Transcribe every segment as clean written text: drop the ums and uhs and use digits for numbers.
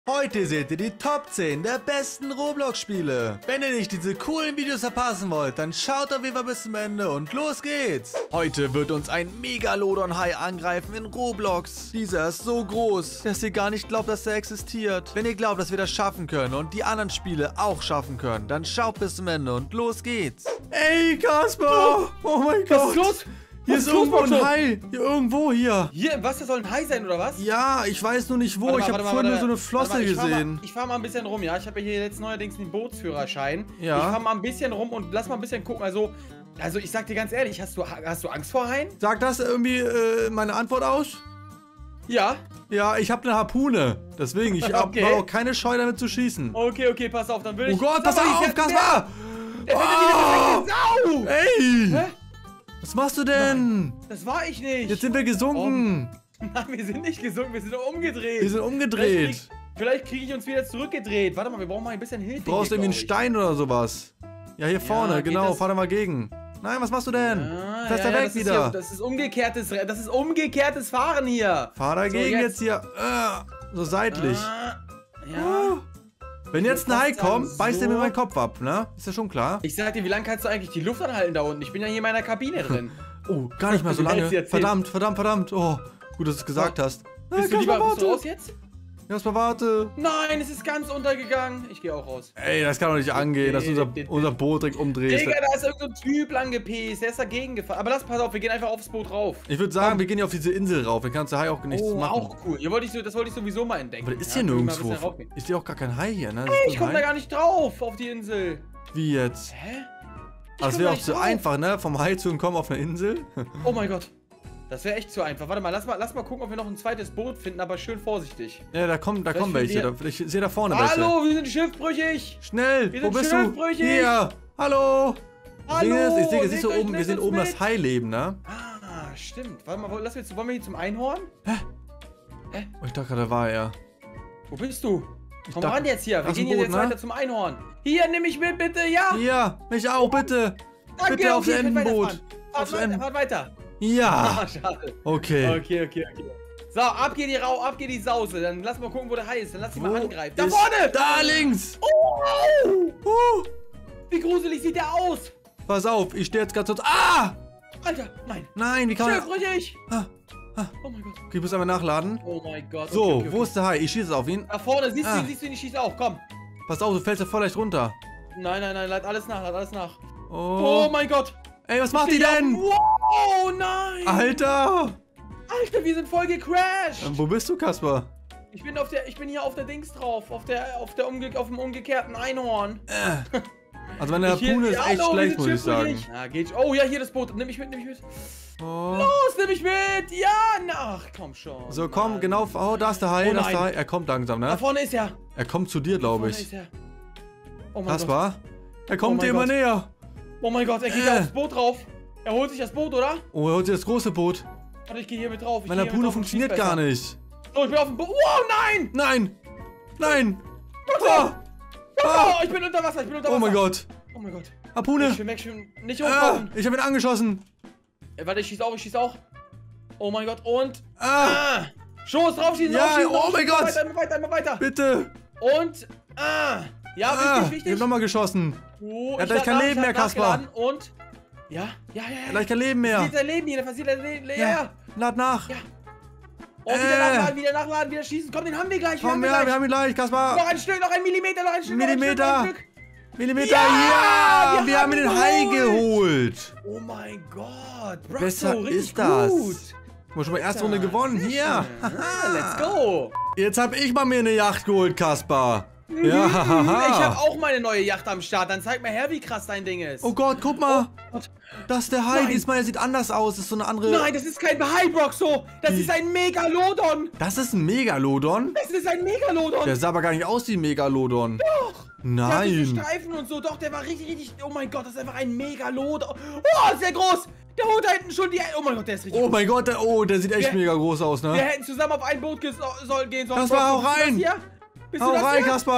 Heute seht ihr die Top 10 der besten Roblox-Spiele. Wenn ihr nicht diese coolen Videos verpassen wollt, dann schaut auf jeden Fall bis zum Ende und los geht's. Heute wird uns ein Megalodon-Hai angreifen in Roblox. Dieser ist so groß, dass ihr gar nicht glaubt, dass er existiert. Wenn ihr glaubt, dass wir das schaffen können und die anderen Spiele auch schaffen können, dann schaut bis zum Ende und los geht's. Ey, Kasper! Oh mein Gott! Was ist los? Hier ist irgendwo ein Hai. Hier irgendwo hier. Hier, was? Das soll ein Hai sein, oder was? Ja, ich weiß nur nicht wo. Ich habe vorhin nur so eine Flosse gesehen. Ich fahr mal ein bisschen rum, ja? Ich habe ja hier jetzt neuerdings einen Bootsführerschein. Ja. Ich fahr mal ein bisschen rum und lass mal ein bisschen gucken. Also ich sag dir ganz ehrlich, hast du Angst vor Haien? Sagt das irgendwie meine Antwort aus? Ja. Ja, ich habe eine Harpune. Deswegen, ich habe auch keine Scheu damit zu schießen. Okay, pass auf, dann will ich... Oh Gott, pass auf, Kaspar! Der fährt wieder Sau! Ey! Hä? Was machst du denn? Nein, das war ich nicht. Jetzt sind wir gesunken. Nein, wir sind nicht gesunken, wir sind umgedreht. Wir sind umgedreht. Vielleicht kriege ich uns wieder zurückgedreht. Warte mal, wir brauchen mal ein bisschen Hilfe. Du brauchst irgendwie einen Stein oder sowas. Ja, hier vorne, genau. Fahr da mal gegen. Nein, was machst du denn? Fährst da weg wieder. Das ist umgekehrtes Fahren hier. Fahr dagegen jetzt hier. So seitlich. Wenn jetzt ein Hai kommt, beißt er mir meinen Kopf ab, ne? Ist ja schon klar. Ich sag dir, wie lange kannst du eigentlich die Luft anhalten da unten? Ich bin ja hier in meiner Kabine drin. Oh, gar nicht mehr so lange. Verdammt. Oh, gut, dass du es gesagt hast. Bist du raus jetzt? Erstmal warte. Nein, es ist ganz untergegangen. Ich gehe auch raus. Ey, das kann doch nicht angehen, dass unser Boot direkt umdreht. Digga, da ist irgendein Typ lang gepäst. Der ist dagegen gefahren. Aber pass auf, wir gehen einfach aufs Boot rauf. Ich würde sagen, wir gehen hier auf diese Insel rauf. Dann kannst du Hai auch nichts machen. Auch cool. Das wollte ich sowieso mal entdecken. Aber das ist hier nirgendwo. Ich sehe auch gar kein Hai hier, ne? Ey, ich komme da gar nicht drauf, auf die Insel. Wie jetzt? Hä? Das wäre auch zu einfach, ne? Vom Hai zu entkommen auf einer Insel. Oh mein Gott. Das wäre echt zu einfach. Warte mal, lass mal gucken, ob wir noch ein zweites Boot finden, aber schön vorsichtig. Ja, da kommen welche. Ich sehe da vorne welche. Hallo, wir sind schiffbrüchig. Schnell, wo bist du? Hier. Hallo. Hallo. Ich sehe so oben, wir sehen oben das Hai-Leben, ne? Ah, stimmt. Warte mal, wollen wir hier zum Einhorn? Hä? Oh, ich dachte gerade, da war er. Wo bist du? Komm ran jetzt hier. Wir gehen hier jetzt weiter zum Einhorn. Hier, nimm mich mit, bitte, ja. Hier, mich auch, bitte. Danke, bitte aufs Endenboot. Fahrt weiter. Ja. Ah, schade. Okay. So, ab geht die Sause. Dann lass mal gucken, wo der Hai ist. Dann lass ihn mal angreifen. Da vorne! Da links! Oh! Wie gruselig sieht der aus! Pass auf, ich stehe jetzt ganz kurz. Ah! Alter, nein! Nein, wie kann man... Schiffbrüchig! Oh mein Gott. Okay, ich muss einmal nachladen. Oh mein Gott. So, wo ist der Hai? Ich schieße auf ihn. Da vorne, siehst du ihn, ich schieße auch, komm. Pass auf, du fällst ja voll leicht runter. Nein, lad alles nach. Oh mein Gott. Ey, was macht die denn? Wow, nein! Alter, wir sind voll gecrashed! Wo bist du, Kasper? Ich bin hier auf der Dings drauf, auf dem umgekehrten Einhorn. Also meine Harpune ist echt schlecht, muss ich sagen. Ja, geht. Oh ja, hier das Boot. Nimm mich mit. Oh. Los, nimm mich mit! Ja, ach, komm schon. So, komm, genau. Oh, da ist der Hai, da ist der Hai. Er kommt langsam, ne? Da vorne ist er. Er kommt zu dir, glaube ich. Oh mein Kaspar? Er kommt dir immer näher. Oh mein Gott, er geht aufs Boot drauf. Er holt sich das Boot, oder? Oh, er holt sich das große Boot. Warte, ich gehe hier mit drauf. Meine Harpune funktioniert gar nicht. So, ich bin auf dem Boot. Wow, nein! Nein! Ich bin unter Wasser, Oh mein Gott. Harpune! Nicht hochkommen. Ich habe ihn angeschossen. Warte, ich schieße auch. Oh mein Gott, und... Schuss, draufschießen, oh mein Gott! Immer weiter. Bitte! Und... Ja, wichtig. Ich hab nochmal geschossen. Oh, er hat gleich kein Leben mehr, Kaspar. Und... Ja. Er hat gleich kein Leben mehr. Passiert sein Leben hier, Ja. Lad nach. Ja. Oh, wieder nachladen, wieder schießen. Komm, den haben wir gleich. Wir haben ihn gleich, Kaspar. Noch ein Stück, noch ein Millimeter, Millimeter, ja! Wir haben den Hai geholt. Oh mein Gott. Bro, besser ist das. Gut. Wir haben schon mal erste Runde gewonnen. Hier. Let's go. Jetzt habe ich mal mir eine Yacht geholt, Kaspar. Ja. Ich habe auch meine neue Yacht am Start. Dann zeig mal her, wie krass dein Ding ist. Oh Gott, guck mal. Das ist der Hai. Diesmal, der sieht anders aus. Das ist so eine andere... Nein, das ist kein Hai, Broxo. Das ist ein Megalodon. Das ist ein Megalodon? Das ist ein Megalodon. Der sah aber gar nicht aus wie ein Megalodon. Doch. Nein. Der hat diese Streifen und so. Doch, der war richtig... Oh mein Gott, das ist einfach ein Megalodon. Oh, ist der groß. Der holt da hinten schon die... Oh mein Gott, der ist richtig groß. Oh mein Gott, der sieht echt mega groß aus, ne? Wir hätten zusammen auf ein Boot gehen sollen. Kaspar, hau rein. Hau rein, Kaspar.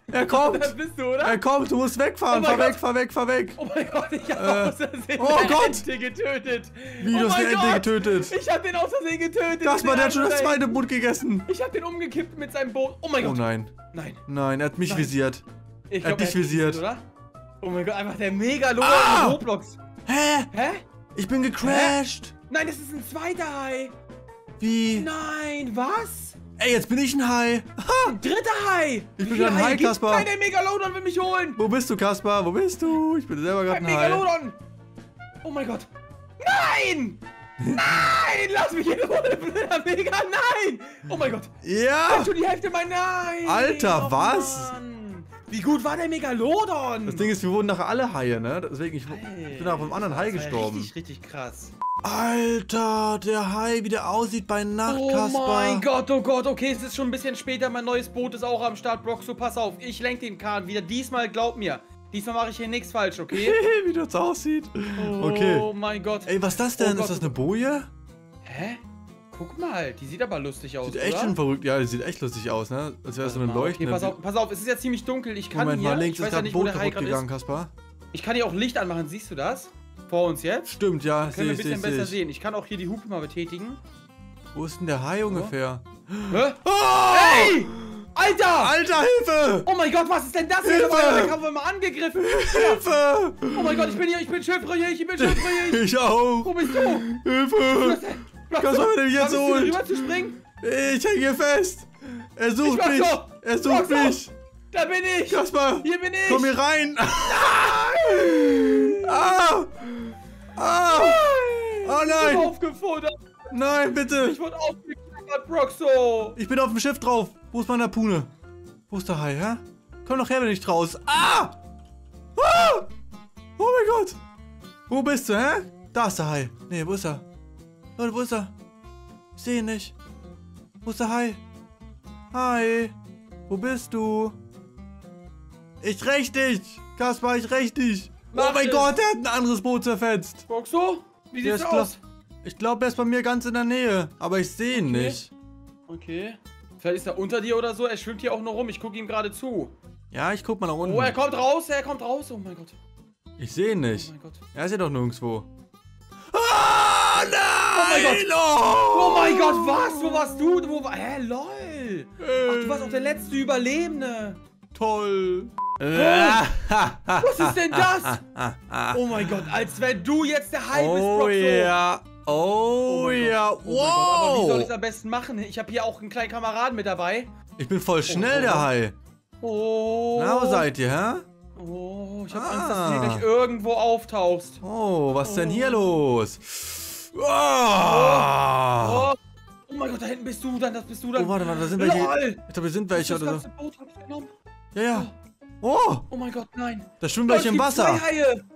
Er kommt. Das bist du, oder? Er kommt, du musst wegfahren. Oh mein fahr weg, Gott. fahr weg, fahr weg. Oh mein Gott, ich habe aus Versehen oh eine Gott. Ente getötet. Wie, du hast eine Ente getötet? Ich habe den aus Versehen getötet. Kaspar, der hat schon das Ey. zweite Boot gegessen. Ich habe den umgekippt mit seinem Boot. Oh mein Oh Gott. nein. Nein. Nein, er hat mich Nein. visiert. Ich Er hat glaub, dich visiert. oder? Oh mein Gott, einfach der Megaloden Ah! in Roblox. Hä? Hä? Ich bin gecrashed. Nein, das ist ein zweiter Hai. Wie? Nein, was? Ey, jetzt bin ich ein Hai. Ha! Ein dritter Hai. Ich bin Wie viele gerade ein Haie Hai, gibt's? Kaspar. Nein, der Megalodon will mich holen. Wo bist du, Kaspar? Wo bist du? Ich bin selber gerade Ein ein Hai. Megalodon. Oh mein Gott. Nein. Nein, lass mich in Ruhe, blöder Mega. Nein. Oh mein Gott. Ja! Schon die Hälfte mein Nein. Alter, Oh was? Mann. Wie gut war der Megalodon? Das Ding ist, wir wurden nachher alle Haie, ne? Deswegen, ich bin auch vom anderen Hai Das war gestorben. Richtig, richtig krass. Alter, der Hai, wie der aussieht bei Nacht, Oh Kaspar. mein Gott, oh Gott. Okay, es ist schon ein bisschen später. Mein neues Boot ist auch am Start, Brock. So, pass auf. Ich lenke den Kahn wieder. Diesmal, glaub mir. Diesmal mache ich hier nichts falsch, okay? Wie das aussieht. Okay. Oh mein Gott. Ey, was ist das denn? Oh Gott, ist das eine Boje? Hä? Guck mal, die sieht aber lustig aus, Sieht echt oder? schon verrückt. Ja, die sieht echt lustig aus, ne? Als wäre es so eine Okay, leuchtende. pass auf, es ist ja ziemlich dunkel. Ich kann Moment hier, mal, links ich weiß ist ja gerade ein nicht, wo Boot der Hai kaputt gerade gegangen, ist. Kaspar. Ich kann hier auch Licht anmachen, siehst du das? Vor uns jetzt? Stimmt, ja, Können wir ein sehe bisschen besser ich. sehen. Ich kann auch hier die Hupe mal betätigen. Wo ist denn der Hai ungefähr? Hä? Oh! Hey! Alter! Alter, Hilfe! Oh mein Gott, was ist denn das hier? Hilfe! Der Kampf mal angegriffen. Hilfe! Oh mein Gott, ich bin hier, ich bin schiffbrüchig, ich bin schiffbrüchig. Ich auch! Wo bist du? Hilfe! Kannst du mir jetzt holen? rüber zu springen? Ich hänge hier fest! Er sucht mach mich! so. Er sucht Mach so. mich! Da bin ich. Kaspar! Hier bin ich. Komm hier rein! Ah! Ah! Oh Ich bin nein! aufgefordert. Nein, bitte! Ich wurde aufgeklärt, Broxo. Ich bin auf dem Schiff drauf! Wo ist meine Harpune? Wo ist der Hai, hä? Komm doch her, wenn ich raus! Ah! Ah! Oh mein Gott! Wo bist du, hä? Da ist der Hai! Nee, wo ist er? Leute, wo ist er? Ich sehe ihn nicht. Wo ist der Hai? Hi! Wo bist du? Ich räch dich! Kaspar, ich räch dich! Mach Oh mein es. Gott, der hat ein anderes Boot zerfetzt! Broxo? Wie Der sieht's ist aus? Ich glaube, er ist bei mir ganz in der Nähe. Aber ich sehe ihn Okay. nicht. Okay. Vielleicht ist er unter dir oder so. Er schwimmt hier auch nur rum. Ich gucke ihm gerade zu. Ja, ich guck mal nach unten. Oh, er kommt raus. Er kommt raus. Oh mein Gott. Ich sehe ihn Oh nicht. mein Gott. Er ist ja doch nirgendwo. Ah, nein! mein Gott. Oh, Oh mein Gott, was? Wo warst du? Wo war... Hä, lol. Ach, du warst auch der letzte Überlebende. Toll. Was ist denn das? Oh mein Gott, als wenn du jetzt der Hai bist, Oh Broxo. ja. Oh mein ja. Gott. Oh mein Gott, aber wie soll ich es Wow. am besten machen? Ich habe hier auch einen kleinen Kameraden mit dabei. Ich bin voll schnell, der Hai. Oh. Na, wo seid ihr, hä? Oh, ich habe Angst, dass du hier Ah. gleich irgendwo auftauchst. Oh, was ist denn hier los? Oh. Oh. Oh mein Gott, da hinten bist du dann, das bist du dann. Oh, warte mal, da sind welche. Lol. Ich glaube, wir sind welche Das oder ganze so. Boot hab ich genommen. Ja, ja. Oh, Oh mein Gott, nein. da schwimmen Lol, welche es im gibt Wasser. zwei Haie.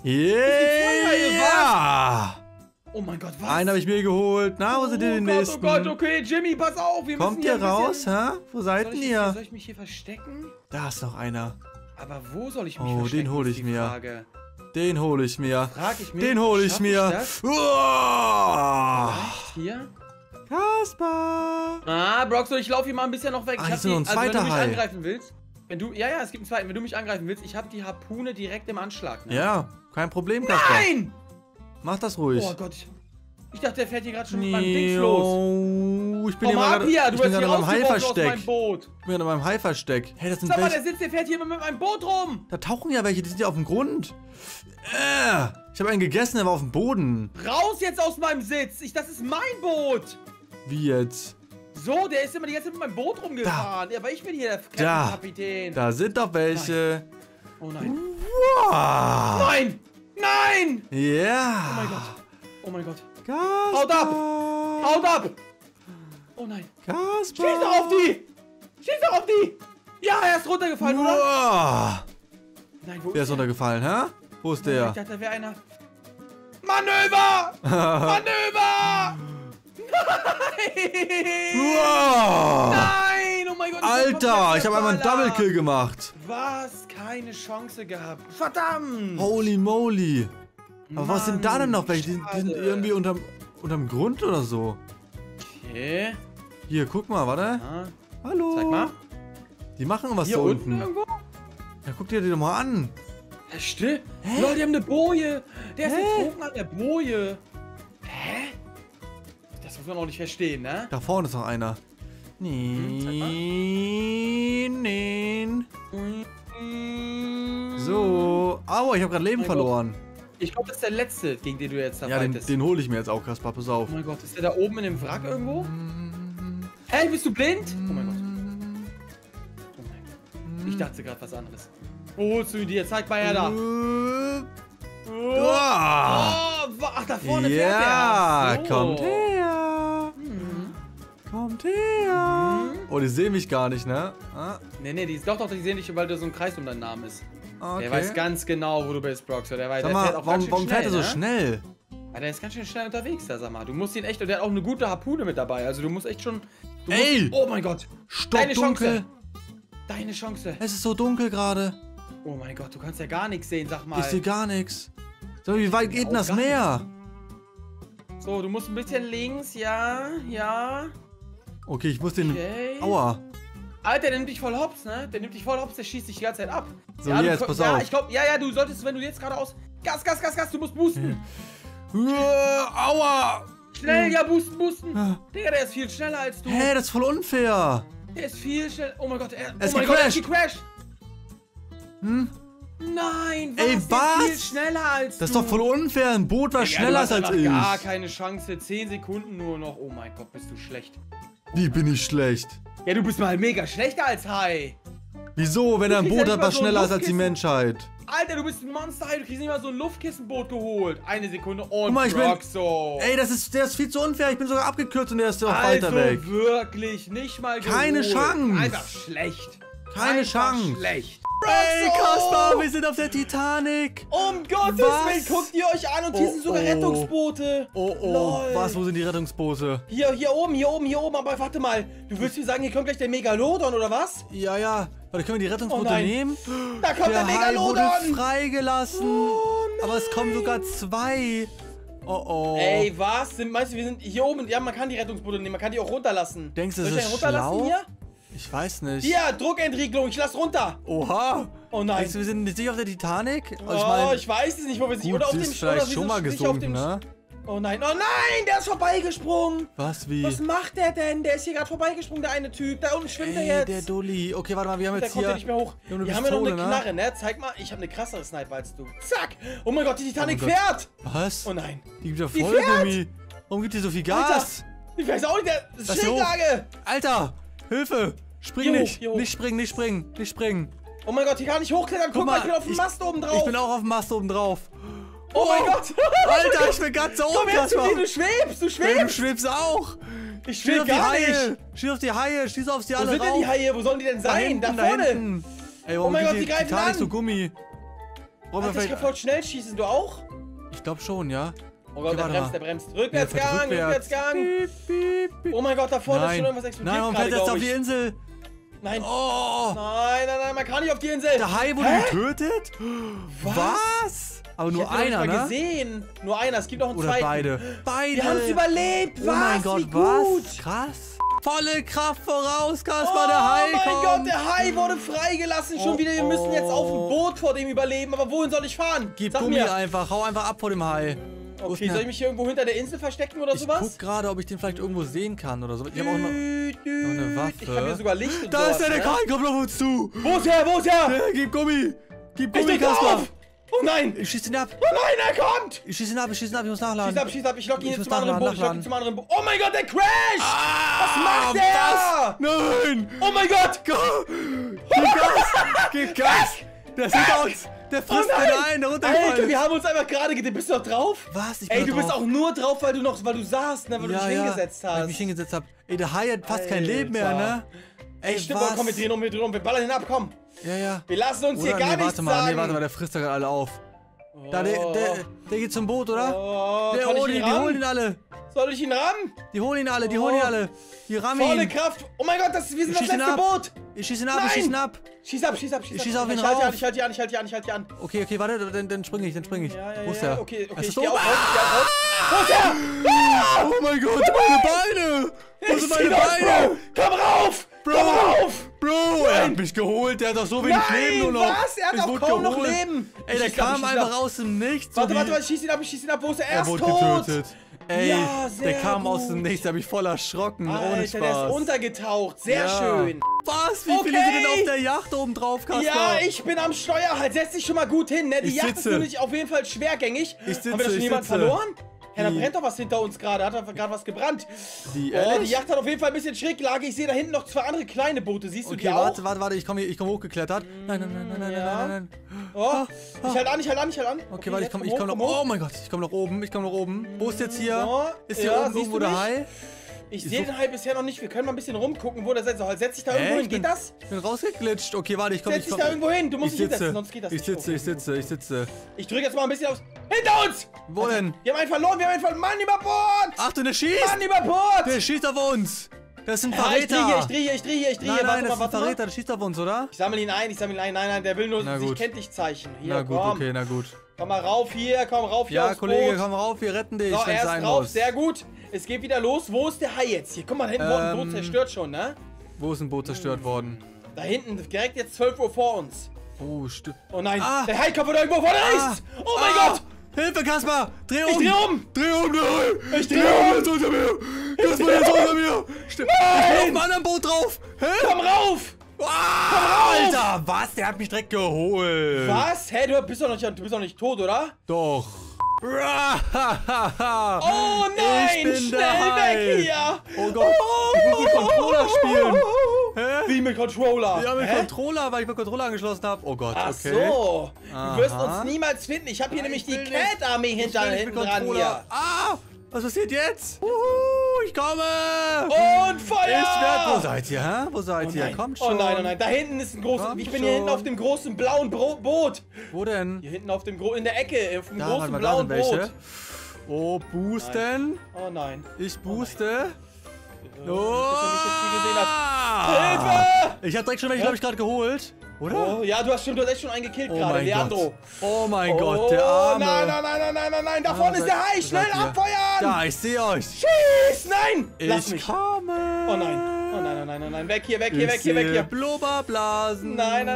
Yeah. Oh mein Gott, was? Einen habe ich mir geholt. Na, wo sind die Oh Gott, nächsten? oh Gott, okay, Jimmy, pass auf. Wir Kommt müssen hier ihr ein raus, bisschen... hä? Wo seid Soll denn ich, ihr? soll ich mich hier verstecken? Da ist noch einer. Aber wo soll ich mich Oh, verstecken? den hole ist ich die mir. Frage. Den hole ich mir. Frag ich mich. Den hole ich schaff mir. das? Uah. Vielleicht hier? Kaspar. Ah, Broxo, ich laufe hier mal ein bisschen noch weg. Ah, Ich hier hab ist noch ein also, wenn du zweiter mich Hai. angreifen willst, ja, es gibt einen zweiten. Wenn du mich angreifen willst, ich habe die Harpune direkt im Anschlag. Ne? Ja, kein Problem, Kaspar. Nein! Mach das ruhig. Oh Gott, ich dachte, der fährt hier gerade schon mit meinem Dings los. Ich bin Komm hier mal ab gerade hier, du ich bin wirst gerade hier in meinem rausgeworfen aus Haiversteck. meinem Boot. Ich bin in meinem Haiversteck. Hey, das sind Sag mal, welche. der fährt hier mit meinem Boot rum. Da tauchen ja welche, die sind ja auf dem Grund. Ich habe einen gegessen, der war auf dem Boden. Raus jetzt aus meinem Sitz. Das ist mein Boot. Wie jetzt? So, der ist immer die ganze Zeit mit meinem Boot rumgefahren. Ja, aber ich bin hier der Da. Kapitän. Da sind doch welche. Oh nein. Wow. Nein! Nein! Ja. Oh mein Gott. Oh mein Gott. Kaspar. Haut ab! Haut ab! Oh nein. Kaspar. Schieß doch auf die! Schieß doch auf die! Ja, er ist runtergefallen, oder? Wow. Nein, wo Der ist runtergefallen, hä? Wo ist Ich der? dachte, da wäre einer. Manöver! Manöver! Nein! Wow. Nein! Oh mein Gott! Alter, ich habe einmal einen Double Kill gemacht. Was? Keine Chance gehabt. Verdammt! Holy moly. Aber was sind da denn noch welche? Die sind schade. irgendwie unterm Grund oder so. Okay. Hier, guck mal, warte. Ja. Hallo. Zeig mal. Die machen was Hier da unten unten. irgendwo? Ja, guck dir die doch mal an. Ja, still. Hä? Leute, die haben eine Boje. Der ist Hä? getrunken an der Boje. Hä? Das muss man auch nicht verstehen, ne? Da vorne ist noch einer. Nein. So. Aua, ich habe gerade Leben Mein verloren. Ich glaube, das ist der letzte, gegen den du jetzt da Ja, fightest. den hole ich mir jetzt auch, Kaspar. Pass auf. Oh mein Gott, ist der da oben in dem Wrack irgendwo? Hey, bist du blind? Oh mein Gott. Oh mein Gott. Ich dachte gerade was anderes. Wo holst du ihn dir? Zeig mal her da. Oh, ach, da vorne fährt Ja, er. So. kommt her. Kommt her. Oh, die sehen mich gar nicht, ne? Ah, Nee, die sehen dich, weil da so ein Kreis um deinen Namen ist. okay. Der weiß ganz genau, wo du bist, Broxo. Der Sag mal, fährt auch ganz schön warum fährt er so ne? schnell? Ja, der ist ganz schön schnell unterwegs, da sag mal. Du musst ihn echt, und der hat auch eine gute Harpune mit dabei. Also du musst echt schon... Ey! Oh mein Gott! Deine Stockdunkel. Chance! Deine Chance! Es ist so dunkel gerade. Oh mein Gott, du kannst ja gar nichts sehen, sag mal. Ich sehe gar nichts. So, wie weit geht denn das gar Meer? So, du musst ein bisschen links, ja. Okay, ich muss den... Okay. Aua. Alter, der nimmt dich voll hops, ne? Der nimmt dich voll hops, der schießt dich die ganze Zeit ab. So, ja, jetzt, pass ja, auf. ich glaube, du solltest, wenn du jetzt geradeaus... Gas, du musst boosten. Aua. Schnell, ja, boosten. Ja. Digga, der ist viel schneller als du. Hä, das ist voll unfair. Der ist viel schneller. Oh mein Gott, Er oh ist mein Gott, er ist gecrashed. gecrashed. Hm? Nein, Ey, was? Der ist viel was? schneller als Das ist du. doch voll unfair. Ein Boot war Digga, schneller du hast als einfach ich. gar keine Chance. 10 Sekunden nur noch. Oh mein Gott, bist du schlecht. Wie bin ich schlecht? Ja, du bist mal mega schlechter als Hai. Wieso, wenn er ein kriegst Boot ja hat, nicht mal was so ein schneller ist als die Luftkissen. Menschheit? Alter, du bist ein Monster, Hai. Du kriegst nicht mal so ein Luftkissenboot geholt. Eine Sekunde und Guck mal, ich bin... Broxo. Ey, der ist viel zu unfair. Ich bin sogar abgekürzt und der ist doch also weiter weg. wirklich nicht mal geholt. Keine Chance. Einfach schlecht. Keine Einfach Chance. schlecht. Ey, Broxo! Kaspar, wir sind auf der Titanic. Um Gottes Was? Willen, guckt ihr euch an und hier sind sogar Rettungsboote. Oh, Lol. was, wo sind die Rettungsboote? Hier oben, aber warte mal. Du willst mir sagen, hier kommt gleich der Megalodon, oder was? Ja. Warte, können wir die Rettungsboote Oh nein. nehmen? Da kommt der Hai wurde Megalodon! freigelassen. Oh nein. Aber es kommen sogar 2. Oh. Ey, was? Meinst du, wir sind hier oben? Ja, man kann die Rettungsboote nehmen, man kann die auch runterlassen. Denkst du, Soll das ich ist einen runterlassen schlau? hier? Ich weiß nicht. Hier, Druckentriegelung, ich lass runter. Oha. Oh nein. Denkst du, wir sind nicht sicher auf der Titanic? Ich weiß es nicht, wo wir sind. gut, Oder auf sie dem ist vielleicht oder wir schon sind mal nicht gesunken, auf dem ne? Oh nein, der ist vorbeigesprungen. Was, wie? Was macht der denn? Der ist hier gerade vorbeigesprungen, der eine Typ. Da unten schwimmt er jetzt. Der Dulli. Okay, warte mal, wir haben Der jetzt kommt hier... ja nicht mehr hoch. Wir haben Wir eine haben ja noch eine Pistole, ne? Knarre, ne? Zeig mal, ich habe eine krassere Sniper als du. Zack! Oh mein Gott, die Titanic Oh mein Gott. fährt! Was? Oh nein. Die gibt ja Die Vollgummi. Warum gibt die so viel Gas? Ich weiß auch nicht, der Lass sie hoch. Schräglage! Alter, Hilfe! Spring Hier hoch, nicht! hier hoch. Nicht springen! Oh mein Gott, hier kann ich hochklettern. Guck mal, ich bin auf dem Mast oben drauf. Ich bin auch auf dem Mast oben drauf. Oh mein Gott! Alter, ich bin ganz oben, Komm her zu Kaspar. mir, du schwebst, du Hey, du schwebst! schwebst auch! Ich Schieß schweb auf die gar Haie! nicht! Schieß auf die Haie! Schieß auf sie Wo alle sind denn rauf! die Haie? Wo sollen die denn sein? Da vorne! hinten. Ey, warum Oh mein geht Gott, die greifen Titanic an. so Gummi? Wollen wir Alter, ich kann vielleicht... voll schnell schießen, du auch? Ich glaube schon, ja. Oh Gott, Okay, warte der mal. bremst. Ja, Rückwärtsgang, fährt rückwärts. Rückwärtsgang. Piep, piep, piep. Oh mein Gott, da vorne ist schon Nein, irgendwas explodiert warum gerade, fällt das auf glaub die ich. Insel? Nein. Oh! Nein, man kann nicht auf die Insel. Der Hai wurde Hä? getötet? Was? Aber Ich nur hab den einer, nicht mal ne? gesehen. Nur einer, es gibt noch einen Oder zweiten. beide? Beide! Wir haben es überlebt. Oh Was? mein Gott, Wie gut. was? Krass. Volle Kraft voraus, Oh Kaspar, der Hai mein kommt. Gott, der Hai wurde freigelassen. Schon Oh, wieder, wir müssen jetzt auf dem oh. Boot vor dem überleben. Aber wohin soll ich fahren? Gib Sag Gummi mir. einfach, hau einfach ab vor dem Hai. Wo ist Okay, denn soll ich mich hier irgendwo hinter der Insel verstecken oder Ich sowas? guck gerade, ob ich den vielleicht irgendwo sehen kann oder so. Ich habe auch noch... eine Waffe. Ich kann hier sogar Licht und Da sowas, ist der ne? Hai kommt auf uns zu. Wo ist er? Wo ist er? Gib Gummi. Gib Ich Gummi, drück Kaspar. auf. Oh nein. Ich schieß ihn ab. Oh nein, er kommt. Ich muss nachladen. Schieß ab, ich lock ihn Ich jetzt muss zum anderen Boot. Ich lock ihn nachladen. zum anderen Boot. Oh mein Gott, der Crash! Was macht der? Nein! Oh mein Gott! Gib Gas! Gib Gas! Der ist hinter uns! Der frisst nein! den ein, der runtergefallen Alter, wir ist. haben uns einfach gerade gedreht. Bist du noch drauf? Was? Ich bin Ey, da du bist drauf. auch nur drauf, weil du saßt, ne? Weil du dich hingesetzt Weil ich hast. mich hingesetzt habe. Ey, der Hai hat fast kein Leben mehr, Alter. ne? Ey, stimmt, komm, wir drehen um, wir ballern ihn ab, komm. Ja. Wir lassen uns hier Oder, gar nee, nichts warte mal, sagen. der frisst da gerade alle auf. Da, der geht zum Boot, oder? Oh, Der kann ich holt ihn ihn, die holen ihn rammen? alle. Soll ich ihn rammen? Die holen ihn alle, Die rammen Volle ihn. Kraft. Oh mein Gott, wir sind das schieß ihn letzte ab. Boot. Ich schieß ihn ab, Nein. ich schieß ihn ab. Schieß ab. Ich schieß auf ihn Ich halte rauf. ich halte die an. Okay, warte, dann spring ich. Ja, Wo ist ja, der? okay, Es ich ist geh oben. auch raus, Wo ist er? Oh mein Gott, meine Beine! Wo sind meine zieh los, Beine? Bro. Komm rauf! Bro, Komm rauf! Bro, er hat mich geholt. Der hat doch so wenig Leben nur noch. Was? Er hat doch kaum noch Leben. Ey, der kam einfach aus dem Nichts. Warte, ich schieß ihn ab. Wo ist er? Er wurde tot. getötet. Ey, Ja, sehr der kam aus dem gut. Nichts. Da hab ich voll erschrocken. Ohne Alter, Spaß. der ist untergetaucht. Sehr schön. Was? Wie viele sind denn auf der Yacht oben drauf, Kasper? Ja, ich bin am Steuer. Halt, setz dich schon mal gut hin, ne? Die Ich Yacht ist sitze. nämlich auf jeden Fall schwergängig. Ich sitze, Haben wir da schon ich jemanden sitze. verloren? Ja, da Die- brennt doch was hinter uns gerade. Hat da gerade was gebrannt. Die, Oh, ehrlich? die Yacht hat auf jeden Fall ein bisschen Schräglage. Ich sehe da hinten noch 2 andere kleine Boote. Siehst du Okay, die auch? warte, ich komm hochgeklettert. Nein. Ja. Oh, ich halt an. Okay, warte, ich komm jetzt noch. hoch. Oh mein Gott, ich komm nach oben. Wo ist jetzt hier? So, Ist hier ja, oben siehst irgendwo du der mich? Hai? Ich sehe den Hai bisher noch nicht. Wir können mal ein bisschen rumgucken, wo der setzt. Setz dich da irgendwo hin. Geht das? Ich bin rausgeglitscht. Okay, warte, ich komm. Setz dich da irgendwo hin. Du musst Ich dich hinsetzen, sitze. sonst geht das Ich nicht. Okay. sitze. Ich drücke jetzt mal ein bisschen aufs... Hinter uns! Wo denn? Wir haben einen verloren. Mann über Bord! Achtung, der schießt! Mann über Bord! Der schießt auf uns! Das ist ein Ja, Verräter! ich drehe hier. Nein, das ist ein warte mal. Verräter, der schießt auf uns, oder? Ich sammle ihn ein. Nein, der will nur Na sich gut. kenntlich zeichnen. Hier, Na gut, komm. okay, na gut. Komm mal rauf hier, Ja, aufs Kollege, Boot. komm rauf, wir retten dich, So, wenn es er sein ist drauf, muss. sehr gut. Es geht wieder los. Wo ist der Hai jetzt? Hier, guck mal, da hinten wurde ein Boot zerstört schon, ne? Wo ist ein Boot zerstört worden? Da hinten, direkt jetzt 12 Uhr vor uns. Oh, stimmt. Oh nein, Ah. der Hai kommt von irgendwo vor der Rist. Oh mein Gott! Hilfe, Kaspar! Dreh um! Ich dreh um! Dreh um, nein! Ich dreh um! Jetzt unter mir! Kaspar, jetzt unter mir! Stimmt. Ich bin auf einem anderen Boot drauf! Hä? Komm rauf! Ah, Alter, was? Der hat mich direkt geholt! Was? Hä, du bist doch nicht tot, oder? Doch! Oh nein! Ich bin Schnell der Hai. weg hier! Oh Gott, ich muss mit Controller spielen! Hä? Wie mit Controller? Ja, mit Hä? Controller, weil ich meinen Controller angeschlossen habe. Oh Gott, Ach okay. so. Du wirst Aha. uns niemals finden. Ich habe hier nämlich die will nicht. Cat-Armee Ich will nicht mit hinten dran Controller. hier. Ah! Was passiert jetzt? Ich komme! Und Feuer! Wo seid ihr, hä? Wo seid ihr? Nein. Kommt Oh schon. nein, oh nein. Da hinten ist ein großes... Komm Ich bin hier hinten schon. auf dem großen blauen Boot. Wo denn? Hier hinten auf dem in der Ecke. Auf dem Da, großen warte mal, da blauen sind welche. Boot. Oh, boosten. Oh nein. Ich booste. Bis er mich jetzt hier gesehen hat. Hilfe! Ich habe direkt schon welche, glaube ich, gerade geholt. Oder? Oh, ja, du hast echt schon einen gekillt Oh gerade. mein Leandro. Gott. Oh mein Gott, der Arme. Nein. Da vorne ist der Hai. Schnell seid ihr? abfeuern. Da, ich sehe euch. Schieß. Nein. Lass Ich mich. komme. Oh nein. Weg hier. Ich sehe Blubberblasen. Nein.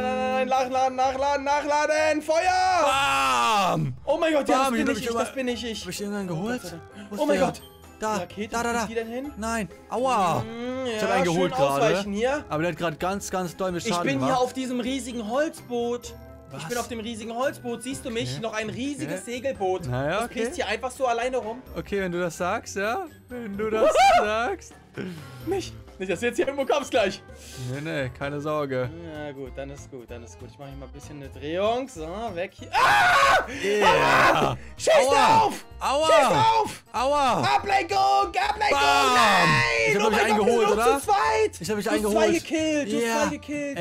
Nachladen. Feuer. Bam! Oh mein Gott, ja, Bam, das ich hab bin mich ich. Hab ich irgendwann geholt? Gott sei Dank. Wo ist Oh mein der? Gott. Da, Die Rakete, da. wo ist die denn hin? Nein, aua. Ich habe einen geholt schön ausweichen gerade. hier. Aber der hat gerade ganz doll mit Ich Schaden bin gemacht. hier auf diesem riesigen Holzboot. Was? Ich bin auf dem riesigen Holzboot. Siehst du mich? Okay. Noch ein riesiges Okay. Segelboot. Naja, Das okay. pisst hier einfach so alleine rum. Okay, wenn du das sagst, ja? Wenn du das sagst. Nicht, dass du jetzt hier irgendwo kommst gleich. Nee, keine Sorge. Ja gut, dann ist gut. Ich mache hier mal ein bisschen eine Drehung. So, weg hier. Ah! Yeah. Schieß Aua. auf! Aua! Schieß auf! Aua! Ablenkung! Bam! Nein! Ich hab, Oh glaub ich, mein Gott, einen wir sind geholt, noch oder? zu zweit! Ich hab mich Du hast eingeholt. zwei gekillt! Du hast Ja. zwei gekillt!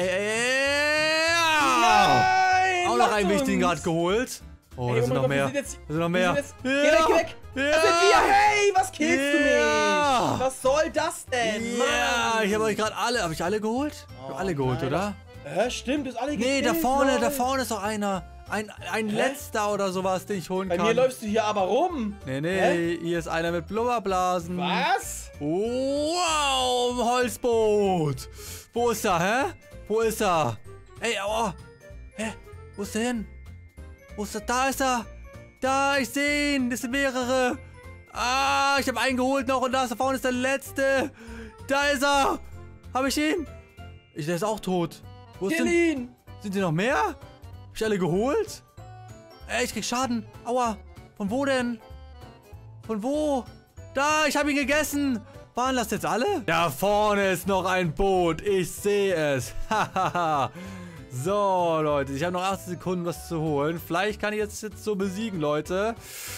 Ey. Nein! Auch noch lasst einen wichtigen uns. gerade geholt. Oh, Ey, da sind mein noch Gott, mehr. wir sind jetzt- Da sind noch wir mehr. sind jetzt- Geh weg! Ja. Das sind wir! Hey, was killst du Ja. mich? Was soll das denn? Ja, Mann. ich habe euch gerade alle. Habe ich alle geholt? Ich hab alle geholt, nein, oder? Stimmt, du hast alle Nee, gekillt. da lol. vorne ist doch einer. Ein letzter oder sowas, den ich holen Bei kann. mir läufst du hier aber rum. Nee, hier ist einer mit Blubberblasen. Was? Wow, ein Holzboot. Wo ist er, hä? Wo ist er? Ey, aua. Hä? Wo ist der hin? Wo ist er? Da ist er. Da, ich sehe ihn. Das sind mehrere. Ah, ich habe einen geholt noch und da vorne ist der letzte. Da ist er. Habe ich ihn? Der ist auch tot. Wo ist Kill denn? ihn. Sind die noch mehr? Hab ich alle geholt? Ey, ich krieg Schaden. Aua. Von wo denn? Von wo? Da, ich habe ihn gegessen. Waren das jetzt alle? Da vorne ist noch ein Boot. Ich sehe es. Hahaha. So, Leute. Ich habe noch 8 Sekunden, was zu holen. Vielleicht kann ich jetzt so besiegen, Leute.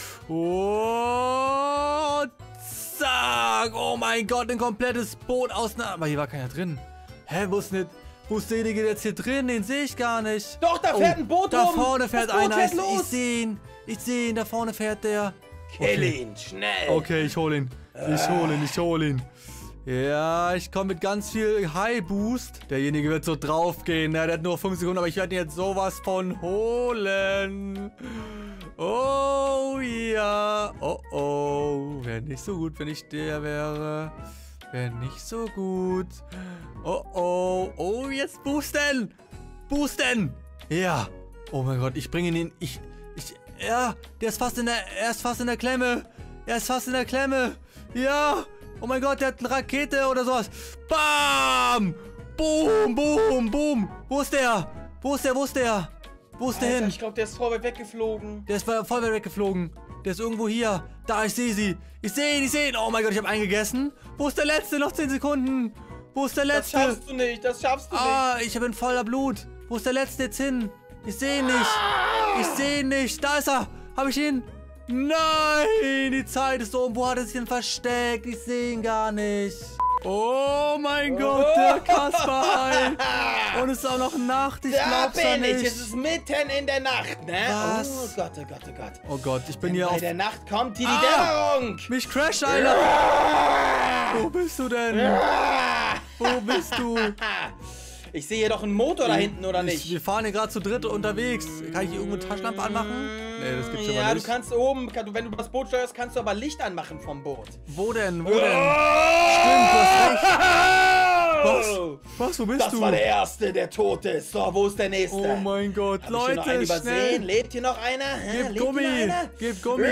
Und zack. Oh mein Gott, ein komplettes Boot aus... Aber hier war keiner drin. Hä, wo ist derjenige jetzt hier drin? Den sehe ich gar nicht. Doch, da fährt ein Boot Da rum. vorne fährt Das Boot einer. fährt Ich los. sehe ihn. Ich sehe ihn. Da vorne fährt der. Kill ihn, schnell. Okay, ich hole ihn. Ich hole ihn. Ja, ich komme mit ganz viel High Boost. Derjenige wird so draufgehen. Der hat nur 5 Sekunden, aber ich werde ihn jetzt sowas von holen. Oh ja. Oh oh. Wäre nicht so gut, wenn ich der wäre. wäre nicht so gut. Oh, oh. Oh, jetzt boosten. Boosten. Ja. Oh mein Gott, ich bringe ihn. Ja, er ist fast in der Klemme. Er ist fast in der Klemme. Ja. Oh mein Gott, der hat eine Rakete oder sowas. Bam. Boom, boom, boom. Wo ist der? Wo ist der? Wo ist der? Wo ist der hin? Ich glaube, der ist voll weit weggeflogen. Der ist voll weit weggeflogen. Der ist irgendwo hier. Da, ich sehe sie. Ich sehe ihn, ich sehe ihn. Oh mein Gott, ich habe einen gegessen. Wo ist der letzte? Noch 10 Sekunden. Wo ist der letzte? Das schaffst du nicht, das schaffst du nicht. Ah, ich bin voller Blut. Wo ist der letzte jetzt hin? Ich sehe ihn nicht. Ich sehe ihn nicht. Da ist er. Habe ich ihn? Nein, die Zeit ist um. Wo hat er sich denn versteckt? Ich sehe ihn gar nicht. Oh mein Gott, der Kasper. Und es ist auch noch Nacht. Ich glaub's ja nicht. Es ist mitten in der Nacht, ne? Was? Oh Gott, oh Gott, oh Gott. Oh Gott, ich bin hier Bei auf... der Nacht kommt hier die Dämmerung. Mich crasht einer. Wo bist du denn? Wo bist du? Ich sehe hier doch einen Motor da hinten, oder nicht? Wir fahren hier gerade zu dritt unterwegs. Kann ich hier irgendwo eine Taschenlampe anmachen? Nee, das gibt's ja aber du nicht. kannst oben, wenn du das Boot steuerst, kannst du aber Licht anmachen vom Boot. Wo denn? Wo denn? Stimmt, du hast recht. Was? Wo bist das du? Das war der Erste, der tot ist. So, wo ist der Nächste? Oh mein Gott, Hab ich hier noch einen Leute, übersehen? schnell. Lebt hier noch einer? Hä? Gib Lebt Gummi. Hier noch einer? Gib Gummi.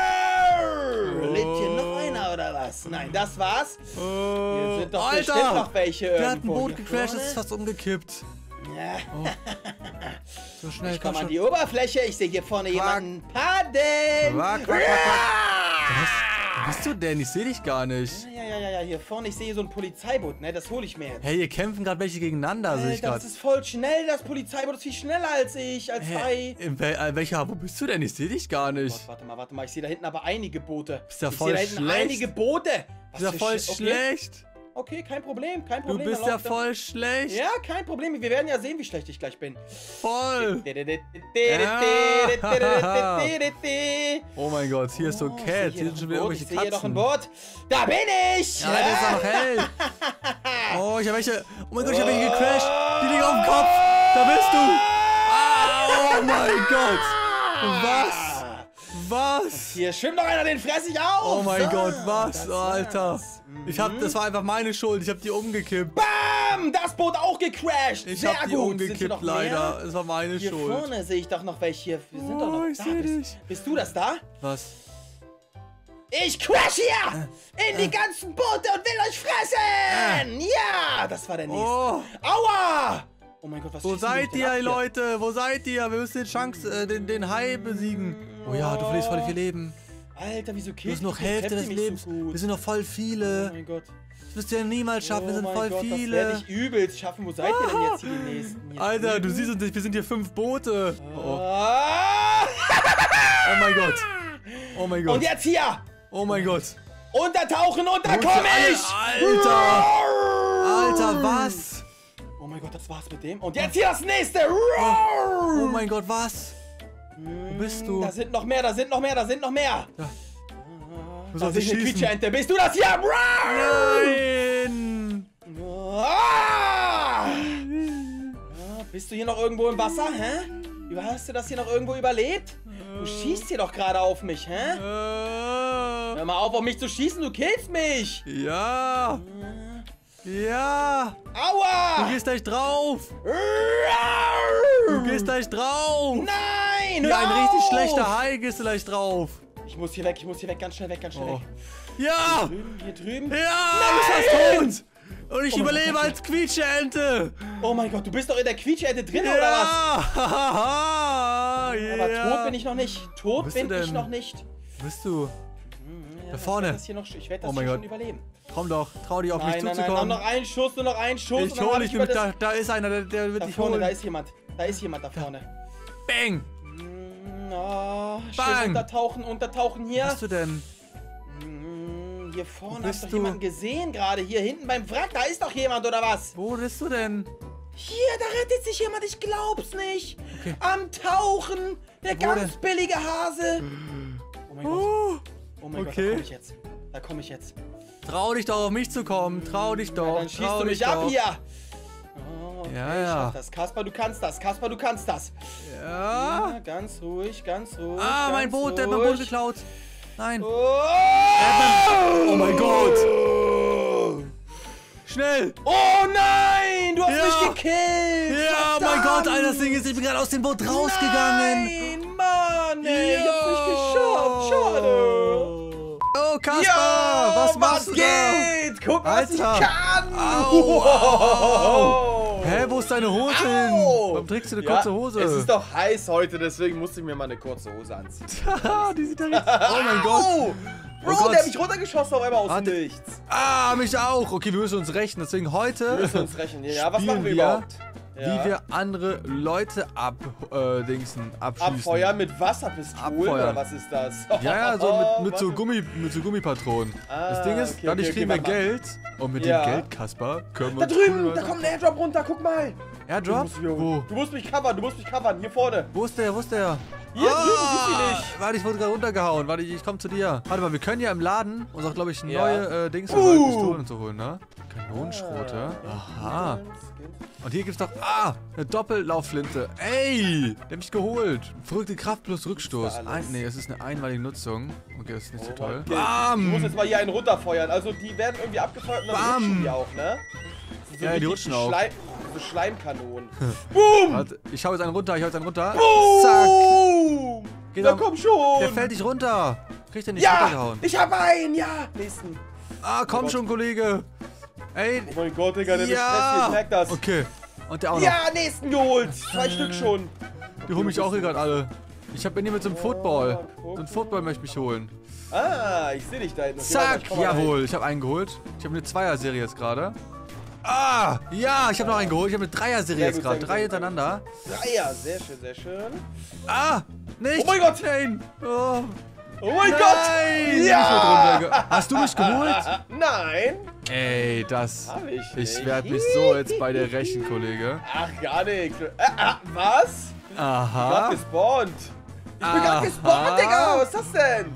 Lebt hier noch einer oder was? Nein, das war's. Hier sind doch bestimmt Alter, noch welche der hat ein irgendwo Boot hier gecrashed, vorne. das ist fast umgekippt. Ja. Oh. So schnell, Ich komme komm an die schon. Oberfläche. Ich sehe hier vorne jemanden paddeln. Quack, quack, quack, quack. Wo bist du denn? Ich sehe dich gar nicht. Ja, hier vorne. Ich sehe hier so ein Polizeiboot, ne? Das hole ich mir jetzt. Hey, hier kämpfen gerade welche gegeneinander, sehe ich das gerade. ist voll schnell, das Polizeiboot. Das ist viel schneller als ich, als Hai. Welcher? Wo bist du denn? Ich sehe dich gar nicht. Gott, warte mal. Ich sehe da hinten aber einige Boote. Bist ja Ich voll sehe da hinten schlecht. einige Boote. Du bist ja voll schlecht. Okay, kein Problem. Du bist Dann ja läuft voll schlecht. Ja, kein Problem. Wir werden ja sehen, wie schlecht ich gleich bin. Voll. Oh mein Gott, hier ist so Oh, Cat. ich Hier sehe sind schon wieder irgendwelche Ich sehe hier noch ein Katzen. Boot. Da bin ich! Ja, das ist doch noch hell. Oh, ich habe welche. Oh mein Gott, ich habe welche gecrashed. Die liegen auf dem Kopf. Da bist du. Ah, oh mein Gott. Was? Was? Hier schwimmt noch einer, den fress ich auf. Oh mein So, Gott, was? das Alter. war's. Das war einfach meine Schuld. Ich habe die umgekippt. Bam! Das Boot auch gecrashed. Ich Sehr habe die gut. Sind hier umgekippt, noch mehr? leider. Es war meine Hier Schuld. vorne sehe ich doch noch welche. Wir sind doch Oh, noch ich da. seh dich. Bist du das da? Was? Ich crash hier in die ganzen Boote und will euch fressen! Ja, das war der nächste. Oh. Aua! Oh mein Gott, was Wo schießen die seid mich denn ihr, ab hier? Leute? Wo seid ihr? Wir müssen den Hai besiegen. Oh ja, du verlierst voll viel Leben. Alter, wieso Du killt bist noch mich Hälfte Kräfte des mich Lebens. so gut? Wir sind noch voll viele. Oh mein Gott. Das wirst du ja niemals schaffen. Wir sind voll Das werde viele. ich übelst schaffen. Wo seid ihr denn jetzt hier die Nächsten? Hier Alter, du drüben? siehst uns nicht. Wir sind hier 5 Boote. Oh, Ah! oh mein Gott. Oh mein Gott. Und jetzt hier! Oh mein Gott. Untertauchen und da Holt ihr komme alle- ich! Alter, was? Oh mein Gott, das war's mit dem. Und jetzt hier das nächste! Oh mein Gott, was? Wo bist du? Da sind noch mehr, da sind noch mehr, da sind noch mehr! Ja. Du Da sollst ist nicht eine schießen. Quietscheente. Bist du das hier? Nein! Ah! Bist du hier noch irgendwo im Wasser, hä? Hast du das hier noch irgendwo überlebt? Du schießt hier doch gerade auf mich, hä? Hör mal auf mich zu schießen, du killst mich! Ja! Ja! Du Aua! gehst gleich drauf! Du gehst gleich drauf! Nein! Wie hör ein richtig auf! schlechter Hai gehst du gleich drauf! Ich muss hier weg, ganz schnell weg, ganz schnell Oh. weg. Ja! Hier drüben. Ja! Du bist fast tot! Und ich überlebe als Quietscheente! Oh mein Gott, du bist doch in der Quietscheente drin, oder was? Ja! Aber tot bin ich noch nicht. Tot bist du bin ich denn? noch nicht. Wo bist du? Ja, Da vorne. Ich werde das Oh mein hier Gott. schon überleben. Komm doch, trau dich auf mich Nein, zuzukommen. noch ein Schuss, nur noch ein Schuss. und Ich dann hol hab dich über nämlich, das- da ist einer, der wird Da dich vorne, holen. da ist jemand. Da ist jemand da vorne. Bang! Oh, Bang. schön untertauchen Wo hier. bist du denn? Hier vorne Wo hast bist du doch du? jemanden gesehen, gerade hier hinten beim Wrack. Da ist doch jemand, oder was? Wo bist du denn? Hier, da rettet sich jemand, ich glaub's nicht. Okay. Am Tauchen, der Wo ganz denn? billige Hase. Oh mein Gott, Oh, oh mein Gott, okay. da komme ich jetzt. Da komme ich jetzt. trau dich doch auf mich zu kommen. Trau dich doch. Ja, dann schießt trau du dich mich ab doch. hier. Oh, okay, Ja, ich ja. schaff das. Kasper, du kannst das. Kasper, du kannst das. Ja. Ja, ganz ruhig, ganz ruhig. Ah, mein ganz Boot, der hat mein Boot ruhig. geklaut. Nein. Oh, Oh mein Gott. Schnell! Oh nein! Du hast mich gekillt! Ja, mein Gott, Alter, das Ding ist, ich bin gerade aus dem Boot rausgegangen. Nein, Mann, ey, ich hab's nicht geschafft. Schade. Oh, Kaspar, was machst du da? Geht? Guck, was ich Alter. kann! Au, au. Wow. Hä, wo ist deine Hose hin? Warum trägst du eine kurze Hose? Es ist doch heiß heute, deswegen musste ich mir mal eine kurze Hose anziehen. Die sieht ja richtig... Oh mein Gott. Bro, Oh Gott. der hat mich runtergeschossen auf einmal aus dem Warte. Nichts. Ah, mich auch. Okay, wir müssen uns rächen. Deswegen heute Wir müssen uns rechnen. Ja, was spielen machen wir überhaupt? wie wir andere Leute abschießen. Abfeuern mit Wasserpistolen Abfeuern. oder was ist das? Ja, ja, so mit so Warte. Gummipatronen. Das Ding ist, okay, dadurch okay, kriegen wir warte mal. Geld. Und mit Ja. dem Geld, Kaspar, können wir Da uns drüben, coole da Leute- kommt ein Airdrop runter, guck mal. Airdrop? Wo? Du musst mich covern, hier vorne. Wo ist der? Wo ist der? Hier drüben, siehst du nicht. Warte, ich wurde gerade runtergehauen. Warte, ich komm zu dir. Warte mal, wir können ja im Laden uns auch, glaube ich, Ja. neue Dings für Pistolen und so holen, ne? Kanonenschrote. Aha. Und hier gibt's doch, eine Doppellaufflinte. Ey, der hat mich geholt. Verrückte Kraft plus Rückstoß. Das ist alles. Nee, es ist eine einmalige Nutzung. Okay, das ist nicht so toll. Okay. Du musst Bam! jetzt mal hier einen runterfeuern. Also die werden irgendwie abgefeuert und dann Bam. rutschen die auch, ne? So Ja, die richtig rutschen auch. So Schleimkanonen. Boom! Warte, ich hau jetzt einen runter, Zack. Boom! Geh Na doch- komm schon! Der fällt nicht runter. Kriegt er nicht Ja! runtergehauen. Ich hab einen! Ja! Nächsten. Komm Gott. schon, Kollege. Ey. Oh mein Gott, Digga, der bestresst hier, ich merk das. Okay. Und der auch noch. Ja, nächsten geholt! 2 Stück schon. Die holen mich auch hier gerade alle. bin hier mit so einem Football. guck. So ein Football möchte mich holen. Ah, ich seh dich da hinten. Okay, Zack, warte, ich komm mal jawohl. Ich habe einen geholt. Ich habe eine Zweier-Serie jetzt gerade. Ja, ich habe noch einen geholt. Ich habe eine Dreier-Serie Sehr jetzt gut, gerade. sehr gut, Drei sehr gut. hintereinander. rein. Ja, sehr schön, sehr schön. Nicht. Oh mein Gott. Nein. Oh, Oh mein nein. Gott! Ich Ja! wurde Hast du mich geholt? Nein! Ey, das... Hab ich Ich nicht. werde mich so jetzt bei dir rächen, Kollege. Ach, gar nicht. Was? Ich bin Aha. grad gespawnt. Ich bin grad gespawnt, Digga. Was ist das denn?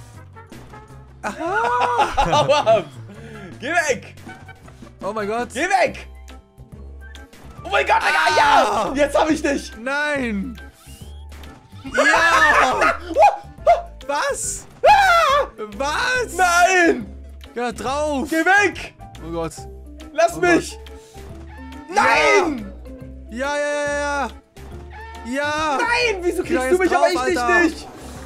Hau ab. Geh weg. Oh mein Gott. Geh weg. Oh mein Gott, Digga. Ja. Jetzt hab ich dich. Nein. Ja. Was? Was? Nein. Ja, drauf. Geh weg. Oh Gott. Lass Oh mich. Nein. Ja, ja, ja, ja. Ja. Nein. Wieso kriegst Ja, du jetzt mich, aber drauf, ich dich Alter. nicht?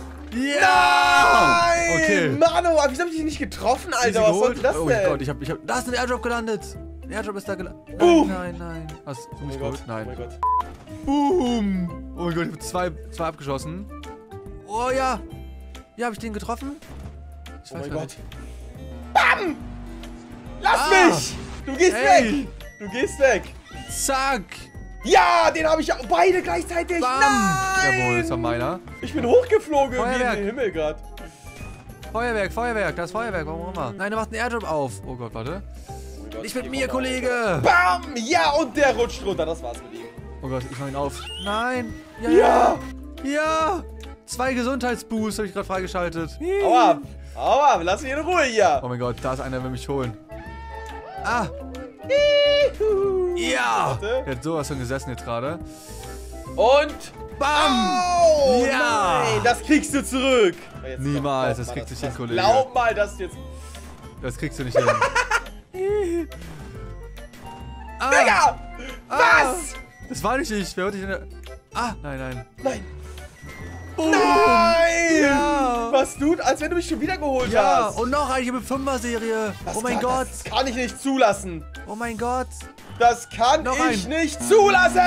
Ja. Nein. Okay. Mano, wieso hab ich dich nicht getroffen, Easy Alter? Was geholt. sollte das Oh denn? mein Gott, ich hab, da ist ein Airdrop gelandet. Ein Airdrop ist da gelandet. Boom. Nein, nein. Hast du Oh mich mein geholt? Gott. Oh Nein. mein Gott. Boom. Oh mein Gott, ich hab zwei abgeschossen. Oh ja. Ja, hab ich den getroffen? Ich Oh weiß mein gar Gott. nicht. Bam! Lass mich! Du gehst Ey. weg! Du gehst weg! Zack. Ja, den habe ich ja beide gleichzeitig! Bam. Nein! Jawohl, das war meiner. Ich bin hochgeflogen wie in Feuerwerk. den Himmel gerade. Feuerwerk, Feuerwerk, das Feuerwerk, warum auch immer. Nein, der macht einen Airdrop auf. Oh Gott, warte. Nicht mit mir, Kollege. Bam! Ja, und der rutscht runter. Das war's mit ihm. Oh Gott, ich mach ihn auf. Nein. Ja! Ja. 2 Gesundheitsboosts habe ich gerade freigeschaltet. Hau ab! Hau ab! Lass mich in Ruhe hier! Oh mein Gott, da ist einer, der will mich holen. Ah. Juhu. Ja. Warte. Der hat sowas von gesessen jetzt gerade. Und... Bam. Oh, Ja. nein! Das kriegst du zurück! Jetzt Niemals, das glaub mal, kriegt sich hin, das- Kollege. Glaub mal, dass jetzt... Das kriegst du nicht hin. Digga! Was? Das war nicht ich. Wer wollte ich denn? Nein, nein. Nein! Boom. Nein! Ja. Was du? Als wenn du mich schon wieder geholt Ja, hast. und noch eine mit 5er-Serie. Das Oh mein kann, Gott. Das kann ich nicht zulassen. Oh mein Gott. Das kann Noch ich ein. nicht zulassen.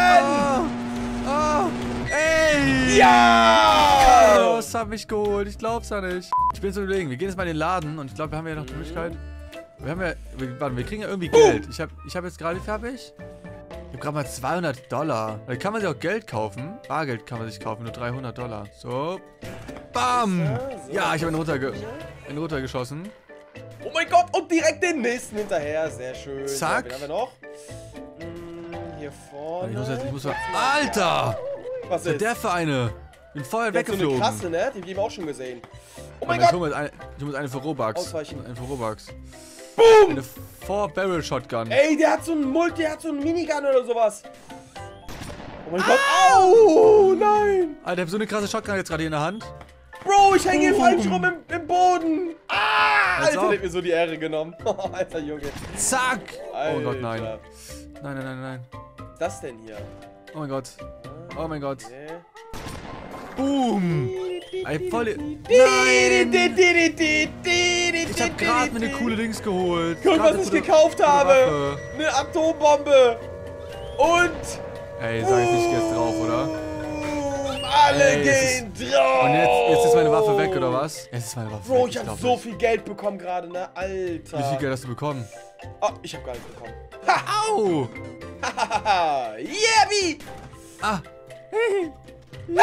Ey. Ja! Das hat mich geholt. Ich glaub's ja nicht. Ich bin so überlegen. Wir gehen jetzt mal in den Laden und ich glaube, wir haben ja noch die Möglichkeit. Wir haben ja. Warte, wir kriegen ja irgendwie Geld. Ich hab jetzt gerade, wie viel hab ich? Ich hab gerade mal $200. Da kann man sich auch Geld kaufen. Bargeld kann man sich kaufen, nur $300. So. Bam! Ja, ich habe ihn runtergeschossen. Oh mein Gott, und direkt den nächsten hinterher. Sehr schön. Zack. So, wen haben wir noch? Hier vorne. Ich muss Alter! Was Was ist ist? der für eine? Bin vorher Der hat so eine weggeflogen. Krasse, ne? Die haben wir auch schon gesehen. Oh mein Ich Gott. hole mir eine für Robux. Ausweichen. Eine für Robux. Boom! Eine 4-Barrel-Shotgun. Ey, der hat so einen Minigun oder sowas. Oh mein Gott. Au! Nein! Alter, ich hab so eine krasse Shotgun jetzt gerade hier in der Hand. Bro, ich hänge hier falsch rum im Boden. Ah! Alter, der hat mir so die Ehre genommen. Alter Junge. Zack. Alter. Oh Gott, nein. Nein, nein, nein, nein. Was ist das denn hier? Oh mein Gott. Oh mein Gott. Okay. Boom. Ey, voll... Nein. Ich hab gerade mir eine coole Dings geholt. Guck, was ich gekauft habe. Eine Atombombe. Und... Ey, sag ich nicht, jetzt drauf, oder? Alle gehen drauf. Und jetzt ist meine Waffe weg, oder was? Jetzt ist meine Waffe Bro, weg. ich hab so viel Geld bekommen gerade, ne? Alter. Wie viel Geld hast du bekommen? Oh, ich hab gar nichts bekommen. Au! Hahaha. Yeah, wie? Ah. Na,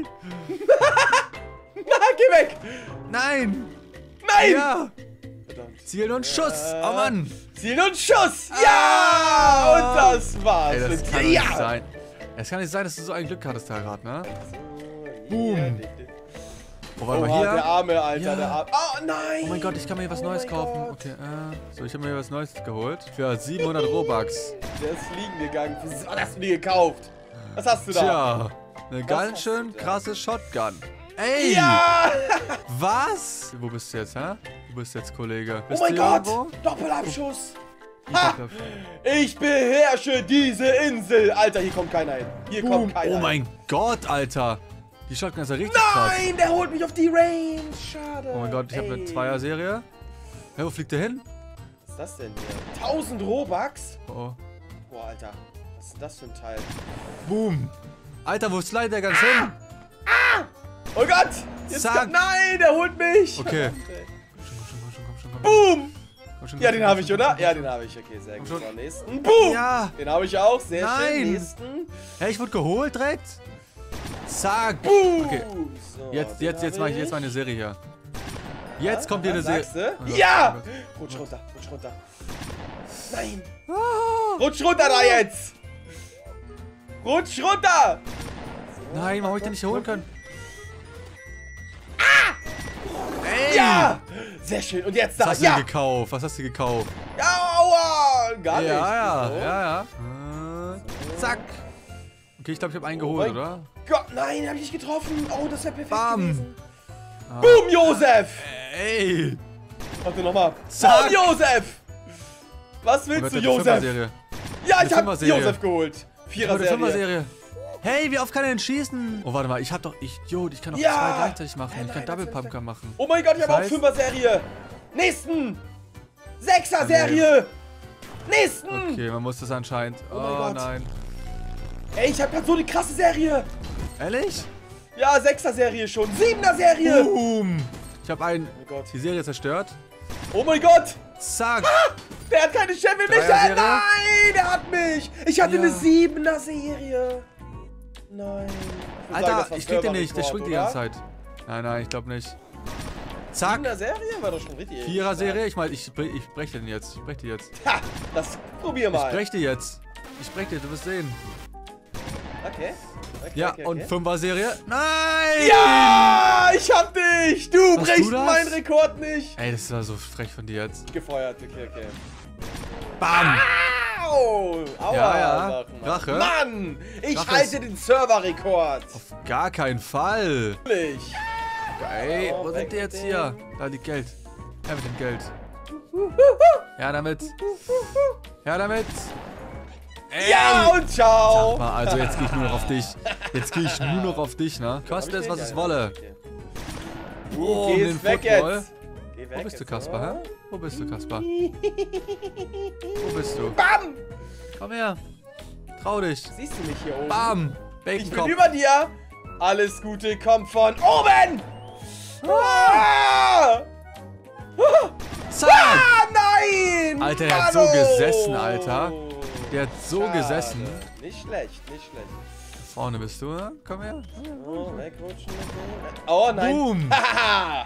geh weg. Nein. Nein. Ja. Verdammt. Ziel und Schuss. Oh Mann. Ziel und Schuss. Ja. Und das war's. Ey, das mit kann dir. nicht sein. Es kann nicht sein, dass du so ein Glück hattest da gerade, ne? Boom. Oh, warte mal, hier. Der Arme, Alter, Ja. der Arme. Oh, nein. Oh mein Gott, ich kann mir hier was Neues mein kaufen. Gott. Okay, so, ich habe mir hier was Neues geholt. Für 700 Robux. Der ist fliegen gegangen. Was hast du dir gekauft? Was hast du da? Tja, eine ganz hast schön du da? krasse Shotgun. Ey! Ja! Was? Wo bist du jetzt, hä? Wo bist du jetzt, Kollege? Oh Bist mein du Gott! irgendwo? Doppelabschuss! Ich Ha! glaub- Ich beherrsche diese Insel! Alter, hier kommt keiner hin. Hier Boom. kommt keiner Oh hin. mein Gott, Alter. Die Shotgun ist ja richtig krass. Nein, der holt mich auf die Range. Schade. Oh mein Gott, ich habe eine Zweier-Serie. Hey, wo fliegt der hin? Was ist das denn hier? 1000 Robux? Oh. Boah, Alter. Was ist denn das für ein Teil? Boom. Alter, wo slidet der ganz hin? Oh Gott! Jetzt Zack. kommt, nein, der holt mich! Okay. Verdammt, ey. Komm schon. Boom! Komm schon, Ja, komm den schon, habe ich, komm oder? schon, Ja, den habe ich. Okay, sehr gut. schon. So, nächsten. Boom! Ja. Den habe ich auch. Sehr Nein. schön. Nächsten. Hey, ich wurde geholt direkt. Zack. Boom! Okay. So, Jetzt den mache ich hab jetzt meine Serie hier. Jetzt kommt hier eine Serie. Sagst du? Oh Gott, Ja! oh Gott. Rutsch runter, rutsch runter. Nein! Ah. Rutsch runter da jetzt! Rutsch runter! Nein, warum habe ich den nicht holen können? Ey! Ja! Sehr schön. Und jetzt Was da. hast du Ja! dir gekauft? Was hast du gekauft? Ja, aua! Gar nicht. Ja. So. Zack. Okay, ich glaube, ich habe einen Oh geholt, mein oder? Gott, nein, hab ich nicht getroffen. Oh, das wäre perfekt Bam. gewesen. Ah. Boom, Josef! Ey! Warte nochmal. Zack. Boom, Josef! Was Oh willst Gott, du, eine Josef? Fünfer-Serie. Ja, Eine ich hab Fünfer-Serie. Josef geholt. Oh, eine Vierer-Serie. Fünfer-Serie. Hey, wie oft kann er denn schießen? Oh, warte mal, ich hab doch... Ich kann doch Ja. zwei gleichzeitig machen. Nein, Ich kann nein, Double das- Pumpkin machen. Oh mein Gott, ich Das habe auch heißt- Fünfer-Serie. Nächsten. Sechser-Serie. Nächsten. Okay, man muss das anscheinend... Oh mein Oh, Gott. nein. Ey, ich hab grad so eine krasse Serie. Ehrlich? Ja, Sechser-Serie schon. Siebener-Serie. Boom! Ich habe Oh Gott. die Serie zerstört. Oh mein Gott. Zack! Der hat keine Chef in mich. Dreier-Serie? Nein, der hat mich. Ich hatte Ja. eine Siebener-Serie. Nein. Ich würd sagen, Alter, das war ich krieg den nicht. Der Serverrekord, schwingt die oder? ganze Zeit. Nein, ich glaube nicht. Zack! Siebener-Serie war doch schon richtig. Vierer-Serie. Ich meine, ich brech den jetzt. Ich brech die jetzt. Ha, das probier Ich mal. brech die jetzt. Ich brech die, du wirst sehen. Okay. Ja, und Fünfer-Serie. Nein! Ja, ich hab dich. Du Hast brichst du das? meinen Rekord nicht. Ey, das war so frech von dir jetzt. Gefeuert, okay. Bam! Au! Aua, Ja. sag mal. Rache. Mann, ich Rache halte ist- den Serverrekord. Auf gar keinen Fall. Wirklich. Ey, Oh, wo weg sind die mit jetzt dem. hier? Da liegt Geld. Her mit dem Geld. Ja, damit. Ja, damit. Ey. Ja, und ciao. Sag mal, also jetzt gehe ich nur noch auf dich. Jetzt gehe ich nur noch auf dich, ne? Koste es, was es wolle. Oh, Geh den jetzt weg Football. jetzt. Geh weg Wo bist du, jetzt, Kasper, oder? hä? Wo bist du, Kasper? Wo bist du? Bam! Komm her. Trau dich. Siehst du mich hier oben? Bam. Ich bin Baconkopf. über dir. Alles Gute kommt von oben. Ah! Zack. Ah, nein! Alter, der hat so Mano! gesessen, Alter. Der hat so Schade. gesessen. Nicht schlecht, nicht schlecht. Vorne bist du, ne? Komm her. Oh, wegrutschen mit dem. Oh, nein. Boom. Haha.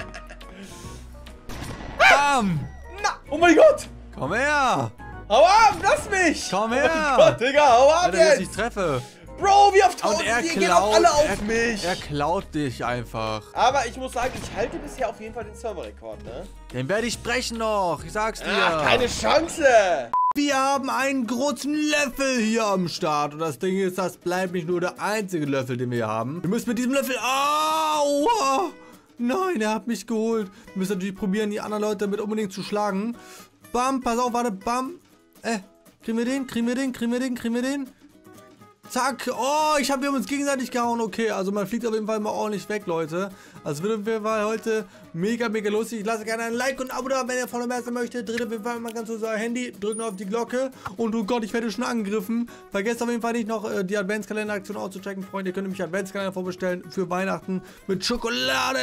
Bam. Na, oh mein Gott. Komm her. Hau ab, lass mich. Komm Oh her. mein Gott, Digga, hau ab Alter, dass ich jetzt. treffe. Bro, wie oft Und tausend, er die gehen auch alle auf klaut. mich. Er klaut dich einfach. Aber ich muss sagen, ich halte bisher auf jeden Fall den Serverrekord, ne? Den werde ich brechen noch. Ich sag's dir. Ach, keine Chance. Wir haben einen großen Löffel hier am Start. Und das Ding ist, das bleibt nicht nur der einzige Löffel, den wir haben. Wir müssen mit diesem Löffel... Aua! Nein, er hat mich geholt. Wir müssen natürlich probieren, die anderen Leute damit unbedingt zu schlagen. Bam, pass auf, warte, bam. Kriegen wir den? Kriegen wir den? Kriegen wir den? Kriegen wir den? Zack. Oh, wir haben uns gegenseitig gehauen. Okay, also man fliegt auf jeden Fall mal ordentlich weg, Leute. Also wird auf jeden Fall heute mega, mega lustig. Ich lasse gerne ein Like und ein Abo da, wenn ihr von dem ersten möchtet. Dreht auf jeden Fall mal ganz kurz euer Handy, drückt auf die Glocke. Und oh Gott, ich werde schon angegriffen. Vergesst auf jeden Fall nicht noch die Adventskalender-Aktion auszuchecken, Freunde. Ihr könnt nämlich Adventskalender vorbestellen für Weihnachten mit Schokolade.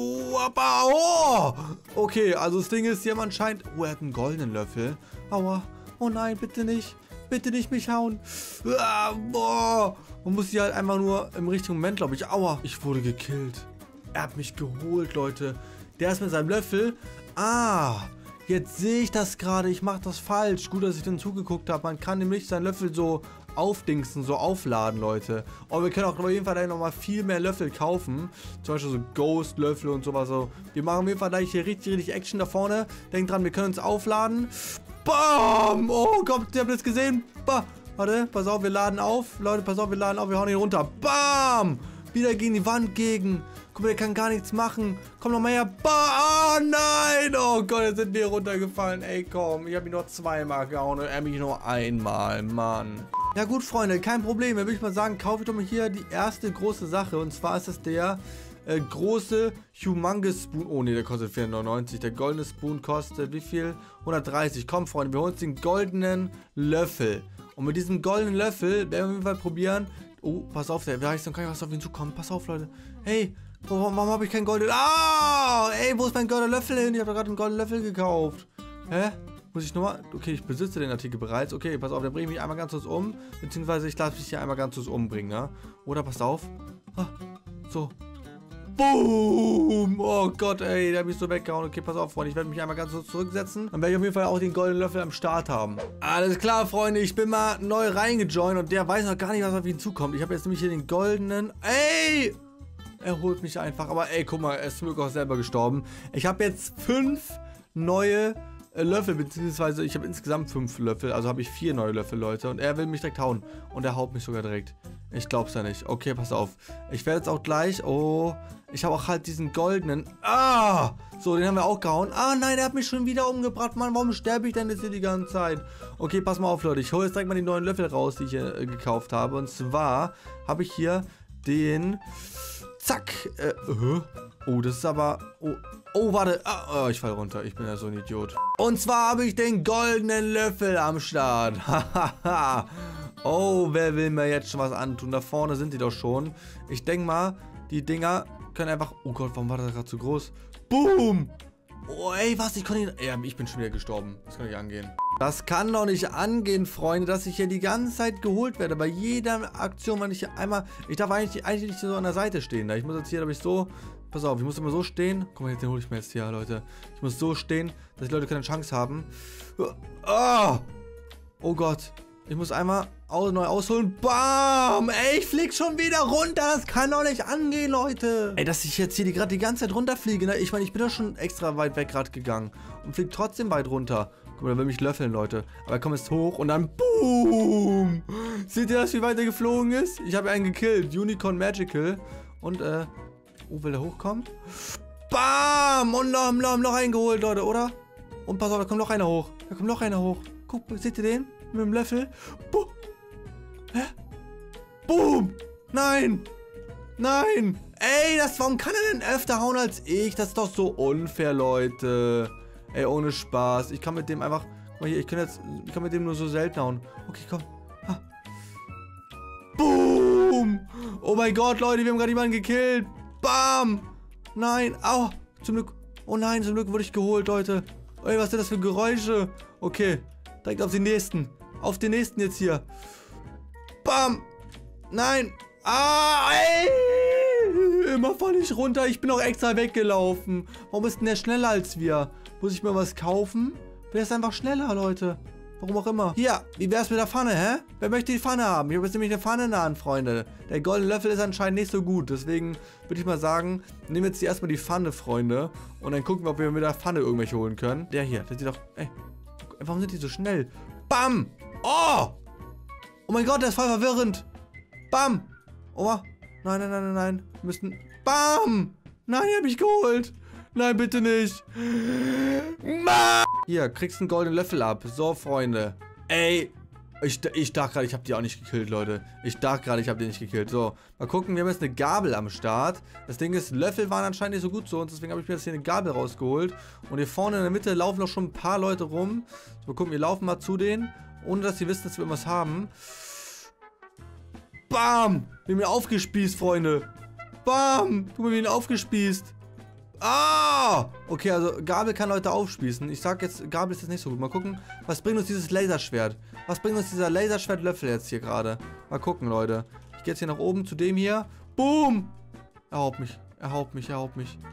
Oh! Okay, also das Ding ist, hier haben anscheinend... Oh, er hat einen goldenen Löffel. Aua. Oh nein, bitte nicht. Bitte nicht mich hauen. Boah. Man muss sie halt einfach nur im richtigen Moment, glaube ich. Aua. Ich wurde gekillt. Er hat mich geholt, Leute. Der ist mit seinem Löffel. Jetzt sehe ich das gerade. Ich mache das falsch. Gut, dass ich dann zugeguckt habe. Man kann nämlich seinen Löffel so aufdingsen, so aufladen, Leute. Aber wir können auch auf jeden Fall nochmal viel mehr Löffel kaufen. Zum Beispiel so Ghost-Löffel und sowas. Also, wir machen auf jeden Fall gleich hier richtig, richtig Action da vorne. Denkt dran, wir können uns aufladen. Bam! Oh Gott, ihr habt das gesehen. Warte, pass auf, wir laden auf. Leute, pass auf, wir laden auf. Wir hauen ihn runter. Bam! Wieder gegen die Wand gegen. Guck mal, der kann gar nichts machen. Komm noch mal her. Oh nein! Oh Gott, jetzt sind wir runtergefallen. Ey, komm. Ich habe ihn noch zweimal gehauen und er mich nur einmal. Mann. Ja gut, Freunde, kein Problem. Dann würde ich mal sagen, kaufe ich doch mal hier die erste große Sache. Und zwar ist es der große Humongous Spoon. Oh ne, der kostet 4,99. Der goldene Spoon kostet wie viel? 130. Komm, Freunde, wir holen uns den goldenen Löffel. Und mit diesem goldenen Löffel werden wir auf jeden Fall probieren. Oh, pass auf, der weiß noch gar nicht, was auf ihn zukommt. Pass auf, Leute. Hey, warum habe ich keinen goldenen... Ey, wo ist mein goldener Löffel hin? Ich habe doch gerade einen goldenen Löffel gekauft. Hä? Muss ich nochmal... Okay, ich besitze den Artikel bereits. Okay, pass auf, dann bringe ich mich einmal ganz kurz um. Beziehungsweise ich lasse mich hier einmal ganz kurz umbringen, ne? Oder pass auf. So. Boom! Oh Gott, ey, der hat mich so weggehauen. Okay, pass auf, Freunde, ich werde mich einmal ganz kurz zurücksetzen. Dann werde ich auf jeden Fall auch den goldenen Löffel am Start haben. Alles klar, Freunde, ich bin mal neu reingejoint und der weiß noch gar nicht, was auf ihn zukommt. Ich habe jetzt nämlich hier den goldenen... Ey! Er holt mich einfach. Aber ey, guck mal, er ist zum Glück auch selber gestorben. Ich habe jetzt 5 neue Löffel, beziehungsweise ich habe insgesamt 5 Löffel. Also habe ich 4 neue Löffel, Leute. Und er will mich direkt hauen. Und er haut mich sogar direkt. Ich glaub's ja nicht. Okay, pass auf. Ich werde jetzt auch gleich... Oh, ich habe auch halt diesen goldenen... So, den haben wir auch gehauen. Nein, er hat mich schon wieder umgebracht. Mann, warum sterbe ich denn jetzt hier die ganze Zeit? Okay, pass mal auf, Leute. Ich hole jetzt direkt mal die neuen Löffel raus, die ich hier gekauft habe. Und zwar habe ich hier den... Zack. Oh, das ist aber... Oh, warte. Ich falle runter. Ich bin ja so ein Idiot. Und zwar habe ich den goldenen Löffel am Start. Hahaha. Oh, wer will mir jetzt schon was antun? Da vorne sind die doch schon. Ich denke mal, die Dinger können einfach... Oh Gott, warum war das gerade so groß? Boom! Oh, ey, was? Ich konnte ihn... Ja, ich bin schon wieder gestorben. Das kann nicht angehen. Das kann doch nicht angehen, Freunde, dass ich hier die ganze Zeit geholt werde. Bei jeder Aktion, wenn ich hier einmal... Ich darf eigentlich nicht so an der Seite stehen. Ich muss jetzt hier, so... Pass auf, ich muss immer so stehen. Guck mal, jetzt den hole ich mir jetzt hier, Leute. Ich muss so stehen, dass die Leute keine Chance haben. Oh Gott. Ich muss einmal neu ausholen. Bam! Ey, ich flieg schon wieder runter. Das kann doch nicht angehen, Leute. Ey, dass ich jetzt hier gerade die ganze Zeit runterfliege. Ne? Ich meine, ich bin doch schon extra weit weg gerade gegangen. Und fliege trotzdem weit runter. Guck mal, der will mich löffeln, Leute. Aber er kommt jetzt hoch und dann BOOM! Seht ihr das, wie weit er geflogen ist? Ich habe einen gekillt. Unicorn Magical. Und, will der hochkommen? Bam! Und noch einen geholt, Leute, oder? Und pass auf, da kommt noch einer hoch. Da kommt noch einer hoch. Guck, seht ihr den? Mit dem Löffel. Hä? Boom! Nein! Nein! Ey, warum kann er denn öfter hauen als ich? Das ist doch so unfair, Leute. Ey, ohne Spaß. Ich kann mit dem einfach... Guck mal hier, ich kann mit dem nur so selten hauen. Okay, komm. Boom! Oh mein Gott, Leute, wir haben gerade jemanden gekillt. Bam! Nein, au! Zum Glück... Oh nein, zum Glück wurde ich geholt, Leute. Ey, was sind das für Geräusche? Okay, direkt auf den nächsten. Auf den nächsten jetzt hier. Bam! Nein! Ey! Immer falle ich runter. Ich bin auch extra weggelaufen. Warum ist denn der schneller als wir? Muss ich mir was kaufen? Der ist einfach schneller, Leute. Warum auch immer. Hier, wie wär's mit der Pfanne, hä? Wer möchte die Pfanne haben? Ich habe jetzt nämlich eine Pfanne in der Hand, Freunde. Der goldene Löffel ist anscheinend nicht so gut. Deswegen würde ich mal sagen, nehmen wir jetzt erstmal die Pfanne, Freunde. Und dann gucken wir, ob wir mit der Pfanne irgendwelche holen können. Der hier, der sieht doch... Ey, warum sind die so schnell? Bam! Oh! Oh mein Gott, der ist voll verwirrend. Bam! Oh, nein. Wir müssen... Bam! Nein, er hat mich geholt. Nein, bitte nicht. Mann. Hier, kriegst einen goldenen Löffel ab. So, Freunde. Ey. Ich dachte gerade, ich habe die auch nicht gekillt, Leute. Ich dachte gerade, ich habe die nicht gekillt. So, mal gucken. Wir haben jetzt eine Gabel am Start. Das Ding ist, Löffel waren anscheinend nicht so gut zu uns. Deswegen habe ich mir jetzt hier eine Gabel rausgeholt. Und hier vorne in der Mitte laufen noch schon ein paar Leute rum. So, mal gucken, wir laufen mal zu denen. Ohne, dass sie wissen, dass wir irgendwas haben. Bam! Wir haben ihn aufgespießt, Freunde. Bam! Guck mal, wie ihn aufgespießt. Ah! Okay, also Gabel kann Leute aufspießen. Ich sag jetzt, Gabel ist jetzt nicht so gut. Mal gucken, was bringt uns dieses Laserschwert? Was bringt uns dieser Laserschwertlöffel jetzt hier gerade? Mal gucken, Leute. Ich gehe jetzt hier nach oben zu dem hier. Boom! Er haut mich. Er haut mich. Er haut mich.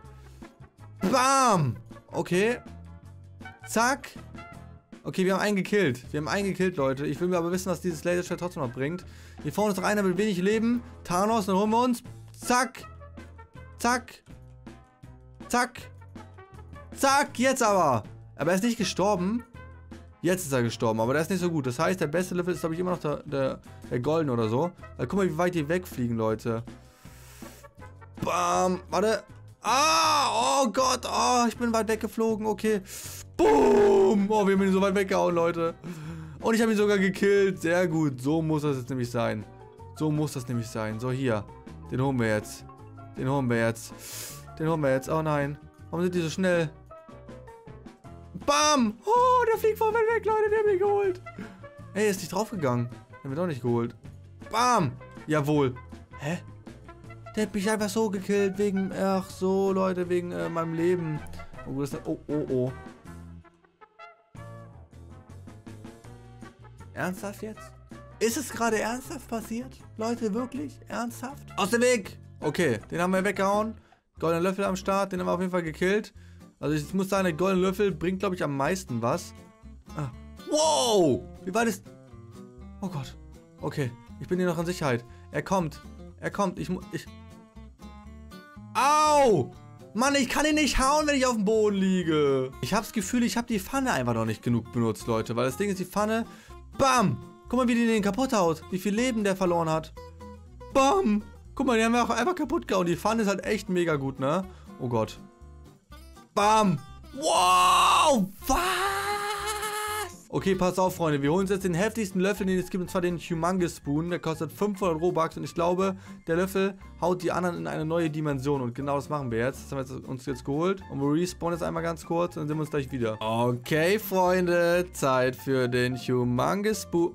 Bam! Okay. Zack. Okay, wir haben einen gekillt. Wir haben einen gekillt, Leute. Ich will mir aber wissen, was dieses Laserschwert trotzdem noch bringt. Hier vorne ist noch einer mit wenig Leben. Thanos, dann holen wir uns. Zack. Zack. Zack. Zack, jetzt aber. Aber er ist nicht gestorben. Jetzt ist er gestorben, aber der ist nicht so gut. Das heißt, der beste Löffel ist, glaube ich, immer noch der Golden oder so. Weil, guck mal, wie weit die wegfliegen, Leute. Bam. Warte. Ah, oh Gott. Oh, ich bin weit weggeflogen. Okay. Boom. Oh, wir haben ihn so weit weggehauen, Leute. Und ich habe ihn sogar gekillt. Sehr gut. So muss das jetzt nämlich sein. So muss das nämlich sein. So, hier. Den holen wir jetzt. Den holen wir jetzt. Den holen wir jetzt. Oh nein. Warum sind die so schnell? Bam! Oh, der fliegt voll weit weg, Leute. Der hat mich geholt. Ey, ist nicht draufgegangen. Der wird doch nicht geholt. Bam! Jawohl. Hä? Der hat mich einfach so gekillt wegen... Ach so, Leute, wegen meinem Leben. Oh, das ist... Oh, oh, oh. Ernsthaft jetzt? Ist es gerade ernsthaft passiert? Leute, wirklich? Ernsthaft? Aus dem Weg! Okay, den haben wir weggehauen. Goldener Löffel am Start, den haben wir auf jeden Fall gekillt. Also ich muss sagen, der goldene Löffel bringt, glaube ich, am meisten was. Ah. Wow! Wie weit ist... Oh Gott. Okay, ich bin hier noch in Sicherheit. Er kommt. Er kommt. Ich... Au! Mann, ich kann ihn nicht hauen, wenn ich auf dem Boden liege. Ich habe das Gefühl, ich habe die Pfanne einfach noch nicht genug benutzt, Leute. Weil das Ding ist, die Pfanne... Bam! Guck mal, wie die den kaputt haut. Wie viel Leben der verloren hat. Bam! Guck mal, die haben wir auch einfach kaputt gehauen. Die Pfanne ist halt echt mega gut, ne? Oh Gott. Bam! Wow! Was? Okay, pass auf, Freunde. Wir holen uns jetzt den heftigsten Löffel, den es gibt, und zwar den Humongous Spoon. Der kostet 500 Robux und ich glaube, der Löffel haut die anderen in eine neue Dimension. Und genau das machen wir jetzt. Das haben wir uns jetzt geholt. Und wir respawnen jetzt einmal ganz kurz und dann sehen wir uns gleich wieder. Okay, Freunde. Zeit für den Humongous Spoon.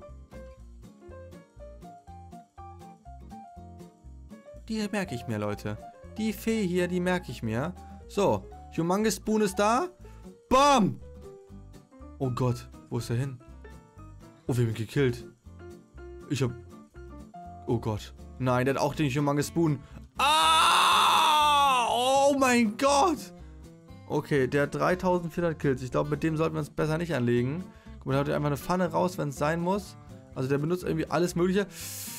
Die merke ich mir, Leute. Die Fee hier, die merke ich mir. So, Humongous Spoon ist da. Bam! Oh Gott, wo ist er hin? Oh, wir haben ihn gekillt. Ich hab... Oh Gott. Nein, der hat auch den Humongous Spoon. Ah! Oh mein Gott! Okay, der hat 3400 Kills. Ich glaube, mit dem sollten wir uns besser nicht anlegen. Guck mal, der haut einfach eine Pfanne raus, wenn es sein muss. Also der benutzt irgendwie alles Mögliche.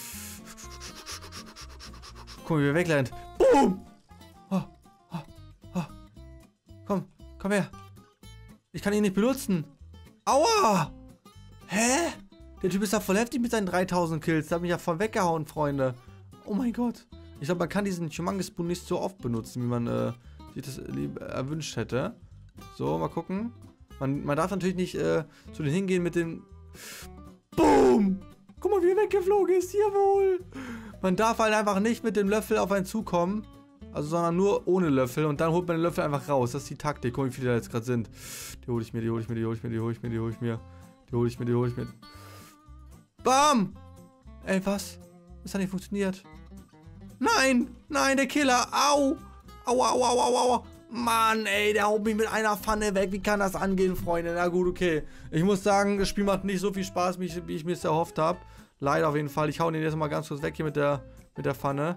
Guck mal, wie er weglernt. Boom! Oh, oh, oh. Komm her. Ich kann ihn nicht benutzen. Aua! Hä? Der Typ ist ja voll heftig mit seinen 3000 Kills. Der hat mich ja voll weggehauen, Freunde. Oh mein Gott. Ich glaube, man kann diesen Humongous Spoon nicht so oft benutzen, wie man sich das erwünscht hätte. So, mal gucken. Man darf natürlich nicht zu den hingehen mit dem... Boom! Guck mal, wie er weggeflogen ist. Jawohl! Man darf halt einfach nicht mit dem Löffel auf einen zukommen. Also, sondern nur ohne Löffel. Und dann holt man den Löffel einfach raus. Das ist die Taktik. Guck mal, wie viele da jetzt gerade sind. Die hole ich mir, die hole ich mir, die hole ich mir, die hole ich mir, die hole ich mir. Die hole ich mir, die hole ich mir. Bam! Ey, was? Das hat nicht funktioniert. Nein! Nein, der Killer! Au! Au, au, au, au, au! Mann, ey, der haut mich mit einer Pfanne weg. Wie kann das angehen, Freunde? Na gut, okay. Ich muss sagen, das Spiel macht nicht so viel Spaß, wie ich mir es erhofft habe. Leider auf jeden Fall. Ich hau den jetzt mal ganz kurz weg hier mit der Pfanne.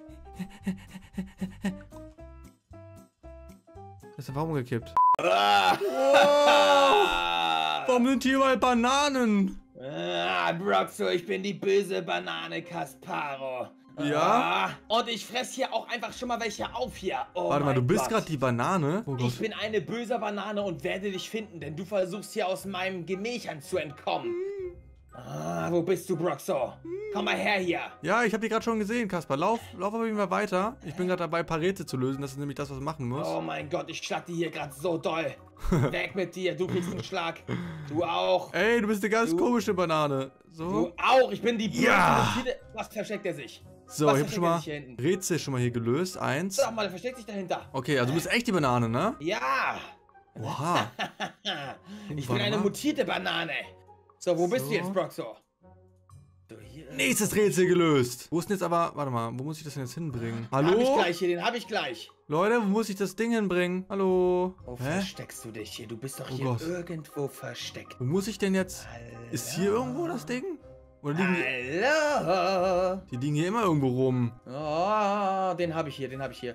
Ist einfach umgekippt. Warum sind hier überall Bananen? Broxo, ich bin die böse Banane Kasparo. Ja? Und ich fress hier auch einfach schon mal welche auf hier. Oh, warte mal, du bist gerade die Banane? Oh Gott. Ich bin eine böse Banane und werde dich finden, denn du versuchst hier aus meinem Gemächern zu entkommen. Ah, wo bist du, Broxo? Komm mal her hier. Ja, ich habe die gerade schon gesehen, Kaspar. Lauf aber mal weiter. Ich bin gerade dabei, paar Rätsel zu lösen. Das ist nämlich das, was man machen muss. Oh mein Gott, ich schlag die hier gerade so doll. Weg mit dir, du kriegst einen Schlag. Du auch. Ey, du bist eine ganz komische Banane. So. Du auch, ich bin die Ja. Was versteckt er sich? So, Was ich habe schon versteckt er mal sich hier hinten? Rätsel schon mal hier gelöst. 1. Sag mal, der versteckt sich dahinter. Okay, also du bist echt die Banane, ne? Ja. Oha. Ich bin Warte eine mal. mutierte Banane. So, wo bist So. du jetzt, Broxo? So, hier. Nächstes Rätsel gelöst. Wo ist denn jetzt aber... Warte mal, wo muss ich das denn jetzt hinbringen? Den hab ich Hallo? gleich hier, den hab ich gleich. Leute, wo muss ich das Ding hinbringen? Hallo? Wo Hä? versteckst du dich hier? Du bist doch hier Gott. irgendwo versteckt. Wo muss ich denn jetzt... Ist hier irgendwo das Ding? Oder liegen die... Hallo. Die liegen hier immer irgendwo rum. Oh, den habe ich hier, den habe ich hier.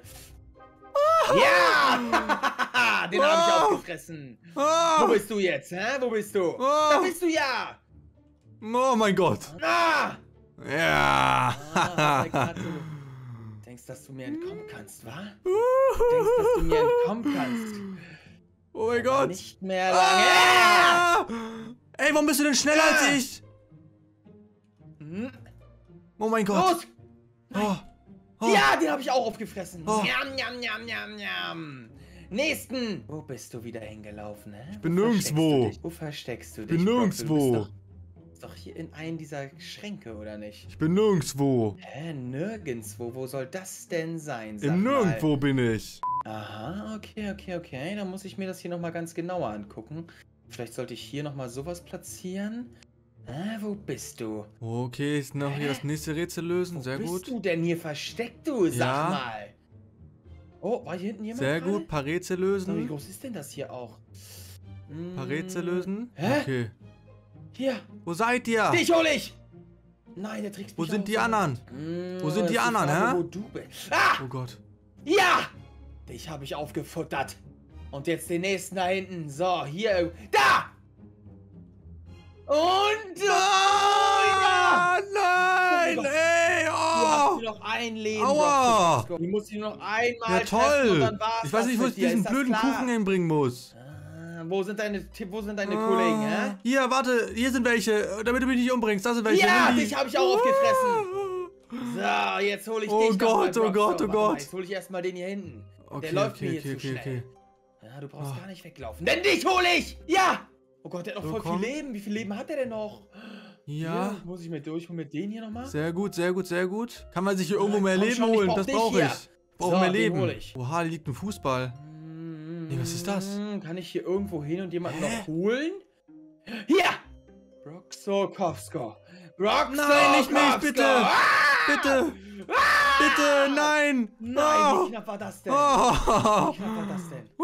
Ja! Den habe ich aufgefressen. Wo Ah! bist du jetzt, hä? Wo bist du? Da bist du ja! Oh mein Gott. Ah! Ja. Du denkst, dass du mir entkommen kannst, wa? Du denkst, dass du mir entkommen kannst. Oh mein Aber Gott. nicht mehr lange. Ah! Ey, warum bist du denn schneller als ich? Hm? Oh mein Gott. Los! Oh. Oh. Ja, den habe ich auch aufgefressen. Oh. Njam, njam, njam, njam, njam. Nächsten. Wo bist du wieder hingelaufen, hä? Ich bin nirgendwo. Wo versteckst du dich? Bin Brock? nirgendwo. Du bist doch hier in einem dieser Schränke, oder nicht? Ich bin nirgendwo. Hä, nirgendwo. Wo soll das denn sein? Sag Im mal. Nirgendwo bin ich. Aha, okay. Dann muss ich mir das hier nochmal ganz genauer angucken. Vielleicht sollte ich hier nochmal sowas platzieren. Wo bist du? Okay, ist noch hier das nächste Rätsel lösen. Sehr Wo gut. bist du denn hier versteckt, du? Sag Ja. mal. Oh, war hier hinten jemand? Sehr gerade? gut. Paar Rätsel So, wie lösen. groß ist denn das hier auch? Paar Rätsel lösen. Hä? Okay. Hier, Wo seid ihr? dich hol ich! Nein, der trägt mich Wo sind auf. die anderen? Wo sind die ist anderen, Frage, hä? Wo du bist. Ah! Oh Gott. Ja! Dich habe ich aufgefuttert. Und jetzt den nächsten da hinten. So, hier. Da! Und... Ah, nein! Oh Gott. Ey! Du hast Oh! nur noch ein Leben. Aua. Brock. Du musst ihn nur noch einmal Ja, treffen und toll! dann war's Ich weiß das nicht, wo mit ich dir. diesen Ist das blöden klar? Kuchen hinbringen muss. Wo sind deine Kollegen, hä? Hier, warte, hier sind welche, damit du mich nicht umbringst. Das sind welche. Ja, Nimm die. dich habe ich auch aufgefressen. So, jetzt hole ich Oh dich noch mal, Gott, oh Brock. Gott, So, oh warte mal, Gott. Jetzt hole ich erstmal den hier hinten. Okay, Der läuft okay, mir okay, hier zu okay, schnell. okay. Ja, du brauchst Oh. gar nicht weglaufen. Denn dich hole ich! Ja! Oh Gott, der hat noch So, voll komm. viel Leben. Wie viel Leben hat der denn noch? Ja. Hier, muss ich mit durch und mit denen hier nochmal? Sehr gut, sehr gut, sehr gut. Kann man sich hier irgendwo Ja, mehr komm Leben schon, ich holen? brauch Das dich brauche hier. ich. Ich brauche So, mehr den Leben. hol ich. Oha, hier liegt ein Fußball. Nee, was ist das? Kann ich hier irgendwo hin und jemanden Hä? noch holen? Hier! Broxokowsko. Nein, nicht mich, bitte! Bitte! Bitte, nein! Nein, Oh. wie knapp war das denn? Oh. Wie knapp war das denn?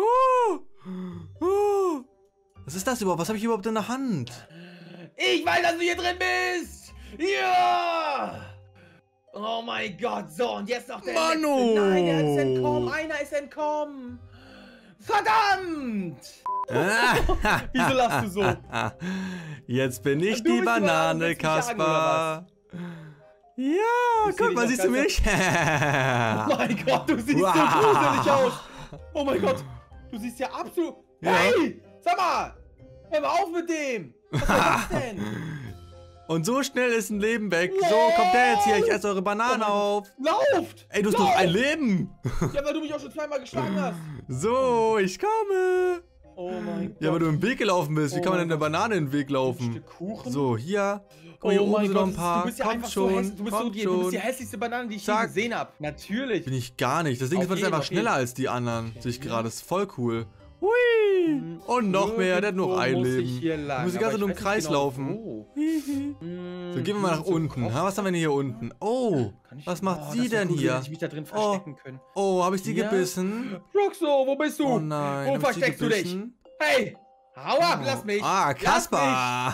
Was ist das überhaupt? Was habe ich überhaupt in der Hand? Ich weiß, dass du hier drin bist! Ja! Oh mein Gott, so, und jetzt noch der Manu! letzte. Nein, der ist entkommen. Einer ist entkommen. Verdammt! Wieso lachst du so? Jetzt bin ich Du die bist überall, Banane, willst mich jagen, Kaspar. Ja, Ich seh guck dich mal, auch siehst du ganz- mich? Oh mein Gott, du siehst so Wow. gruselig aus. Oh mein Gott, du siehst ja absolut... Ja. Hey, sag mal, hör mal auf mit dem. Was soll das denn? Und so schnell ist ein Leben weg. So, kommt der jetzt hier. Ich esse eure Bananen auf. Lauft! Ey, du hast Lauf! noch ein Leben. Ja, weil du mich auch schon zweimal geschlagen hast. So, ich komme. Oh mein Gott. Ja, weil du im Weg gelaufen bist. Wie Oh kann man mein denn eine Banane in den Weg Ein laufen? Stück Kuchen. So, hier. Guck mal, hier oben sind noch ein paar. Du bist ja Kommt einfach so schon. hässlich. Du bist Kommt die schon. hässlichste Banane, die ich je Zack. gesehen habe. Natürlich. Bin ich gar nicht. Das Ding ist, Auf man ist jeden, einfach auf jeden. schneller als die anderen. Sehe ich gerade. Das ist voll cool. Hui. Und noch mehr. Der hat nur noch ein Irgendwo muss ich Leben. hier lang, Du musst die aber ganze Zeit nur im ich weiß Kreis nicht genau, laufen. wo. So, gehen wir mal nach unten. Ha, was haben wir denn hier unten? Oh, was macht sie denn hier? Hätte ich mich da drin verstecken können. Oh, habe ich sie Ja. gebissen? Broxo, wo bist du? Oh nein. Wo hab ich sie versteckst du dich? gebissen? Hey, hau ab, lass mich. Ah, Kaspar.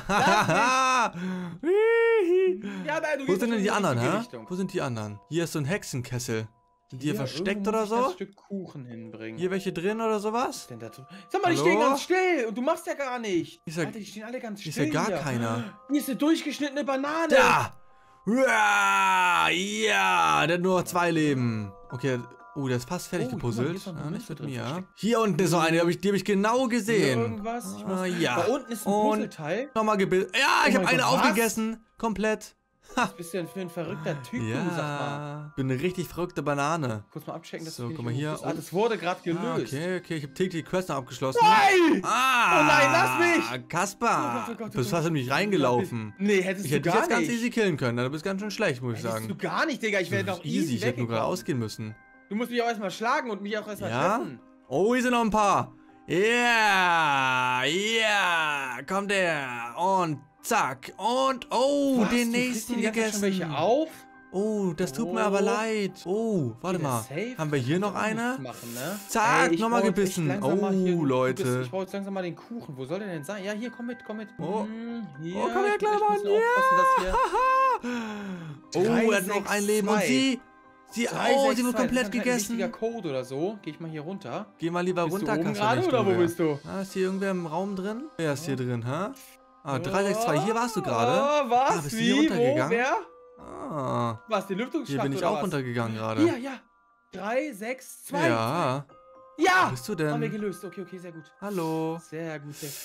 Hihi. Ja, nein, du Wo gehst sind denn in die anderen, richtige hä? Richtung. Wo sind die anderen? Hier ist so ein Hexenkessel. Sind die hier versteckt irgendwo oder muss ich das so? Stück Kuchen hinbringen. Hier welche drin oder sowas? Denn da drin- Sag mal, die Hallo? stehen ganz still und du machst ja gar nicht. Ist ja- Alter, die stehen alle ganz Hier still. ist ja gar hier. keiner. Hier ist eine durchgeschnittene Banane. Da! Uah, ja, der hat nur noch 2 Leben. Okay, Oh, der ist fast fertig Oh, guck mal, hier gepuzzelt. ist noch eine Ja, nicht Münze mit drin mir. versteckt. Hier unten ist so eine, die hab ich genau Hier gesehen. irgendwas? Ich muss, Ja. Da unten ist ein Und Puzzleteil. nochmal gebissen. Ja, Oh ich habe mein eine Gott, was? aufgegessen. Komplett. Was bist du denn für ein verrückter Typ, du, sag mal. Ja. Bin eine richtig verrückte Banane. Kurz mal abchecken, dass So, du guck mal hier. Ah, das wurde gerade gelöst. Ah, okay. Ich habe täglich die Quest noch abgeschlossen. Nein! Ah! Oh nein, lass mich! Kaspar! Oh Gott, oh Gott, oh Du bist Gott. fast in mich reingelaufen. Nee, hättest Ich du hätte dich gar jetzt ganz nicht. easy killen können. Du bist ganz schön schlecht, muss ich Hättest sagen. du gar nicht, Digga. Ich wäre doch easy Ich hätte nur gerade weggekommen. ausgehen müssen. Du musst mich auch erstmal schlagen und mich auch erstmal Ja? treffen. Oh, hier sind noch ein paar. Ja, ja, kommt der. Und zack. Und, oh, Was, den du frisst nächsten die ganze Zeit schon gegessen. welche auf? Oh, das tut mir aber leid. Oh, warte Der mal. Safe Haben wir hier kannst noch du auch nichts eine? Machen, ne? Zack, ich nochmal brauch jetzt gebissen. langsam mal Oh, Leute. Ich brauche jetzt langsam mal den Kuchen. Wo soll der denn sein? Ja, hier, komm mit, komm mit. Oh. Hier, Oh, komm her, ich kleiner muss Mann. nur aufpassen, dass hier... Oh, er hat noch ein Leben. Und 362. sie 362, wird komplett das ist ein gegessen. richtiger Code oder so. Geh ich mal hier runter. Geh mal lieber Bist runter, du oben Kasper, gerade nicht oder wo drüber. bist du? Ah, ist hier irgendwer im Raum drin? Wer ist hier drin, hä? Ah, 362, hier warst du gerade. Oh, was? Ah, bist du Wie? hier runtergegangen? Wo? Wer? Ah, Was, die Lüftungsschacht hier bin ich oder auch was? runtergegangen gerade. Hier, ja. 3, 6, 2. Ja. Ja! Wo bist du Haben wir denn? gelöst. Okay, okay, sehr gut. Hallo. Sehr gut, sehr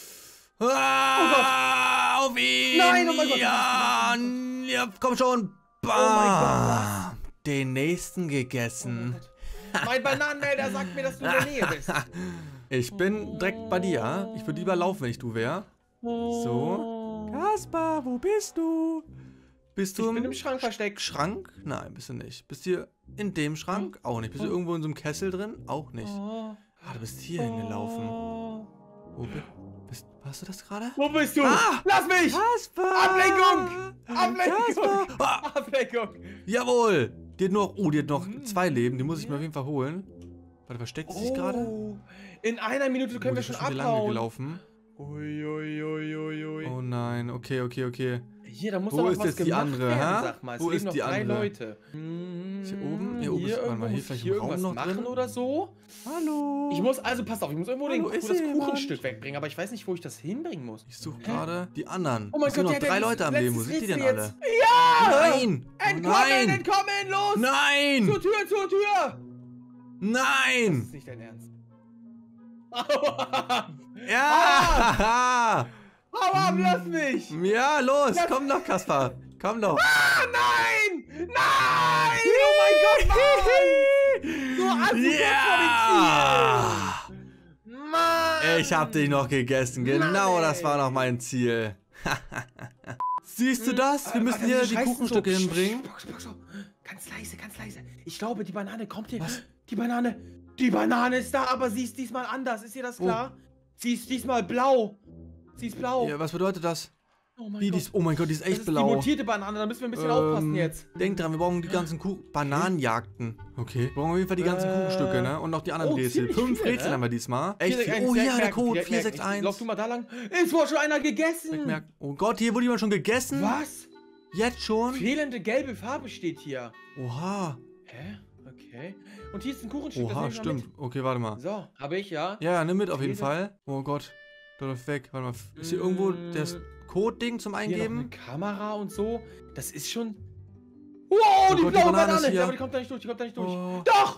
Ah, auf ihn! Nein, oh mein Gott, Ja, ja, komm schon! Bam! Oh Den nächsten Oh gegessen. mein Gott. Mein Bananenmelder sagt mir, dass du in der Nähe bist. Ich bin direkt bei dir. Ich würde lieber laufen, wenn ich du wäre. So. Kaspar, wo bist du? Bist du Ich bin im Schrank versteckt. Schrank? Nein, bist du nicht. Bist du in dem Schrank? Auch nicht. Bist du irgendwo in so einem Kessel drin? Auch nicht. Oh. Ah, du bist hier hingelaufen. Oh. Wo bist Warst du das gerade? Wo bist du? Ah! Lass mich! Kaspar! Ablenkung! Ablenkung! Kaspar! Ah, Ablenkung! jawohl! Die hat noch 2 Leben. Die muss ich mir auf jeden Fall holen. Warte, versteckt sie sich gerade? Oh. In einer Minute können wir die schon ist lange abhauen. gelaufen. Ui, ui, ui, ui, ui. Oh nein, okay. Hier, da muss Wo doch noch ist was jetzt die gemacht andere, werden, hä? sag mal. Es Wo leben ist noch die 3 andere? Leute. Ist hier oben? Hier oben ist, warte mal, hier vielleicht hier im Raum irgendwas noch machen drin? oder so. Hallo? Ich muss, also pass auf, ich muss irgendwo Hallo, das ist hier jemand? Kuchenstück wegbringen, aber ich weiß nicht, wo ich das hinbringen muss. Ich suche gerade die anderen. Oh mein es sind Gott, noch der 3 hat Leute am letztes Leben. Wo sind die denn Rätsel alle? jetzt. Ja! Nein! Oh Entkommen, nein! entkommen, los! Nein! Zur Tür, zur Tür! Das Nein! ist nicht dein Ernst. Aua! Ja! Hau ab, lass mich! Ja, los! Lass- Komm doch, Kaspar! Komm doch! Ah, nein! Nein! Oh mein Gott, Mann! Du hast mich Ja! Mann! Ich hab dich noch gegessen. Genau, Mann, das ey. war noch mein Ziel. Siehst du das? Wir müssen hier die Kuchenstücke hinbringen. Ganz leise, ganz leise. Ich glaube, die Banane kommt hier. Was? Die Banane ist da, aber sie ist diesmal anders. Ist dir das klar? Sie ist diesmal blau. Sie ist blau. Ja, was bedeutet das? Oh mein Wie, Gott. oh mein Gott, die ist Das echt ist die blau. mutierte Banane, da müssen wir ein bisschen aufpassen jetzt. Denk dran, wir brauchen die ganzen Bananenjagden. Okay. Wir brauchen auf jeden Fall die ganzen Kuchenstücke, ne? Und noch die anderen Oh, Rätsel. ziemlich 5 viele, Rätsel ne? haben wir diesmal. Echt viel. 461, Oh, hier, der merken, Code. direkt merken. 461. Lauf du mal da lang. Es wurde schon einer gegessen. Oh Gott, hier wurde jemand schon gegessen? Was? Jetzt schon? Fehlende gelbe Farbe steht hier. Oha. Hä? Okay. Und hier ist ein Kuchenstück. das Oha, nehme ich mal mit. stimmt. Okay, warte mal. So, habe ich, ja. Ja, nimm mit auf jeden Fehler. Fall. Oh Gott. Der läuft weg. Warte mal. Ist hier irgendwo das Code-Ding zum Hier noch eine Eingeben? Kamera und so. Das ist schon... Wow, Oh die Gott, die blaue Banane ist Banane. hier. Ja, aber die kommt da nicht durch, die kommt da nicht durch. Oh. Doch!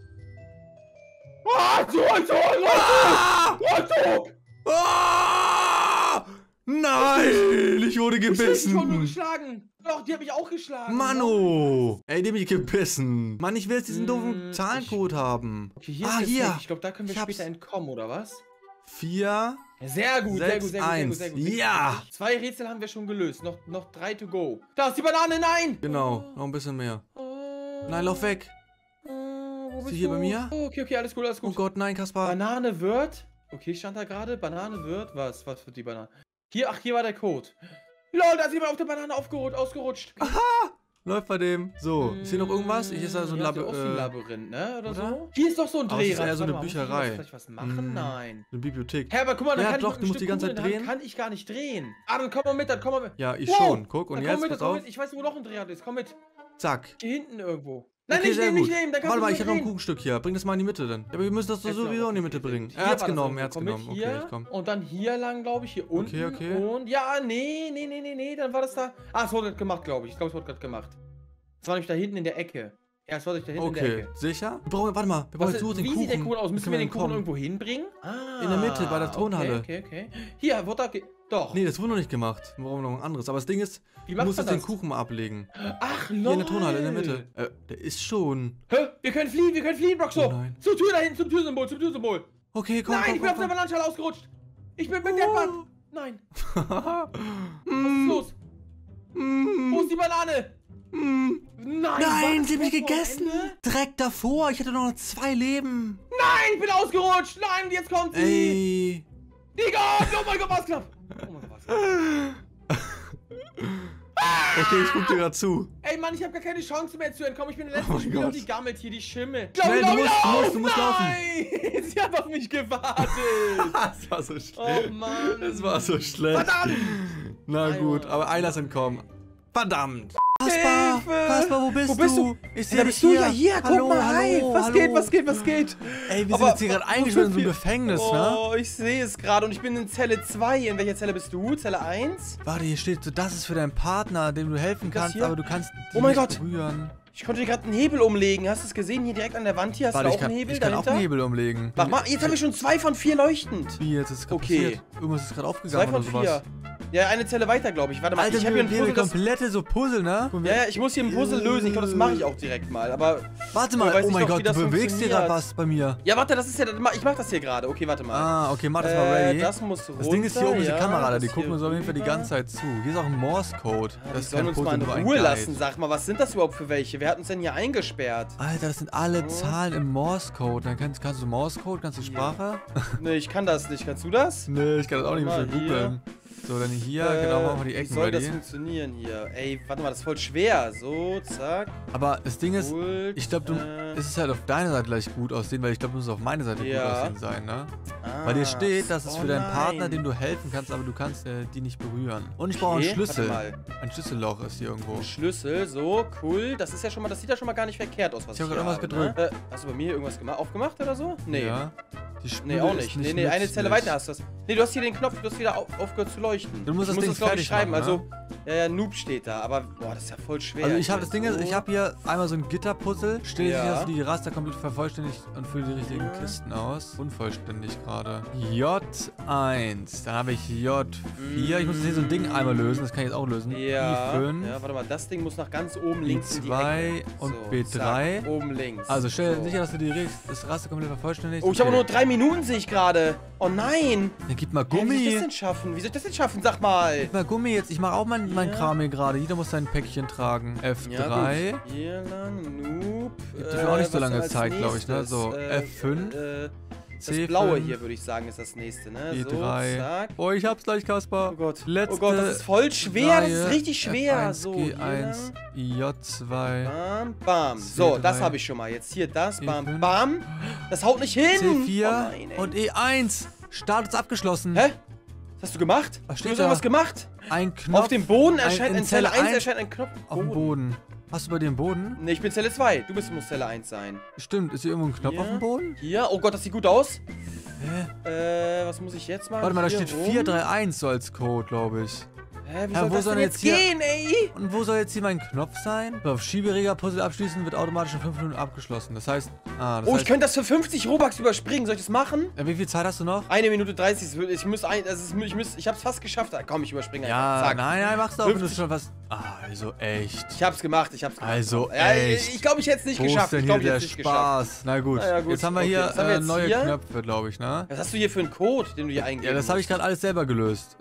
Rückzug! Rückzug! Ah! Nein! Ich wurde Ich wurde nur gebissen. geschlagen. Doch, die habe ich auch geschlagen. Mano! Ey, die hab ich gebissen. Mann, ich will jetzt diesen doofen Zahlencode haben. Okay, hier Ah, ist der hier. Safe. Ich glaube, da können wir Ich hab's. später entkommen, oder was? 4. Ja, sehr gut, sehr gut, sehr gut, sehr gut, sehr gut. 6, 1. Ja! 2 Rätsel haben wir schon gelöst. Noch 3 to go. Da ist die Banane, nein! Genau, noch ein bisschen mehr. Oh, Nein, lauf weg. wo Sie bist hier du? bei mir? Oh, okay, okay, alles gut, alles Oh gut. Gott, nein, Kaspar. Banane wird. Okay, stand da gerade. Banane wird. Was wird die Banane? Hier, ach, hier war der Code. Lol, da ist jemand auf der Banane ausgerutscht. Läuft bei dem. So, ist hier noch irgendwas? Hier ist da so ein Hier hast du auch so ein Labyrinth. Labyrinth, ne? Oder oder? so? Hier ist doch so ein Aber es ist Drehrad. eher so Warte eine mal, muss ich Bücherei. hier vielleicht was machen? Mm. Nein. Eine Bibliothek. Hä, aber guck mal, dann Ja, kann doch, ich du musst die ganze Zeit drehen. Kann ich gar nicht drehen. Ah, dann komm mal mit, dann komm mal mit. Ja, ich Wow, schon. Guck, und dann jetzt, komm mit, pass dann komm auf. mit. Ich weiß, wo noch ein Drehrad ist. Komm mit. Zack. Hier hinten irgendwo. Nein, Okay, nicht sehr nehmen, gut. nicht nehmen. Da kannst Warte du mal, nicht ich habe noch ein drehen. Kuchenstück hier. Bring das mal in die Mitte dann. Ja, aber wir müssen das doch Jetzt sowieso noch, in die okay, Mitte okay, bringen. okay. Er Hier hat's war das genommen, er irgendwo. hat's Komm mit, genommen. Okay, hier. ich komm. Und dann hier lang, glaube ich, hier unten. okay. Und ja, nee, dann war das da. Ah, es wurde gerade gemacht, glaube ich. Ich glaube, es wurde gerade gemacht. Es war nämlich da hinten in der Ecke. Ja, das war ich da hinten in der Okay, Ecke. sicher? Warte mal, wir brauchen jetzt nur den Wie Kuchen. sieht der Kuchen aus? Müssen wir den Kuchen kommen. irgendwo hinbringen? Ah, In der Mitte, bei der Tonhalle. Okay. Hier, wurde da... Doch. Nee, das wurde noch nicht gemacht. Wir brauchen noch ein anderes. Aber das Ding ist, Wie du macht musst man jetzt den das? Kuchen mal ablegen. Ach, lol. Hier in der Tonhalle, in der Mitte. Der ist schon. Hä? Wir können fliehen, Broxo. Oh nein. Zur Tür da hinten, zum Türsymbol. Okay, komm, Nein, komm, ich bin auf der Bananenschale ausgerutscht. Ich bin deppert. Nein. Was ist los? Wo ist die Banane? Nein, Nein, was? sie haben mich Kurz vor gegessen. Ende? Direkt davor. Ich hatte noch 2 Leben. Nein, ich bin ausgerutscht. Nein, jetzt kommt sie. Ey. Digga, oh mein Gott, was knapp. Oh mein Gott, was knapp. Okay, ich guck dir gerade zu. Ey, Mann, ich habe gar keine Chance mehr zu entkommen. Ich bin der letzte Oh mein Spieler Gott. und die gammelt hier, die Schimmel. Schnell, du musst laufen. Nein, sie hat auf mich gewartet. Das war so schlecht. Oh Mann. Das war so schlecht. Verdammt. Na gut, aber einer ist entkommen. Verdammt. Kaspar, Hilfe. Kaspar, wo bist du? Ich Da bist du ja hier. Hallo, Guck mal, hi. hallo, Was hallo. geht, was geht? Ey, wir Aber sind jetzt hier gerade eingesperrt in so einem Gefängnis, ne? Oh, ich sehe es gerade und ich bin in Zelle 2. In welcher Zelle bist du? Zelle 1? Warte, hier steht so, das ist für deinen Partner, dem du helfen Das kannst, hier? aber du kannst die Oh mein nicht Gott. berühren. Ich konnte dir gerade einen Hebel umlegen. Hast du es gesehen? Hier direkt an der Wand hier. Hast Warte, du ich auch einen Hebel kann auch dahinter? einen Hebel umlegen. Mach mal. Jetzt habe ich schon 2 von 4 leuchtend. Wie, jetzt ist es gerade Okay. passiert? Irgendwas ist gerade 2 aufgegangen von oder sowas. 4. Ja, eine Zelle weiter, glaube ich. Warte mal, Alter, ich habe hier ein Puzzle, das... komplette so Puzzle, ne? Ja, ich muss hier ein Puzzle lösen. Ich glaube, das mache ich auch direkt mal. Aber... Warte Ich mal, weiß oh nicht mein doch, wie Gott, du das bewegst hier gerade funktioniert. was bei mir. Ja, warte, das ist ja... Ich mache das hier gerade. Okay, warte mal. Ah, okay, mach das mal ready. Das muss runter. Das Ding ist hier oben, diese ja, Kamera, da, das die gucken hier uns auf jeden Fall die rüber. ganze Zeit zu. Hier ist auch ein Morse-Code. Die Das ist sollen kein uns mal Puzzle, nur in ein Ruhe Guide. lassen. Sag mal, was sind das überhaupt für welche? Wer hat uns denn hier eingesperrt? Alter, das sind alle Zahlen im Morse-Code. Dann kannst du Morse-Code, kannst du Sprache? Nee, ich kann das nicht. Kannst du das? Nee, ich kann das auch nicht Warte mehr mal, hier. googeln. So, dann hier, genau, machen wir die Wie Ecken soll das ready. funktionieren hier? Ey, warte mal, das ist voll schwer. So, zack. Aber das Ding ist, Kult, ich glaube, es ist halt auf deiner Seite gleich gut aussehen, weil ich glaube, du musst auf meiner Seite Ja. gut aussehen sein, ne? Ah, Weil dir steht, dass es oh für deinen Partner, nein. dem du helfen kannst, aber du kannst die nicht berühren. Und ich brauche einen Okay, Schlüssel. warte Ein Schlüsselloch ist hier irgendwo. Schlüssel, so, cool. Das ist ja schon mal, das sieht ja schon mal gar nicht verkehrt aus, was Ich hab hier grad irgendwas habe, gedrückt. Ne? Hast du bei mir hier irgendwas aufgemacht oder so? Nee. Ja. Die Spule Nee, auch ist nicht. Nee, eine Zelle nützlich. weiter hast du das. Nee, du hast hier den Knopf, du hast wieder aufgehört zu leuchten. Du musst das ich Ding muss das, glaub ich, fertig schreiben. machen, Also, ja, Noob steht da, aber boah, das ist ja voll schwer. Also hier. das Ding ist, ich habe hier einmal so ein Gitterpuzzle. Stell dir Ja. sicher, dass du die Raster komplett vervollständigt und fülle die richtigen Kisten aus. Unvollständig gerade. J1. Dann habe ich J4. Ich muss jetzt hier so ein Ding einmal lösen. Das kann ich jetzt auch lösen. Ja, I5. ja, warte mal, das Ding muss nach ganz oben links in die I2 Ecke. und So, B3. Zack, oben links. Also stell dir So. sicher, dass du das Raster komplett vervollständigst. Oh, ich habe Okay. nur 3 Minuten, sehe ich gerade. Oh nein. Dann gib mal Hä, wie soll ich das Gummi. denn schaffen? Wie soll ich das denn schaffen? Sag mal. Gib mal Gummi jetzt. Ich mache auch mein Ja. Kram hier gerade. Jeder muss sein Päckchen tragen. F3. Ja, gut. Hier lang, Noob. Gibt dafür auch nicht so was lange als Zeit, glaube ich, ne? nächstes? So, F5. Das C5, blaue hier, würde ich sagen, ist das nächste, ne? So, E3. zack. Oh, ich hab's gleich, Kaspar. Oh Gott. Letzte Oh Gott, das ist voll schwer. Das ist Reihe. richtig schwer. F1, So, G1, hier J2. lang. Bam, bam. So, C3. das habe ich schon mal. Jetzt hier das, bam, E5. bam. Das haut nicht hin. C4 Oh nein, ey. und E1. Start ist abgeschlossen. Hä? Was hast du gemacht? Was Du steht hast da? irgendwas gemacht? Ein Knopf Auf dem Boden in erscheint in Zelle 1 erscheint ein Knopf. auf dem Boden. Hast du bei dir einen Boden? Ne, ich bin Zelle 2. Du musst Zelle 1 sein. Stimmt, ist hier irgendwo ein Knopf Hier. auf dem Boden? Hier. Oh Gott, das sieht gut aus. Hä? Was muss ich jetzt machen? Warte mal, da Hier steht rum. 431 so als Code, glaube ich. Hä, wie Ja, soll wo das soll denn jetzt jetzt hier- gehen, ey? Und wo soll jetzt hier mein Knopf sein? So, auf Schiebereger-Puzzle abschließen wird automatisch in 5 Minuten abgeschlossen. Das heißt, das Oh, ich heißt, könnte das für 50 Robux überspringen. Soll ich das machen? wie viel Zeit hast du noch? 1 Minute 30. Ich hab's fast geschafft. Komm, ich überspringe Ja, einfach. Zack. nein, machst du auch, wenn du 50. schon was... Also echt. Ich hab's gemacht. Also Ja, echt. ich glaube, ich hätte es nicht Wo ist geschafft. denn Ich hier glaube, ich der hätte es nicht geschafft. Spaß? Na gut. Na ja, gut, Jetzt haben wir okay. hier Was haben wir jetzt neue hier? Knöpfe, glaube ich, ne? Was hast du hier für einen Code, den du hier eingibst? Ja, das habe ich gerade alles selber gelöst.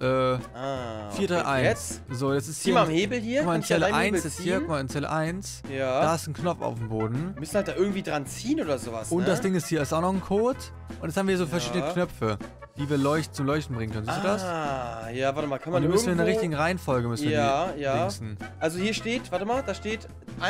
431. Jetzt? So, jetzt ist Zieh hier... mal am Hebel hier. Guck mal, in Kannst du Zelle allein 1 Hebel ist hier, guck ziehen? mal, in Zelle 1. Ja. Da ist ein knopf auf dem Boden. Wir müssen halt da irgendwie dran ziehen oder sowas, Und ne? das Ding ist hier, ist auch noch ein Code. Und jetzt haben wir hier so verschiedene Knöpfe, die wir zum Leuchten bringen können. Siehst du das? Ah, ja, warte mal, kann Und man die müssen wir in der irgendwo... richtigen Reihenfolge müssen wir Ja, die ja. dingsen. Also hier steht, warte mal, da steht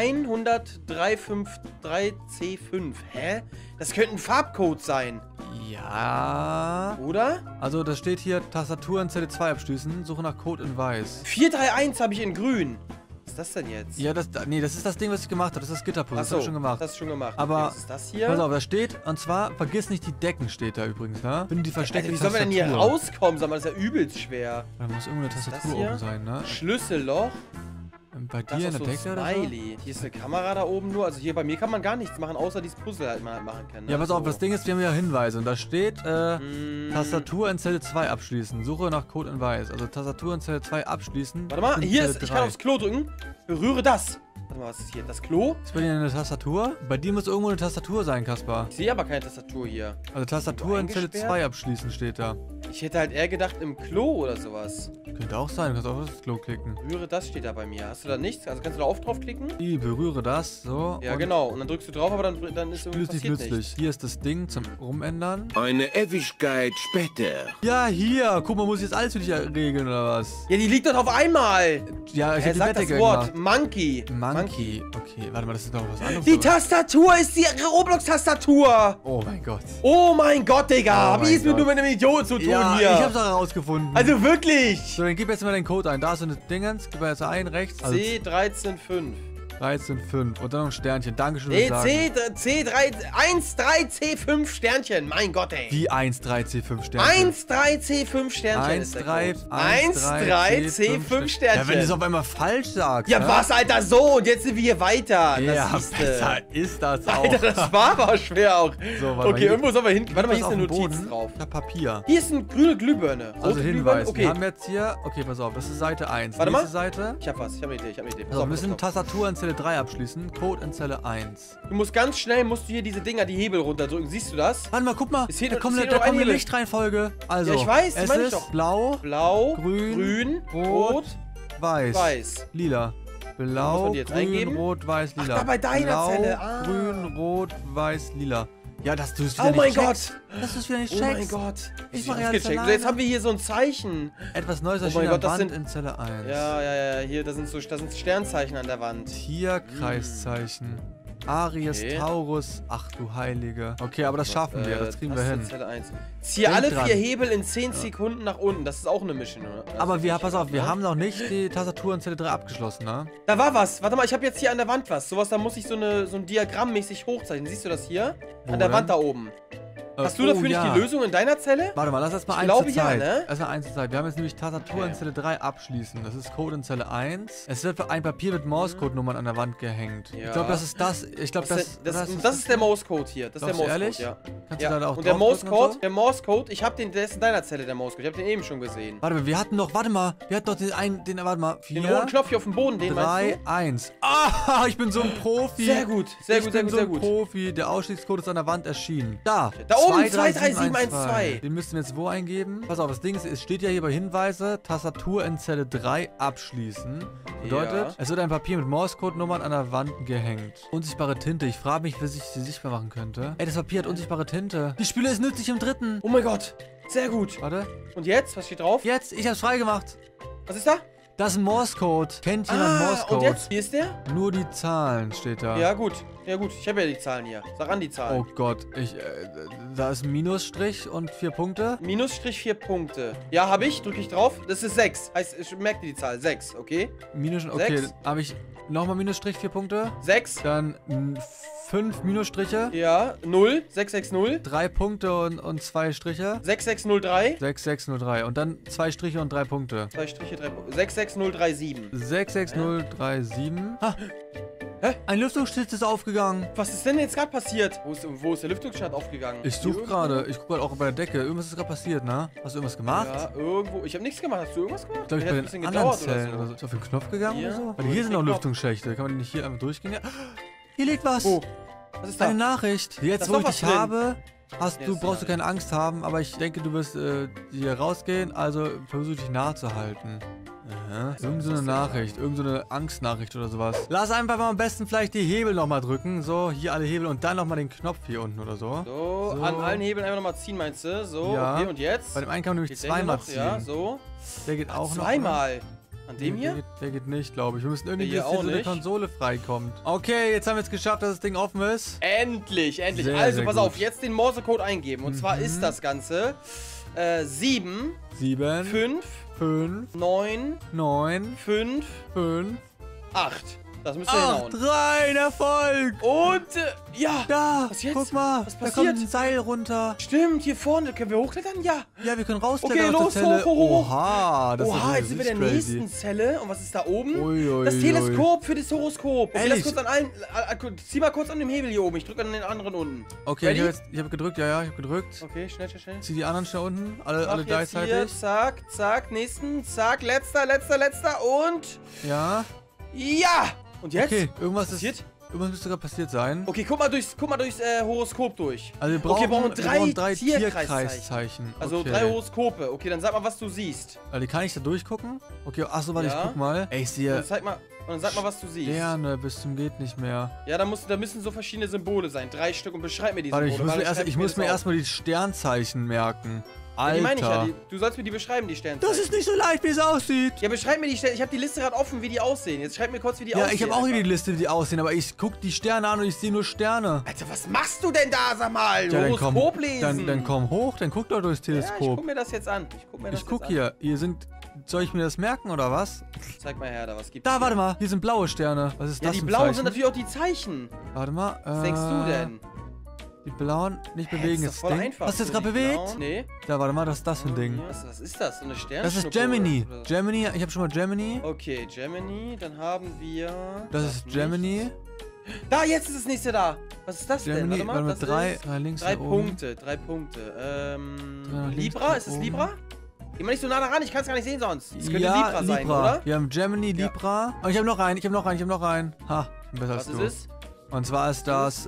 10353C5. Hä? Das könnte ein Farbcode sein, Ja. oder? Also das steht hier, Tastatur in Zelle 2 abschließen, Suche nach Code in weiß. 431 habe ich in grün. Was ist das denn jetzt? Ja, das ist das Ding, was ich gemacht habe. Das ist das Gitterpuzzle. Das Achso, habe ich schon gemacht. das ist schon gemacht. Aber, okay, was ist das hier? Pass auf, da steht, und zwar, vergiss nicht die Decken, steht da übrigens, ne? Wenn du die versteckte Alter, wie sollen wir denn hier Tastatur. rauskommen? Sag mal, das ist ja übelst schwer. Da muss irgendwo eine das Tastatur hier? oben sein, ne? Schlüsselloch. Bei Das dir ist in so der ein Decke oder so? Smiley. Hier ist eine Kamera da oben nur. Also hier bei mir kann man gar nichts machen, außer dieses Puzzle halt man halt machen kann. Ne? Ja, pass auf, So. das Ding ist, wir haben ja Hinweise und da steht, Tastatur in Zelle 2 abschließen. Suche nach Code in Weiß. Also Tastatur in Zelle 2 abschließen. Warte mal, in hier Zelle ist, ich 3. kann aufs Klo drücken. Berühre das. Warte mal, was ist hier? Das Klo? Ist bei dir eine Tastatur? Bei dir muss irgendwo eine Tastatur sein, Kaspar. Ich sehe aber keine Tastatur hier. Also Tastatur in Zelle eingesperrt? 2 abschließen steht da. Ich hätte halt eher gedacht im Klo oder sowas. Könnte auch sein, du kannst auch auf das Klo klicken. Berühre das steht da bei mir. Hast du da nichts? Also kannst du da auch draufklicken? I, berühre das, so. Ja, und genau. Und dann drückst du drauf, aber dann ist irgendwie Ist nicht passiert nützlich. nichts. Hier ist das Ding zum Rumändern. Eine Ewigkeit später. Ja, hier. Guck mal, muss ich jetzt alles für dich regeln oder was? Ja, die liegt doch auf einmal. Ja, ich Er hab die sagt das Bettdecke Wort. gemacht. Monkey. Monkey. Okay, warte mal, das ist doch was anderes. Die oder? Tastatur ist die Roblox-Tastatur. Oh mein Gott. Oh mein Gott, Digga. Oh Wie ist mein mit du Gott. mit einem Idioten zu tun Ja, hier? ich hab's auch herausgefunden. Also wirklich. So, dann gib jetzt mal den Code ein. Da ist so eine Dingens. Gib mal jetzt ein, rechts. Also C135. 13,5. Und dann noch ein Sternchen. Dankeschön. Nee, würde ich sagen. C13C5 Sternchen. Mein Gott, ey. Wie 1,3C5 Sternchen? 13C5 Sternchen ist der Code. 1,3C5 Sternchen. Ja, wenn du es auf einmal falsch sagst. Ja, ne? was, Alter, so. Und jetzt sind wir hier weiter. Ja, Das siehste. besser ist das auch. Alter, das war aber schwer auch. So, warte mal, Okay, hier- irgendwo sollen wir hin. Warte mal, hier Was ist eine auf dem Notiz Boden? drauf. Ich hab Papier. Hier ist eine grüne Glühbirne. Rote Also Glühbirne? Hinweis. Okay. Wir haben jetzt hier... Okay, pass auf. Das ist Seite 1. Warte mal. Nächste Seite. Ich hab was. Ich hab eine Idee. Pass So, auf, wir pass müssen auf. Tastatur in Zelle 3 abschließen. Code in Zelle 1. Du musst ganz schnell, musst du hier diese Dinger, die Hebel runterdrücken. Siehst du das? Warte mal, guck mal. Es fehlt- Da es kommt fehlt eine nur ein Hebel. Lichtreihenfolge. Also, Ja, ich weiß, das es meine ich ist doch. blau, Blau, Grün, rot, rot, weiß, weiß. lila. Muss Blau, man die jetzt grün, eingeben? rot, weiß, lila. da bei deiner Blau, Zelle. Ah. grün, rot, weiß, lila. Ja, dass du es wieder Oh nicht mein checkst. Gott. Dass du es wieder nicht Oh mein checkst. Gott. Ich hab mach ja gecheckt. alles So, jetzt alleine. haben wir hier so ein Zeichen. Etwas Neues Oh mein erschienen Gott, an das Wand sind- in Zelle 1. Ja, hier, da sind Sternzeichen an der Wand. Tierkreiszeichen. Aries, Okay. Taurus. Ach du Heilige. Okay, aber das schaffen wir. Das kriegen wir Taste hin. Zelle 1. Ziehe Denk alle dran. 4 Hebel in 10 Sekunden nach unten. Das ist auch eine Mission, oder? Das Aber ist wir, nicht pass auf, wir ne? haben noch nicht die Tastatur in Zelle 3 abgeschlossen, ne? Da war was. Warte mal, ich habe jetzt hier an der Wand was. Sowas, da muss ich so ein Diagramm mäßig hochzeichnen. Siehst du das hier? Wo An der denn? Wand da oben. Hast du dafür nicht die Lösung in deiner Zelle? Warte mal, lass erstmal Ich eins glaube zur ja, Zeit. ne? Erstmal eins zur Zeit. Wir haben jetzt nämlich Tastatur Okay. in Zelle 3 abschließen. Das ist Code in Zelle 1. Es wird ein Papier mit Mauscode-Nummern an der Wand gehängt. Ja. Ich glaube, das ist das. Ich glaube, Das ist der Morse-Code hier. Das ist der Glaubst du Morse-Code, ehrlich? ja. Kannst Ja. du da auch Und der draufdrücken Morse-Code, so? der Morse-Code, der ist in deiner Zelle, der Morse-Code. Ich habe den eben schon gesehen. Warte mal, wir hatten doch warte mal. Den roten 4, Knopf hier auf dem Boden, den 3, meinst 1. Ah, ich bin so ein Profi. Sehr gut, sehr gut, Ich sehr bin gut, so sehr ein gut. Profi. Der Ausstiegscode ist an der Wand erschienen. Da. Da oben, 23712. Den müssten wir jetzt wo eingeben? Pass auf, das Ding ist, es steht ja hier bei Hinweise, Tastatur in Zelle 3 abschließen. Bedeutet, Ja. es wird ein Papier mit Morse-Code-Nummern an der Wand gehängt. Unsichtbare Tinte. Ich frage mich, wie sich sie sichtbar machen könnte. Ey, das Papier hat unsichtbare Tinte. Die Spüle ist nützlich im 3. Oh mein Gott, sehr gut. Warte. Und jetzt, was steht drauf? Jetzt, ich hab's freigemacht. Was ist da? Das ist ein Morse-Code. Kennt jemand und Morse-Code? jetzt? Hier ist der? Nur die Zahlen steht da. Ja, gut. Ja, gut. Ich habe ja die Zahlen hier. Sag an die Zahlen. Oh Gott, da ist ein Minusstrich und 4 Punkte. Minusstrich 4 Punkte. Ja, habe ich. Drücke ich drauf. Das ist 6. Heißt, ich merke die Zahl. 6, okay? Minus, okay, Sechs. habe ich nochmal Minusstrich, 4 Punkte. 6. Dann 5 Minusstriche, Ja, 0. 660. 3 Punkte und 2 Striche. 6603. 6603 und dann 2 Striche und 3 Punkte. 2 Striche, 3 Punkte. 66037. 66037. Ha. Hä? Ein Lüftungsschlitz ist aufgegangen. Was ist denn jetzt gerade passiert? Wo ist der Lüftungsschacht aufgegangen? Ich Hier suche irgendwo? gerade. Ich gucke gerade auch bei der Decke. Irgendwas ist gerade passiert, ne? Hast du irgendwas gemacht? Ja, irgendwo. Ich habe nichts gemacht. Hast du irgendwas gemacht? Ich glaube, ich Hat bei ein den bisschen anderen gedauert Zellen oder so. Ist auf den Knopf gegangen Hier? oder so? Wo Weil hier ist sind der noch Knopf? Lüftungsschächte. Kann man nicht hier einfach durchgehen? Ja. Hier liegt was. Oh, was ist da? Eine Nachricht. Da Jetzt, ist wo doch ich was dich drin. habe, brauchst Ja, du ist keine Angst haben, aber ich denke, du wirst hier rausgehen, also versuche dich nahe zu halten. Aha. Irgend so eine Nachricht, irgend so eine Angstnachricht oder sowas. Lass einfach mal am besten vielleicht die Hebel nochmal drücken. So, hier alle Hebel und dann nochmal den Knopf hier unten oder so. So, an allen Hebeln einfach nochmal ziehen, meinst du? So, Ja. okay, und jetzt? Bei dem einen kann man nämlich Geht der hier zweimal noch? ziehen. Ja, so. Der geht auch noch. Zweimal. An dem Der hier? geht, der geht nicht, glaube ich. Wir müssen irgendwie, Der bis hier hier auch so eine nicht? Konsole freikommt. Okay, jetzt haben wir es geschafft, dass das Ding offen ist. Endlich, endlich. Sehr, Also, sehr pass gut. auf, jetzt den Morse-Code eingeben. Und zwar ist das Ganze 7, 7, 5, 5, 9, 9, 5, 5, 8. Das müsste Ach, hinhauen. 3, Erfolg. Und, ja. Da, Was jetzt? guck mal, Was da kommt passiert? ein Seil runter. Stimmt, hier vorne. Können wir hochklettern? Ja. Ja, wir können rausklettern Okay, aus los, der Zelle. hoch, hoch, hoch. Oha, das Oha, ist jetzt sind wir in der crazy. nächsten Zelle. Und was ist da oben? Ui. Das Teleskop für das Horoskop. Okay, Ehrlich? lass kurz an allen. Zieh mal kurz an dem Hebel hier oben. Ich drücke an den anderen unten. Okay, Ready? ich hab gedrückt, ja, ich hab gedrückt. Okay, schnell. Zieh die anderen schnell unten, alle Mach jetzt hier, gleichzeitig. zack, zack, nächsten, zack, letzter und Ja, ja! Und jetzt? okay, irgendwas passiert? müsste gerade passiert sein. Okay, guck mal durchs Horoskop durch. Also wir brauchen, Okay, wir brauchen drei Tierkreiszeichen. Also okay. 3 Horoskope. Okay, dann sag mal, was du siehst. Also kann ich da durchgucken? Okay, achso, warte, Ja. ich guck mal. Ey, ich sehe Und dann sag mal, was du siehst. Sterne bis zum geht nicht mehr. Ja, da müssen so verschiedene Symbole sein. 3 Stück und beschreib mir die Warte, Symbole. ich muss mir erstmal die Sternzeichen merken. Alter. Ja, die meine ich ja. Du sollst mir die beschreiben, die Sternzeichen. Das ist nicht so leicht, wie es aussieht. Ja, beschreib mir die Sternzeichen. Ich habe die Liste gerade offen, wie die aussehen. Jetzt schreib mir kurz, wie die aussehen. Ja, ich habe auch hier die einfach. Liste, wie die aussehen, aber ich guck die Sterne an und ich sehe nur Sterne. Alter, was machst du denn da, sag mal? Ja, Horoskop lesen. dann komm hoch, dann guck doch durchs Ja, ich Teleskop. guck mir das jetzt an. Ich guck hier. Hier sind. Soll ich mir das merken oder was? Zeig mal her, da was gibt's Da, hier? warte mal. Hier sind blaue Sterne. Was ist Ja, das die für ein blauen Zeichen? sind natürlich auch die Zeichen. Warte mal. Was denkst du denn? Die blauen nicht bewegen. Das ist doch voll Ding. einfach. Hast du jetzt So, gerade die bewegt? blauen- Nee. Da, warte mal, das ist das für ein Ding. Was ist das? So eine Sternschnuppe? Das ist Gemini. oder so? Gemini, ich habe schon mal Gemini. Okay, Gemini. Dann haben wir... Das ist nicht. Gemini. Da, jetzt ist das nächste da. Was ist das denn? Gemini, warte mal, das 3 ist links drei da oben. Punkte, 3 Punkte. links, Libra? da Ist es oben. Libra? Geh mal nicht so nah daran, ich kann es gar nicht sehen sonst. Es könnte Ja, Libra sein, oder? Wir haben Gemini, Ja. Libra. Oh, ich habe noch einen, ich habe noch einen. Ha, ich bin besser Was als ist du. es? Und zwar ist das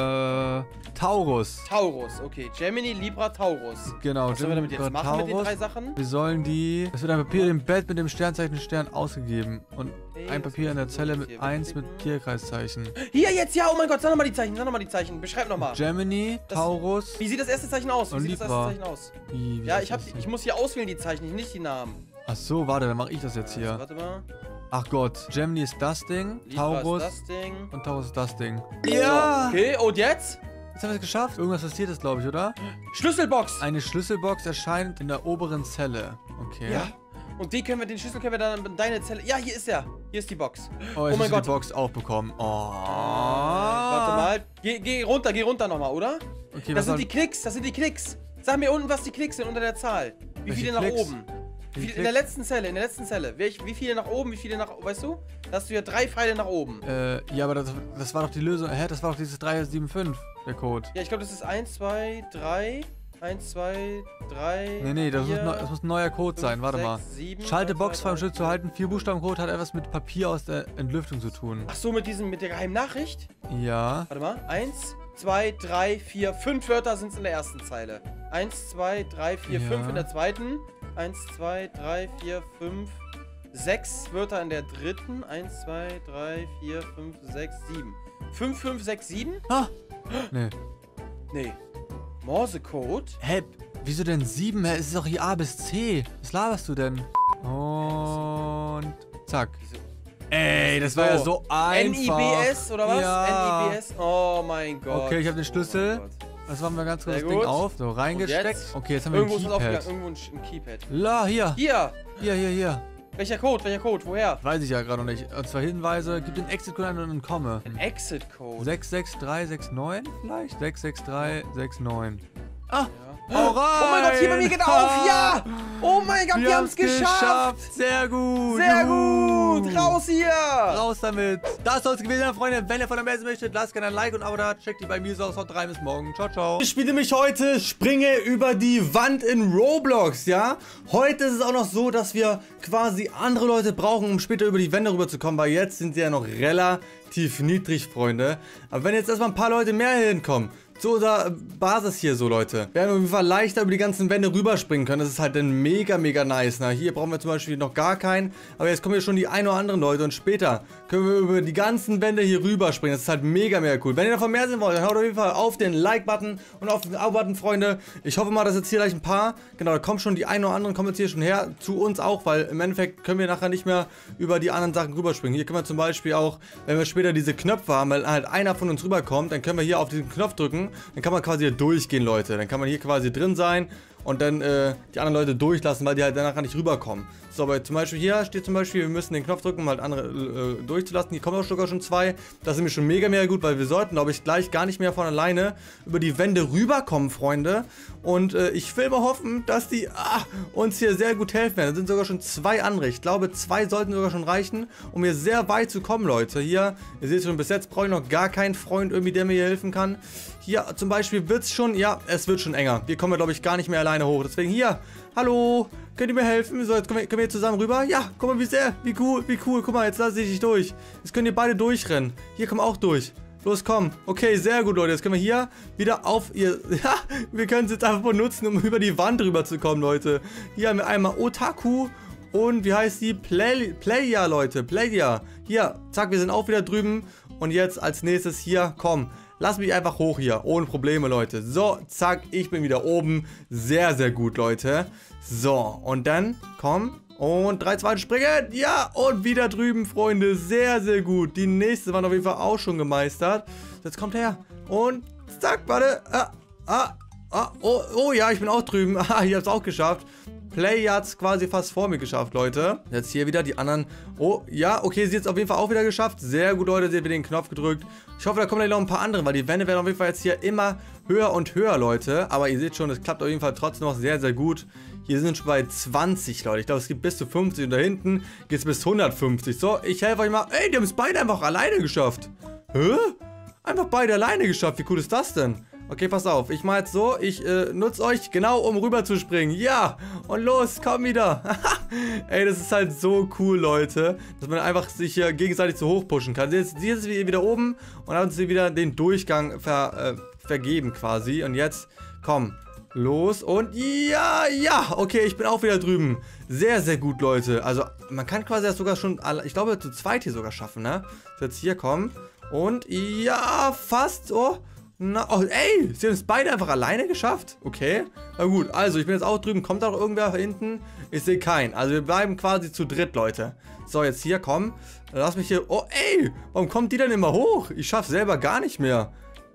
Taurus. Taurus, okay. Gemini, Libra, Taurus. Genau, Was sollen wir damit jetzt Libra, machen mit den Taurus. 3 Sachen? Wir sollen die... Es wird ein Papier im Bett mit dem Sternzeichen Stern ausgegeben. Und Okay, ein das Papier in der müssen wir Zelle jetzt mit hier 1 mit wegklicken. Tierkreiszeichen. Hier, jetzt, ja, oh mein Gott, sag nochmal die Zeichen, Beschreib nochmal. Gemini, Das- Taurus. Wie sieht das erste Zeichen aus? Wie Und sieht das Libra. erste Zeichen aus? Wie Ja, ist das denn? ich muss hier auswählen die Zeichen, nicht die Namen. Ach so, warte, dann mache ich das jetzt Also, hier. warte mal. Ach Gott, Gemini ist das Ding, Libra Taurus ist das Ding. und Taurus ist das Ding. So, okay, und jetzt? Jetzt haben wir es geschafft. Irgendwas passiert ist, glaube ich, oder? Schlüsselbox. Eine Schlüsselbox erscheint in der oberen Zelle. Okay. Ja. Und den Schlüssel können wir dann in deine Zelle. Ja, hier ist er. Hier ist die Box. Oh, jetzt mein hast du Gott. die Box auch bekommen. Oh. Warte mal. Geh runter nochmal, oder? Okay, Das sind die Klicks. Sag mir unten, was die Klicks sind unter der Zahl. Wie Welche viele nach Klicks? oben? Wie In viele der letzten Zelle. Wie viele nach oben, wie viele nach... Weißt du? Da hast du ja 3 Pfeile nach oben. Ja, aber das war doch die Lösung. Hä, das war doch dieses 375, der Code. Ja, ich glaube, das ist 1, 2, 3. 1, 2, 3. Nee, das 4, muss ein neuer Code sein. Warte 6, mal. 7, Schalte 3, Box 2, vor dem 3, Stück zu halten. 4 Buchstaben-Code hat etwas mit Papier aus der Entlüftung zu tun. Ach so, mit der geheimen Nachricht? Ja. Warte mal. 1, 2, 3, 4, 5 Wörter sind es in der ersten Zeile. 1, 2, 3, 4, Ja. 5 in der zweiten. 1, 2, 3, 4, 5, 6 Wörter in der dritten. 1, 2, 3, 4, 5, 6, 7. 5, 5, 6, 7? Ah. Nee. Nee. Morsecode? Hä? Wieso denn 7? Hä? Es ist doch hier A bis C. Was laberst du denn? Und zack. Wieso? Ey, das war ja so einfach. NIBS oder was? Ja. NIBS? Oh mein Gott. Okay, ich habe den Oh Schlüssel. mein Gott. Das machen wir ganz kurz Sehr das Ding gut. auf. So, reingesteckt. jetzt? Okay, jetzt haben wir ein Irgendwo ist es aufgegangen. Keypad. Irgendwo ein Keypad. La, hier. Hier. Welcher Code? Woher? Weiß ich ja gerade noch nicht. Und zwar Hinweise. Gib den Exit-Code ein und dann komme. Ein Exit-Code. 66369 vielleicht? 66369. Ah, Ja. hau rein! Oh mein Gott, hier bei mir geht auf! Ja! Oh mein Gott, wir haben es geschafft! Sehr gut! Sehr Juhu. gut! Raus hier! Raus damit! Das soll es gewesen sein, Freunde. Wenn ihr von der Messe möchtet, lasst gerne ein Like und ein Abo da. Checkt die bei mir so aus. Haut rein, bis morgen. Ciao, ciao. Ich spiele mich heute, springe über die Wand in Roblox, ja? Heute ist es auch noch so, dass wir quasi andere Leute brauchen, um später über die Wände rüberzukommen, weil jetzt sind sie ja noch relativ niedrig, Freunde. Aber wenn jetzt erstmal ein paar Leute mehr hier hinkommen, zu unserer Basis hier so, Leute, werden wir auf jeden Fall leichter über die ganzen Wände rüberspringen können. Das ist halt dann mega, mega nice. Na, hier brauchen wir zum Beispiel noch gar keinen, aber jetzt kommen hier schon die ein oder anderen Leute und später können wir über die ganzen Wände hier rüberspringen. Das ist halt mega, mega cool. Wenn ihr davon mehr sehen wollt, dann haut auf jeden Fall auf den Like-Button und auf den Abo-Button, Freunde. Ich hoffe mal, dass jetzt hier gleich ein paar, genau, da kommen schon die ein oder anderen, kommen jetzt hier schon her, zu uns auch, weil im Endeffekt können wir nachher nicht mehr über die anderen Sachen rüberspringen. Hier können wir zum Beispiel auch, wenn wir später diese Knöpfe haben, weil halt einer von uns rüberkommt, dann können wir hier auf diesen Knopf drücken, dann kann man quasi hier durchgehen, Leute. Dann kann man hier quasi drin sein und dann die anderen Leute durchlassen, weil die halt danach nicht rüberkommen. So, aber zum Beispiel hier steht zum Beispiel, wir müssen den Knopf drücken, um halt andere durchzulassen. Hier kommen auch sogar schon 2. Das ist mir schon mega gut, weil wir sollten, glaube ich, gleich gar nicht mehr von alleine über die Wände rüberkommen, Freunde. Und ich will mal hoffen, dass die uns hier sehr gut helfen werden. Da sind sogar schon 2 andere. Ich glaube, 2 sollten sogar schon reichen, um hier sehr weit zu kommen, Leute. Hier, ihr seht schon, bis jetzt brauche ich noch gar keinen Freund irgendwie, der mir hier helfen kann. Hier zum Beispiel wird es schon, ja, es wird schon enger. Wir kommen, glaube ich, gar nicht mehr alleine hoch. Deswegen hier, hallo, könnt ihr mir helfen? So, jetzt können wir hier zusammen rüber. Ja, guck mal, wie cool. Guck mal, jetzt lasse ich dich durch. Jetzt können ihr beide durchrennen. Hier, komm auch durch. Los, komm. Okay, sehr gut, Leute. Jetzt können wir hier wieder auf ihr... Ja, wir können es jetzt einfach benutzen, um über die Wand rüber zu kommen, Leute. Hier haben wir einmal Otaku und wie heißt die? Playa, Leute. Playa. Hier, zack, wir sind auch wieder drüben. Und jetzt als nächstes hier, komm. Lass mich einfach hoch hier, ohne Probleme, Leute. So, zack, ich bin wieder oben. Sehr gut, Leute. So, und dann, komm. Und 3, 2, springen. Ja, und wieder drüben, Freunde. Sehr gut. Die nächste war auf jeden Fall auch schon gemeistert. Jetzt kommt her. Und zack, warte. Oh ja, ich bin auch drüben. Ich hab's auch geschafft. Play hat's quasi fast vor mir geschafft, Leute. Jetzt hier wieder die anderen. Oh, ja, okay, sie hat es auf jeden Fall auch wieder geschafft. Sehr gut, Leute, sie hat wieder den Knopf gedrückt. Ich hoffe, da kommen gleich noch ein paar andere, weil die Wände werden auf jeden Fall jetzt hier immer höher und höher, Leute. Aber ihr seht schon, es klappt auf jeden Fall trotzdem noch sehr gut. Hier sind schon bei 20, Leute. Ich glaube, es gibt bis zu 50 und da hinten geht es bis 150. So, ich helfe euch mal. Ey, die haben es beide einfach alleine geschafft. Hä? Einfach beide alleine geschafft. Wie cool ist das denn? Okay, pass auf. Ich mache jetzt so. Ich nutze euch genau, um rüber zu springen. Ja. Und los, komm wieder. Ey, das ist halt so cool, Leute. Dass man einfach sich hier gegenseitig so hoch pushen kann. Sie ist wieder oben und hat uns wieder den Durchgang vergeben quasi. Und jetzt, komm. Los und ja. Okay, ich bin auch wieder drüben. Sehr gut, Leute. Also, man kann quasi das sogar schon, ich glaube, zu zweit hier sogar schaffen, ne? So, jetzt hier, komm. Und ja, fast. Oh, ey, sie haben es beide einfach alleine geschafft. Okay, na gut, also ich bin jetzt auch drüben. Kommt auch irgendwer hinten? Ich sehe keinen. Also wir bleiben quasi zu dritt, Leute. So, jetzt hier, komm. Lass mich hier, oh ey, warum kommt die denn immer hoch? Ich schaff's selber gar nicht mehr.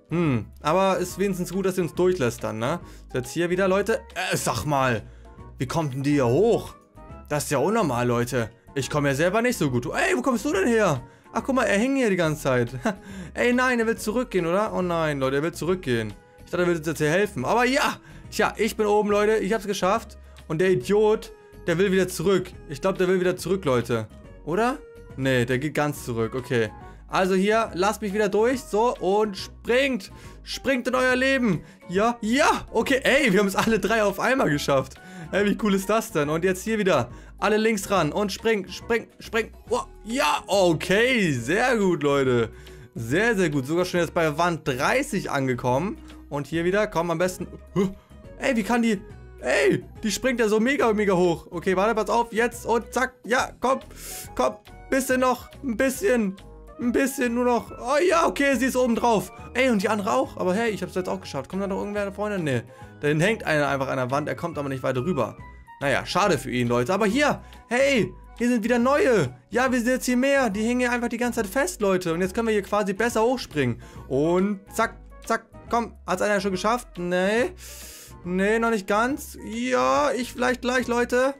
Aber ist wenigstens gut, dass sie uns durchlässt dann, ne? So, jetzt hier wieder, Leute. Sag mal, wie kommt denn die hier hoch? Das ist ja unnormal, Leute. Ich komme ja selber nicht so gut. Ey, wo kommst du denn her? Ach, guck mal, er hängt hier die ganze Zeit. Ey, nein, er will zurückgehen, oder? Oh nein, Leute, er will zurückgehen. Ich dachte, er will uns jetzt hier helfen. Aber ja, tja, ich bin oben, Leute. Ich hab's geschafft. Und der Idiot, der will wieder zurück. Ich glaube, der will wieder zurück, Leute. Oder? Nee, der geht ganz zurück. Okay. Also hier, lasst mich wieder durch. So, und springt. Springt in euer Leben. Ja. Okay, ey, wir haben es alle 3 auf einmal geschafft. Ey, wie cool ist das denn? Und jetzt hier wieder. Alle links ran. Und spring. Oh, ja, okay. Sehr gut, Leute. Sehr gut. Sogar schon jetzt bei Wand 30 angekommen. Und hier wieder. Komm, am besten. Ey, wie kann die... Ey, die springt ja so mega hoch. Okay, warte, pass auf. Jetzt und zack. Ja, komm. Bisschen noch. Ein bisschen nur noch. Oh ja, okay, sie ist oben drauf. Ey, und die andere auch. Aber hey, ich hab's jetzt auch geschafft. Kommt da noch irgendwer da vorne? Nee. Da hängt einer einfach an der Wand. Er kommt aber nicht weiter rüber. Naja, schade für ihn, Leute. Aber hier, hey, hier sind wieder neue. Ja, wir sind jetzt hier mehr. Die hängen hier einfach die ganze Zeit fest, Leute. Und jetzt können wir hier quasi besser hochspringen. Und zack. Komm, hat's einer schon geschafft? Nee, noch nicht ganz. Ja, ich vielleicht gleich, Leute.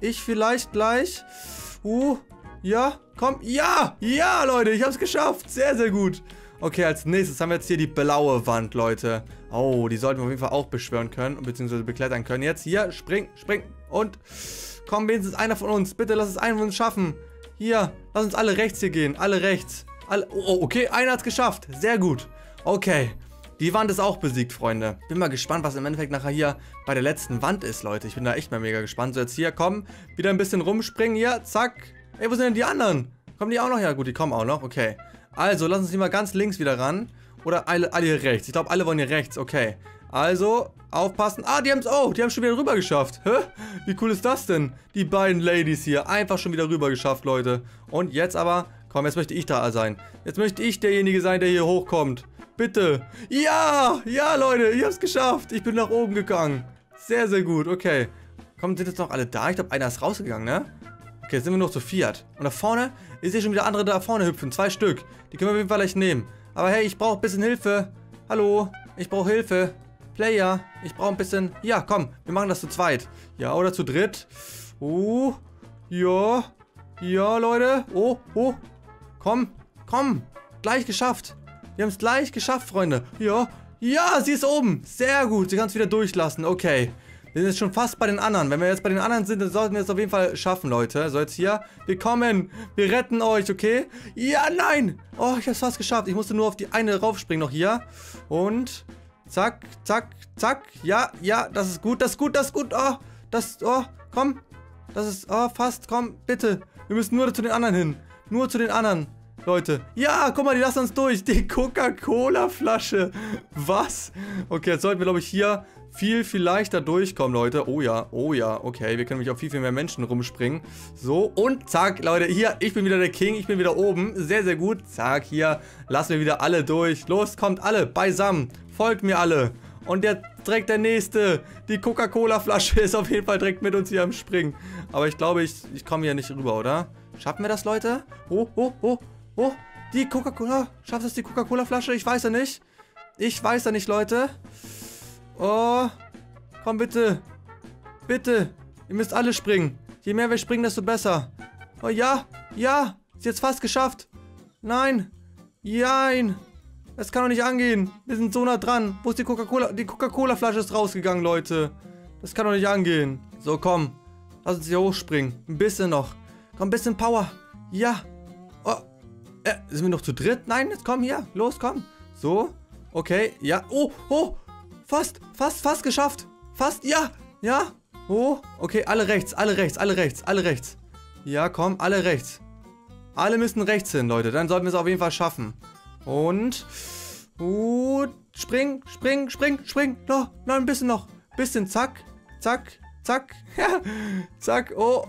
Ja, komm. Ja, Leute, ich hab's geschafft. Sehr gut. Okay, als nächstes haben wir jetzt hier die blaue Wand, Leute. Oh, die sollten wir auf jeden Fall auch beschwören können, beziehungsweise beklettern können. Jetzt hier, spring. Und komm, wenigstens einer von uns. Bitte, lass es einen von uns schaffen. Hier, lass uns alle rechts hier gehen. Alle rechts. Oh, okay, einer hat's geschafft. Sehr gut. Okay, die Wand ist auch besiegt, Freunde. Bin mal gespannt, was im Endeffekt nachher hier bei der letzten Wand ist, Leute. Ich bin da echt mal mega gespannt. So, jetzt hier, komm, wieder ein bisschen rumspringen. Hier, zack. Ey, wo sind denn die anderen? Kommen die auch noch? Ja, gut, die kommen auch noch. Okay. Also, lass uns die mal ganz links wieder ran. Oder alle hier rechts. Ich glaube, alle wollen hier rechts. Okay. Also, aufpassen. Ah, die haben schon wieder rüber geschafft. Hä? Wie cool ist das denn? Die beiden Ladies hier. Einfach schon wieder rüber geschafft, Leute. Und jetzt aber, komm, jetzt möchte ich da sein. Jetzt möchte ich derjenige sein, der hier hochkommt. Bitte. Ja, Leute, ich hab's geschafft. Ich bin nach oben gegangen. Sehr gut. Okay. Komm, sind jetzt noch alle da? Ich glaube, einer ist rausgegangen, ne? Okay, jetzt sind wir noch zu 4. Und da vorne, ich sehe schon wieder andere da vorne hüpfen. 2 Stück. Die können wir auf jeden Fall gleich nehmen. Aber hey, ich brauche ein bisschen Hilfe. Hallo, ich brauche Hilfe. Player, ich brauche ein bisschen... Ja, komm, wir machen das zu zweit. Ja, oder zu dritt. Ja. Ja, Leute. Oh. Komm. Gleich geschafft. Wir haben es gleich geschafft, Freunde. Ja, sie ist oben. Sehr gut, sie kann es wieder durchlassen. Okay. Wir sind jetzt schon fast bei den anderen. Wenn wir jetzt bei den anderen sind, dann sollten wir es auf jeden Fall schaffen, Leute. So, jetzt hier. Wir kommen. Wir retten euch, okay? Ja, nein. Oh, ich habe es fast geschafft. Ich musste nur auf die eine raufspringen noch hier. Und zack. Ja, das ist gut. Oh, komm. Das ist, fast. Komm, bitte. Wir müssen nur zu den anderen hin. Nur zu den anderen, Leute. Ja, guck mal, die lassen uns durch. Die Coca-Cola-Flasche. Was? Okay, jetzt sollten wir, glaube ich, hier viel leichter durchkommen, Leute. Oh ja, okay. Wir können nämlich auf viel mehr Menschen rumspringen. So, und zack, Leute, hier, ich bin wieder der King. Ich bin wieder oben. Sehr, sehr gut. Zack, hier, lassen wir wieder alle durch. Los, kommt alle, beisammen. Folgt mir alle. Und jetzt direkt der nächste. Die Coca-Cola-Flasche ist auf jeden Fall direkt mit uns hier am Springen. Aber ich glaube, ich komme hier nicht rüber, oder? Schaffen wir das, Leute? Oh. Die Coca-Cola. Schafft es die Coca-Cola-Flasche? Ich weiß ja nicht. Leute. Oh. Komm, bitte. Bitte. Ihr müsst alle springen. Je mehr wir springen, desto besser. Oh, ja. Ist jetzt fast geschafft. Nein. Das kann doch nicht angehen. Wir sind so nah dran. Wo ist die Coca-Cola? Die Coca-Cola-Flasche ist rausgegangen, Leute. Das kann doch nicht angehen. So, komm. Lass uns hier hochspringen. Ein bisschen noch. Komm, ein bisschen Power. Ja. Oh. Sind wir noch zu dritt? Nein, jetzt komm hier. Los, komm. So. Okay. Ja. Oh. Fast geschafft. Fast. Ja. Oh. Okay, alle rechts. Ja, komm, alle rechts. Alle müssen rechts hin, Leute. Dann sollten wir es auf jeden Fall schaffen. Und. Spring. Noch ein bisschen noch. Bisschen, zack. Ja. Zack. Oh.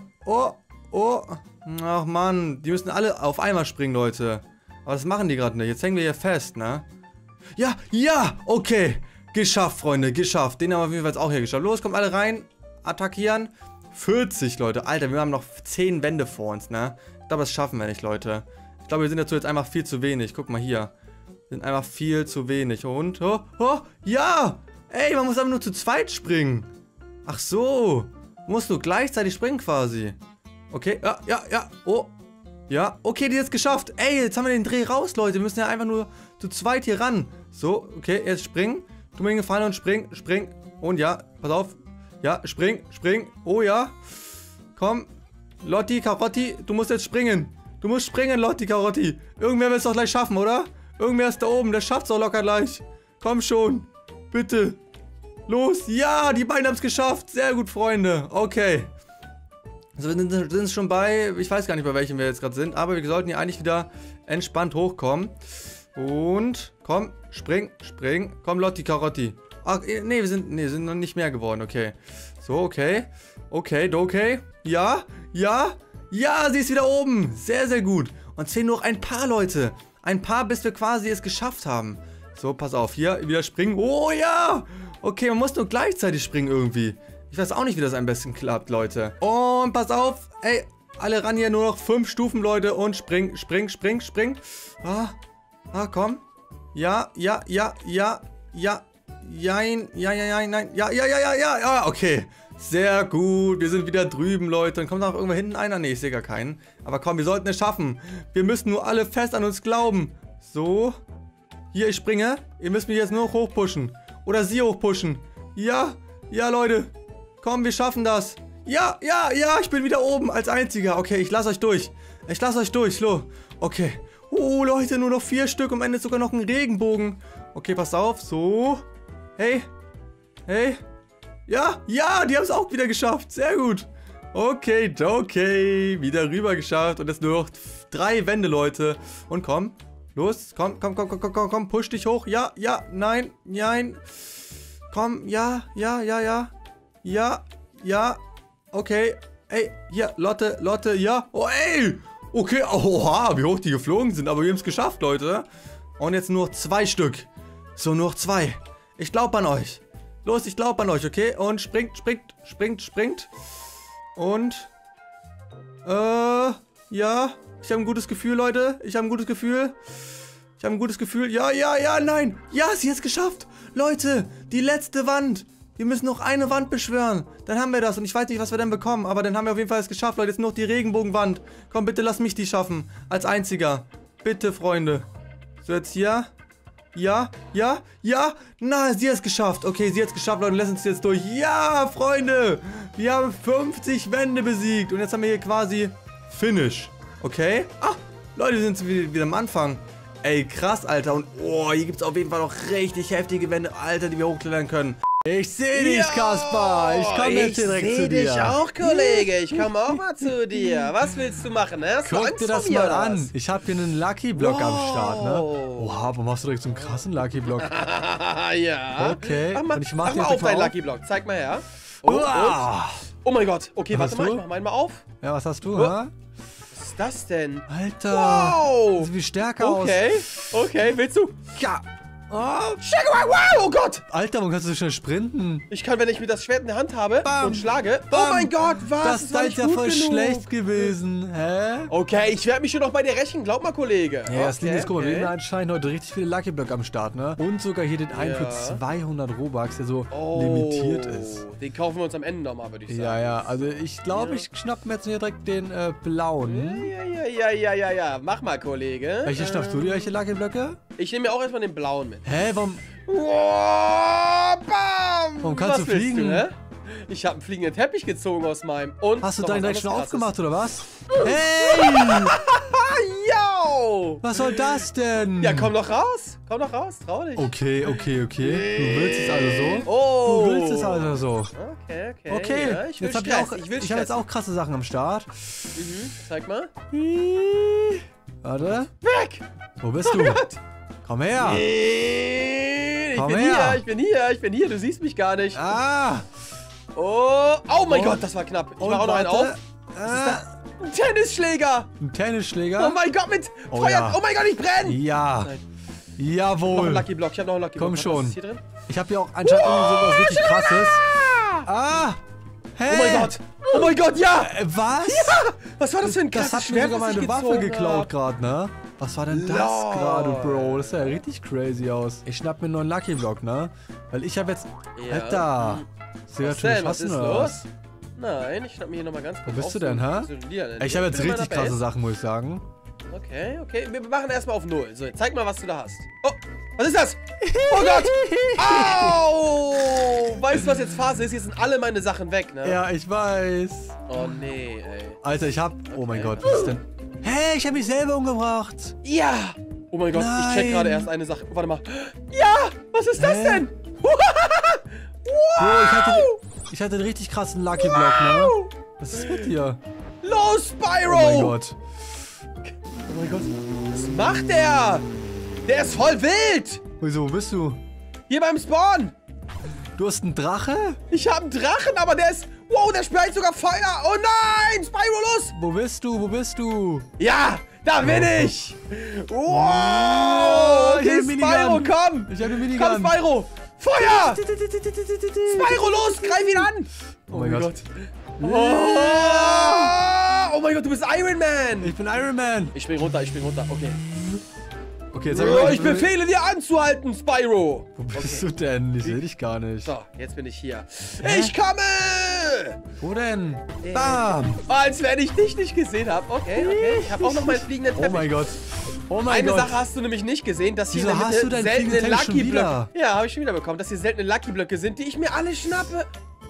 Ach Mann, die müssen alle auf einmal springen, Leute. Aber das machen die gerade nicht. Jetzt hängen wir hier fest, ne? Ja, okay. Geschafft, Freunde, geschafft. Den haben wir auf jeden Fall jetzt auch hier geschafft. Los, kommt alle rein. Attackieren. 40, Leute. Alter, wir haben noch 10 Wände vor uns, ne? Ich glaube, das schaffen wir nicht, Leute. Ich glaube, wir sind dazu jetzt einfach viel zu wenig. Guck mal hier. Wir sind einfach viel zu wenig. Und, ja! Ey, man muss aber nur zu zweit springen. Ach so. Musst du gleichzeitig springen quasi. Okay, ja. Oh. Ja, okay, die ist geschafft. Ey, jetzt haben wir den Dreh raus, Leute. Wir müssen ja einfach nur zu zweit hier ran. So, okay, jetzt springen. Tu mir den Gefallen und spring. Und ja, pass auf. Ja, spring. Oh ja. Komm. Lotti, Karotti, du musst jetzt springen. Du musst springen, Lotti, Karotti. Irgendwer wird es doch gleich schaffen, oder? Irgendwer ist da oben, der schafft es auch locker gleich. Komm schon. Bitte. Los. Ja, die beiden haben es geschafft. Sehr gut, Freunde. Okay. Also wir sind schon bei, ich weiß gar nicht, bei welchem wir jetzt gerade sind, aber wir sollten hier eigentlich wieder entspannt hochkommen. Und, komm, spring. Komm, Lotti, Karotti. Ach, nee, wir sind noch nicht mehr geworden, okay. So, okay. Okay. Ja, sie ist wieder oben. Sehr, sehr gut. Und zählen noch ein paar, Leute. Ein paar, bis wir quasi es geschafft haben. So, pass auf, hier, wieder springen. Oh, ja. Okay, man muss nur gleichzeitig springen irgendwie. Ich weiß auch nicht, wie das am besten klappt, Leute. Und pass auf. Ey, alle ran hier, nur noch 5 Stufen, Leute. Und spring. Komm. Ja. Ja, okay. Sehr gut. Wir sind wieder drüben, Leute. Und kommt noch irgendwo hinten einer? Nee, ich sehe gar keinen. Aber komm, wir sollten es schaffen. Wir müssen nur alle fest an uns glauben. So. Hier, ich springe. Ihr müsst mich jetzt nur hochpushen. Oder sie hochpushen. Ja, Leute. Komm, wir schaffen das. Ja, ich bin wieder oben als Einziger. Okay, ich lasse euch durch. So. Okay. Oh, Leute, nur noch 4 Stück. Am Ende ist sogar noch ein Regenbogen. Okay, pass auf. So. Hey. Ja, die haben es auch wieder geschafft. Sehr gut. Okay. Wieder rüber geschafft. Und jetzt nur noch 3 Wände, Leute. Und komm. Los. Komm. Push dich hoch. Ja. Nein. Komm. Ja. Okay. Ey, hier, Lotte, ja. Oh, ey. Okay, oha, wie hoch die geflogen sind. Aber wir haben es geschafft, Leute. Und jetzt nur 2 Stück. So, nur noch 2. Ich glaube an euch. Los, ich glaube an euch, okay? Und springt. Und, ja. Ich habe ein gutes Gefühl, Leute. Ja, nein. Ja, sie hat es geschafft. Leute, die letzte Wand. Wir müssen noch eine Wand beschwören. Dann haben wir das. Und ich weiß nicht, was wir dann bekommen. Aber dann haben wir auf jeden Fall es geschafft, Leute. Jetzt noch die Regenbogenwand. Komm, bitte lass mich die schaffen. Als einziger. Bitte, Freunde. So, jetzt hier. Ja, ja, ja. Na, sie hat es geschafft. Okay, sie hat es geschafft, Leute. Lass uns jetzt durch. Ja, Freunde. Wir haben 50 Wände besiegt. Und jetzt haben wir hier quasi Finish. Okay. Ah, Leute, wir sind wieder am Anfang. Ey, krass, Alter. Und oh, hier gibt es auf jeden Fall noch richtig heftige Wände, Alter, die wir hochklettern können. Ich sehe dich, Kaspar. Ich komme jetzt direkt zu dir. Ich sehe dich auch, Kollege. Ich komme auch mal zu dir. Was willst du machen? Hast du Guck Angst dir das vor mir, mal oder an. was? Ich habe hier einen Lucky Block am Start, ne? Oha, warum hast du direkt so einen krassen Lucky Block? Ja. Okay. Mach mal, Und ich mach mach den mal jetzt auf deinen mal Lucky Block. Zeig mal her. Uah. Oh mein Gott. Okay, Was warte hast mal. du? Ich mach meinen mal auf. Ja, was hast du, Oh. ha? Was ist das denn? Alter. Wow. Das sieht wie stärker aus. Okay. Okay, willst du? Ja. Oh. Wow, oh Gott. Alter, warum kannst du so schnell sprinten? Ich kann, wenn ich mir das Schwert in der Hand habe Bam. und schlage. Bam. Oh mein Gott, was? Das war ist nicht ja gut voll genug. schlecht gewesen. Hä? Okay, ich werde mich schon noch bei dir rächen. Glaub mal, Kollege. Ja, das Ding ist, guck mal, wir okay. haben anscheinend heute richtig viele Lucky Block am Start, ne? Und sogar hier den einen für 200 Robux, der so limitiert ist. Den kaufen wir uns am Ende nochmal, würde ich sagen. Ja, ja, also ich glaube, ich schnapp mir jetzt hier direkt den blauen. Ja. Mach mal, Kollege. Welche schnappst du dir, welche Lucky Blöcke? Ich nehme mir auch erstmal den blauen mit. Hä, warum? Wow, bam! Warum kannst Was du willst fliegen? hä? Ich habe einen fliegenden Teppich gezogen aus meinem. Und Hast du noch deinen was direkt schon anderes aufgemacht, oder was? Krasses. Hey! Yo! Was soll das denn? Ja, komm doch raus. Komm doch raus, trau dich. Okay. Du willst es also so? Oh. Du willst es also so. Okay. Ja, ich will jetzt hab Stress. ich will habe jetzt auch krasse Sachen am Start. Zeig mal. Warte. Weg! Wo bist du? Komm her. Ich Komm bin her. hier, ich bin hier. Du siehst mich gar nicht. Ah. Oh mein Und- Gott, das war knapp. Ich Und mach auch noch einen auf. warte. Ein Tennisschläger. Ein Tennisschläger. Oh mein Gott, mit Oh Feuer. ja. Oh mein Gott, ich brenne. Ja. Nein. Noch Jawohl. ein Lucky Block. Ich habe noch einen Lucky Block. Komm Was schon. ist hier drin? Ich habe hier auch anscheinend irgendwie sowas richtig krasses. Ah. Hey. Oh mein Gott. Oh mein Gott, ja. Was? Was war das für ein Das krasses hat mir Schwert, sogar was ich meine Waffe gezogen geklaut hab? gerade, ne? Was war denn das Lol. gerade, Bro? Das sah ja richtig crazy aus. Ich schnapp mir nur einen Lucky Block, ne? Weil ich habe jetzt... Ja. Alter. Sehr Was denn? Was hassen, ist oder los? was? Nein, ich schnapp mir hier nochmal ganz kurz Wo bist auf, du denn, so hä? isolieren. Ich habe jetzt bin in richtig meiner krasse Base. Sachen, muss ich sagen. Okay. Wir machen erstmal auf 0. So, jetzt zeig mal, was du da hast. Oh, was ist das? Oh Gott! Au! Weißt du, was jetzt Phase ist? Jetzt sind alle meine Sachen weg, ne? Ja, ich weiß. Oh nee, ey. Alter, ich hab... Oh mein Gott, was ist denn... Hey, ich habe mich selber umgebracht. Ja! Oh mein Gott, ich check Nein. gerade erst eine Sache. Warte mal. Ja! Was ist das Hä? denn? Bro, ich hatte einen richtig krassen Lucky Block, ne? Was ist mit dir? Los, Oh Spyro! mein Gott. Oh mein Gott. Was macht der? Der ist voll wild! Wieso, wo bist du? Hier beim Spawn! Du hast einen Drache? Ich habe einen Drachen, aber der ist... Wow, der speit sogar Feuer! Oh nein! Spyro, los! Wo bist du? Wo bist du? Ja! Da bin ich! Wow! Oh, ich hab Okay, eine Spyro, Minigun. komm! Ich hab eine Minigun. Komm, Spyro! Feuer! Spyro, los! Greif ihn an! Oh mein Gott. Oh mein Gott, du bist Iron Man! Ich bin Iron Man. Ich spring runter, okay. Okay, jetzt Oh, ich befehle dir anzuhalten, Spyro! Wo bist du denn? Ich sehe dich gar nicht. So, jetzt bin ich hier. Hä? Ich komme! Wo denn? Bam. Als wenn ich dich nicht gesehen habe. Okay. Ich habe auch noch meinen fliegenden Oh Teppich. mein Gott. Oh mein Eine Gott. Sache hast du nämlich nicht gesehen, dass hier Wieso in der hast Mitte du deinen seltene fliegenden Teppich schon Lucky Blöcke. wieder? Ja, habe ich schon wieder bekommen, dass hier seltene Lucky Blöcke sind, die ich mir alle schnappe.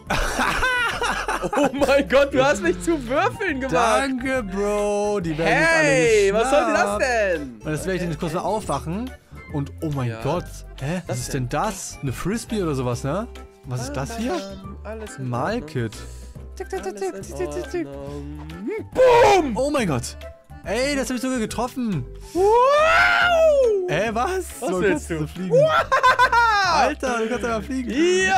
Oh mein Gott, du hast mich zu Würfeln gemacht. Danke, Bro. Die werden Hey, jetzt alle was sollte das geschnappt. denn? Und jetzt werde ich den kurz mal aufwachen. Und oh mein Ja. Gott. Hä? Was ist denn das? Eine Frisbee oder sowas, ne? Was ist das hier? Alles in Malkit. Ordnung. Boom! Oh mein Gott. Ey, das habe ich sogar getroffen. Wow! Was? Was So willst kannst du? so fliegen. Alter, du kannst einfach fliegen. Yo!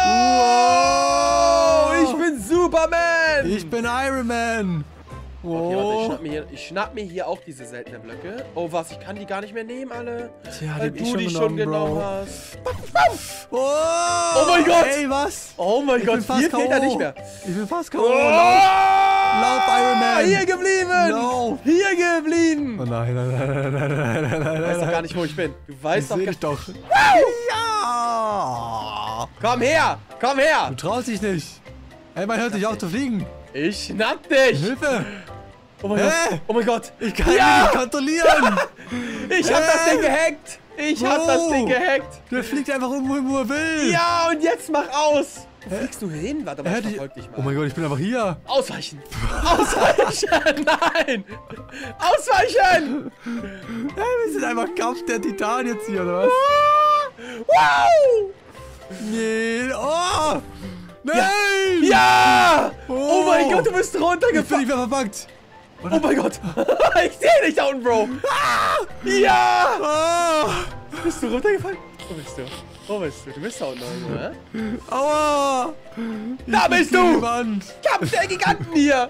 Ich bin Superman! Ich bin Iron Man. Okay, warte, Oh. ich schnapp mir hier auch diese seltenen Blöcke. Oh, was? Ich kann die gar nicht mehr nehmen, alle. Tja, Weil die hab ich du die schon schon genommen, genommen Bro. hast. Oh mein Gott. Ey, was? Oh mein Ich Gott, bin fast hier fehlt er K.O. nicht mehr. Ich bin fast Oh! K.O. Lauf, Iron Man. Hier geblieben! Lauf. Hier geblieben! Oh nein, nein, nein, nein, nein, nein, nein, Du weißt doch gar nicht, wo ich bin. Du weißt Ich doch seh gar dich doch. Ja! Komm her! Komm her! Du traust dich nicht. Ey, man hört dich auch zu fliegen. Ich schnapp dich! Hilfe! Oh mein Gott! Oh mein Gott! Ich kann ihn nicht kontrollieren! Ich hab das Ding gehackt! Ich hab das Ding gehackt! Der fliegt einfach irgendwo hin, wo er will! Ja, und jetzt mach aus! Wo fliegst du hin? Warte mal, ich verfolg dich mal. Oh mein Gott, ich bin einfach hier! Ausweichen! Ausweichen! Nein! Ausweichen! Hey, wir sind einfach Kampf der Titan jetzt hier, oder was? Wow! Nee, oh! Nein! Ja! Oh Oh. mein Gott, du bist Ich bin runtergefallen! nicht mehr verpackt! Oh mein Gott! Ich seh dich da unten, Bro! Ja! Oh! Bist du runtergefallen? Wo bist du? Wo bist du? Du bist da unten, oder? Aua! Da bist gegen die du! Wand. Kampf der Giganten hier!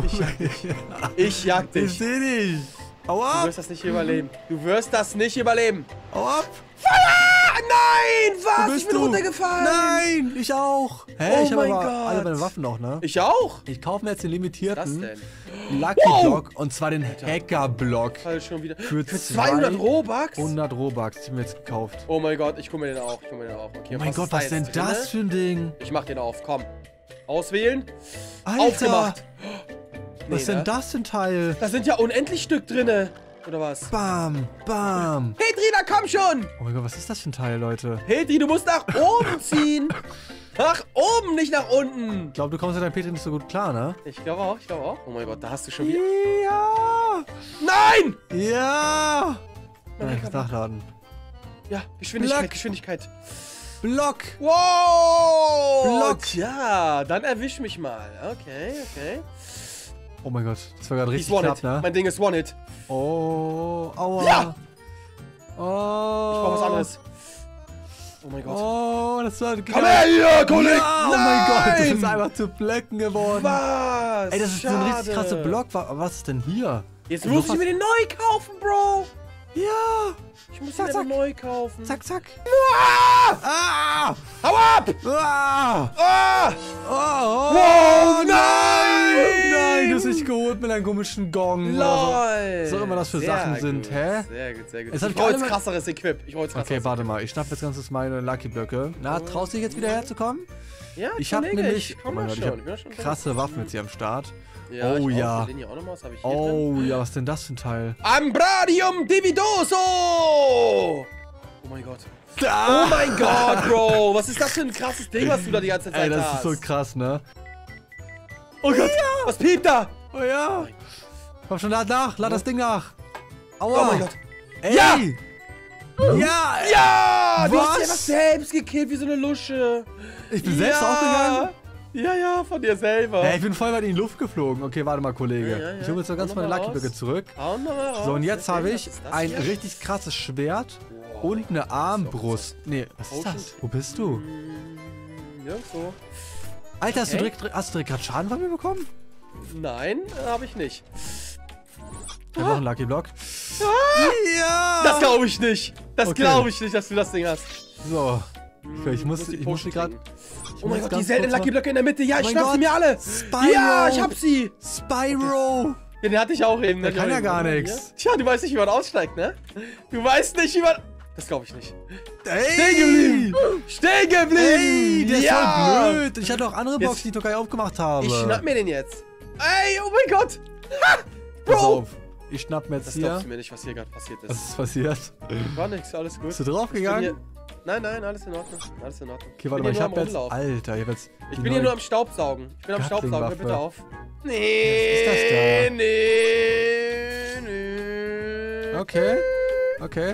Ich jag Ich dich. seh dich! Hau Du ab! wirst das nicht überleben. Du wirst das nicht überleben. Hau ab! Ah, nein! Wo Was? bist Ich bin du? Runtergefallen! Nein! Ich auch! Hä? Oh ich habe mein aber Gott. alle meine Waffen noch, ne? Ich auch! Ich kaufe mir jetzt den Was limitierten denn? Lucky Wow. Block und zwar den Hacker Block. Fall schon wieder. Für 200 Robux? 100 Robux, die ich mir jetzt gekauft. Oh mein Gott, ich guck mir den auch. Okay, Oh mein Gott, ist da was ist denn jetzt drinne? das für ein Ding? Ich mach den auf, komm. Auswählen. Alter, Aufgemacht. was ist denn das für ein Teil? Da sind ja unendlich Stück drinne. Oder was? Bam, bam. Petri, da komm schon! Oh mein Gott, was ist das für ein Teil, Leute? Petri, du musst nach oben ziehen! Nach oben, nicht nach unten! Ich glaube, du kommst mit deinem Petri nicht so gut klar, ne? Ich glaube auch, ich glaube auch. Oh mein Gott, da hast du schon wieder... Ja! Nein! Ja! Nein, ich muss nachladen. Ja, Geschwindigkeit, Black. Geschwindigkeit. Block! Wow! Block. Ja, dann erwisch mich mal. Okay, okay. Oh mein Gott, das war gerade He's richtig One-Hit. knapp, ne? Mein Ding ist One-Hit. Oh, aua. Ja! Oh. Ich brauch was anderes. Oh mein Gott. Oh, das war... Komm her hier, Kollege! Ja, oh mein Gott, das Nein! ist einfach zu Blöcken geworden. Was? Ey, das ist so ein richtig Schade. krasser Block. Was ist denn hier? Jetzt Und muss noch ich mir den neu kaufen, Bro. Ja! Ich muss Zack, den zack. einfach neu kaufen. Zack, zack. Ah! Ah! Hau ab! Ah! Ah! Oh, oh, Wow, nein! nein! Nein, du hast dich geholt mit einem komischen Gong. LOL! So immer das für Sehr Sachen sind, gut. hä? Sehr gut, sehr gut. Es hat Ich brauche jetzt alle- krasseres Equip. Okay, warte mal. Ich schnapp jetzt ganz kurz meine Lucky Blöcke. Na, traust du dich jetzt wieder herzukommen? Ja, Ich hab Kollege, nämlich... ich komm mal ich schon. hab Ich bin schon drin. krasse Waffen jetzt hier am Start. Ja, Oh ich ja. Auch. Den hier auch noch mal. Was habe ich hier drin? Oh ja, was ist denn das für ein Teil? Ambradium Dividoso! Oh mein Gott. Oh Ah! mein Gott, Bro. Was ist das für ein krasses Ding, was du da die ganze Zeit Ey, das hast? ist so krass, ne? Oh Gott, was piept da? Oh ja! Komm schon, lad nach! Lad das Ding nach! Aua! Oh mein Gott. Ey! Ja! Ja! Ja! Du hast Was? dir was selbst gekillt, wie so eine Lusche. Ich bin selbst aufgegangen? Ja, ja, von dir selber. Ey, ich bin voll weit in die Luft geflogen. Okay, warte mal, Kollege. Ja, ja, ja. Ich hole jetzt noch ganz Hol noch meine mal Lucky raus. Blöcke zurück. Hau noch mal raus. So, und jetzt habe ich Was ist das ein hier? richtig krasses Schwert und eine Armbrust. Nee, was ist das? Wo bist du? Nirgendwo. Alter, hast du Okay. direkt gerade Schaden von mir bekommen? Nein, habe ich nicht. Wir machen einen Lucky Block. Ja! Das glaube ich nicht. Das Okay. glaube ich nicht, dass du das Ding hast. So. Ich muss die Potion gerade... trinken. Oh mein Gott, die seltenen Lucky Blöcke in der Mitte. Ja, ich mein schnapp sie Gott. mir alle. Spyro. Ja, ich hab sie. Spyro! Ja, den hatte ich auch eben. Der kann ja gar nix. nichts. Tja, du weißt nicht, wie man aussteigt, ne? Du weißt nicht, wie man... Das glaube ich nicht. Ey! Stehen geblieben. Stehen geblieben. Ey, der ist ja. voll blöd. Ich hatte auch andere Jetzt- Boxen, die ich noch gar nicht aufgemacht habe. Ich schnapp mir den jetzt. Ey, oh mein Gott. Ha, Pass Bro. auf. Ich schnapp mir jetzt Das hier. glaubst du mir nicht, was hier gerade passiert Was ist. ist passiert? War nix, alles gut. Bist du Ich bin draufgegangen? hier- Nein, nein, alles in Ordnung. Alles in Ordnung. Okay, warte bin mal, ich hier hab nur am jetzt... Rumlaufen. Alter, ich hab jetzt... Ich die bin hier neue- nur am Staubsaugen. Ich bin am Staubsaugen, hör bitte Gatling-Waffe. auf. Nee, Was ist das nee. Okay, okay.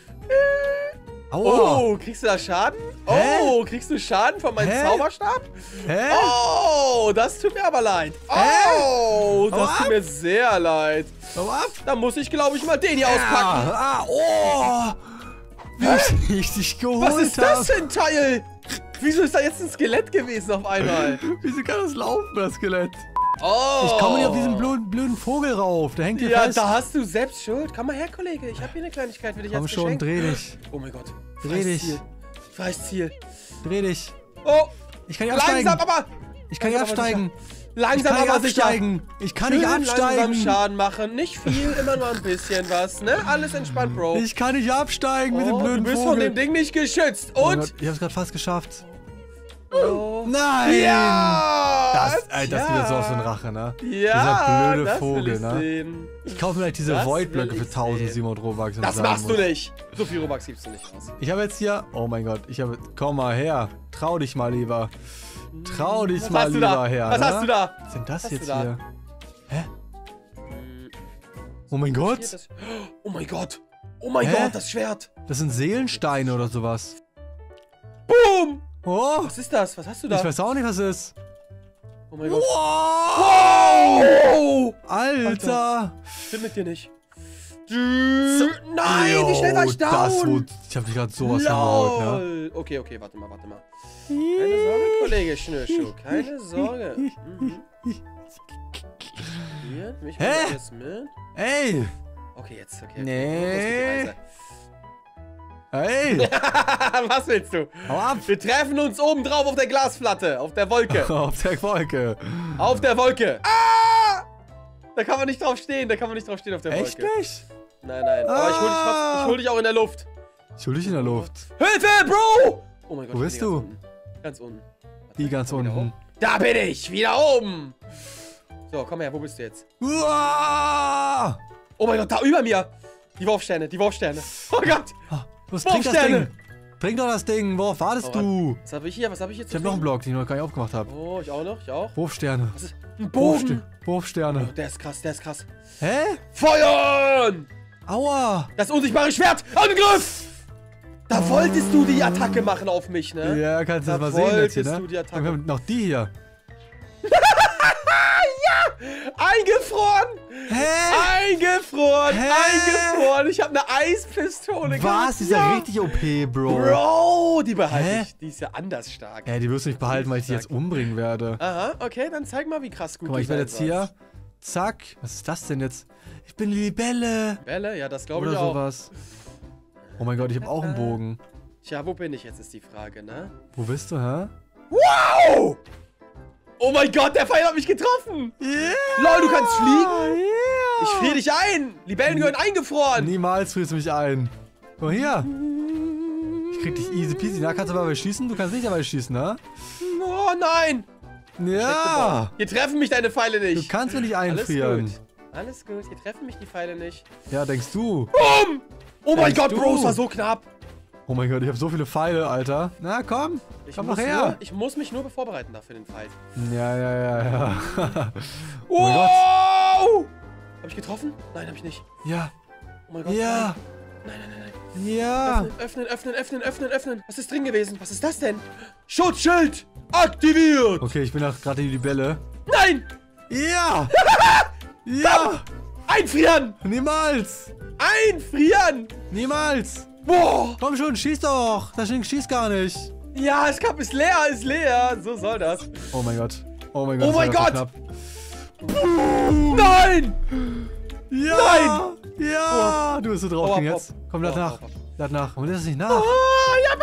Aua! Oh, kriegst du da Schaden? Hä? Oh, kriegst du Schaden von meinem Hä? Zauberstab? Hä? Oh, das tut mir aber leid. Oh, Hau das ab. tut mir sehr leid. Hau ab! Da muss ich, glaube ich, mal den hier auspacken. Oh! Wie ich dich geholt Was ist das für ein Teil? Wieso ist da jetzt ein Skelett gewesen auf einmal? Wieso kann das laufen, das Skelett? Oh. Ich komme nicht auf diesen blöden Vogel rauf. Der hängt hier Ja, fest. da hast du selbst Schuld. Komm mal her, Kollege. Ich habe hier eine Kleinigkeit für dich Komm als schon, Geschenk. dreh dich. Oh mein Gott. Dreh Freies dich. Ziel. Freies Ziel. Dreh dich. Oh, Ich kann nicht absteigen. langsam, aber... Ich kann nicht langsam, aber absteigen. Ich Langsam, kann nicht aber sicher. absteigen. Ich kann nicht Schön langsam absteigen. Schaden machen. Nicht viel, immer nur ein bisschen was, ne? Alles entspannt, Bro. Ich kann nicht absteigen mit dem Oh, blöden du bist Vogel. von dem Ding nicht geschützt. Oh mein Und... Gott, ich hab's gerade fast geschafft. Oh. Nein! Ja! Das ist wieder so aus dem Rache, ne? Ja, Dieser blöde das Vogel, will ich ne? sehen. Ich kaufe mir gleich diese Das Void-Blöcke will für ich 1700 Robux. wenn Das ich sagen machst du muss. nicht. So viel Robux gibst du nicht aus. Ich habe jetzt hier... Oh mein Gott, komm mal her. Trau dich mal lieber. Trau dich Was mal hast du lieber da? her, Was ne? hast du da? Was ist denn das hast jetzt du da? hier? Hä? Oh mein Gott. Oh mein Gott. Oh mein Hä? Gott, das Schwert. Das sind Seelensteine oder sowas. Boom. Oh, Was ist das? Was hast du da? ich weiß auch nicht, was es ist. Oh mein Gott. Wow! Wow. Alter! Stimmt mit dir nicht. Nein, wie schnell war ich down? Ich hab dich gerade sowas verhaut, ne? Lol. Okay, warte mal. Keine Sorge, Kollege Schnürschuh. Keine Sorge. Hier, mich Hä? alles mit. Ey! Okay, jetzt. Okay. Nee. Los Ey! geht die Reise. Was willst du? Hau ab! Wir treffen uns oben drauf auf der Glasplatte. Auf der Wolke. Auf der Wolke. Auf der Wolke. Ah! Da kann man nicht drauf stehen. Auf der Echt Wolke. nicht? Nein. Aber ich hol dich auch in der Luft. Ich hol dich in der Luft. Hilfe, Bro! Oh mein Gott. Wo ich bist bin du? Ganz unten. Wie ganz Wieder unten. hoch. Da bin ich. Wieder oben. So, komm her. Wo bist du jetzt? Uah! Oh mein Gott, da über mir. Die Wurfsterne. Oh Gott. Was bringt das Ding? Wurfsterne. Bring doch das Ding. Worauf wartest Oh, du? Was habe ich hier? Ich hab noch einen Block, den ich noch gar nicht aufgemacht habe. Oh, ich auch noch. Wurfsterne. Was ist? Ein Bogen. Wurfsterne. Oh, der ist krass. Hä? Feuern! Aua! Das unsichtbare Schwert! Angriff! Da wolltest du die Attacke machen auf mich, ne? Ja, kannst du Da das mal sehen jetzt hier, wolltest ne? du die Attacke. Und wir haben noch die hier. Eingefroren! Hä? Eingefroren! Ich habe eine Eispistole Was? Die ist ja richtig OP, Bro. Bro, die behalte Hä? ich. Die ist ja anders stark. Ja, die wirst du nicht behalten, weil ich die jetzt umbringen werde. Aha, okay, dann zeig mal, wie krass gut Guck mal, ich du werde sein jetzt hier... sollst. Zack. Was ist das denn jetzt? Ich bin Libelle. Bälle? Ja, das glaube ich Oder auch. sowas. Oh mein Gott, ich habe auch einen Bogen. Tja, wo bin ich jetzt, ist die Frage, ne? Wo bist du, hä? Wow! Oh mein Gott, der Pfeil hat mich getroffen! Yeah! Lol, du kannst fliegen! Yeah! Ich friere dich ein! Libellen gehören eingefroren! Niemals frierst du mich ein. Komm hier. Ich krieg dich easy peasy. Na, kannst du dabei schießen? Du kannst nicht dabei schießen, ne? Oh nein! Ja! Hier treffen mich deine Pfeile Du nicht! kannst mir nicht Alles einfrieren. gut. Alles gut, hier treffen mich die Pfeile nicht. Ja, denkst du? Boom! Oh mein Denkst Gott, du? Bro, es war so knapp! Oh mein Gott, ich habe so viele Pfeile, Alter. Na, komm. Komm doch her. Ich muss mich nur vorbereiten dafür den Fight. Ja. Oh mein Gott. wow! Hab ich getroffen? Nein, hab ich nicht. Ja. Oh mein Gott. Ja. Nein. Ja. Öffnen. Was ist drin gewesen? Was ist das denn? Schutzschild aktiviert! Okay, ich bin auch gerade die Bälle. Nein! Ja. Ja. Einfrieren! Niemals. Einfrieren! Niemals. Boah! Komm schon, schieß doch. Das Ding schießt gar nicht. Ja, das Cup ist leer. So soll das. Oh mein Gott. Oh mein Gott. Oh das war mein so Gott. knapp. Nein! Ja. Nein. Ja. Du bist so drauf Aua, gehen jetzt. Komm, lad Aua, nach. aua. Lad nach. Und das ist nicht nach. Ah, ja,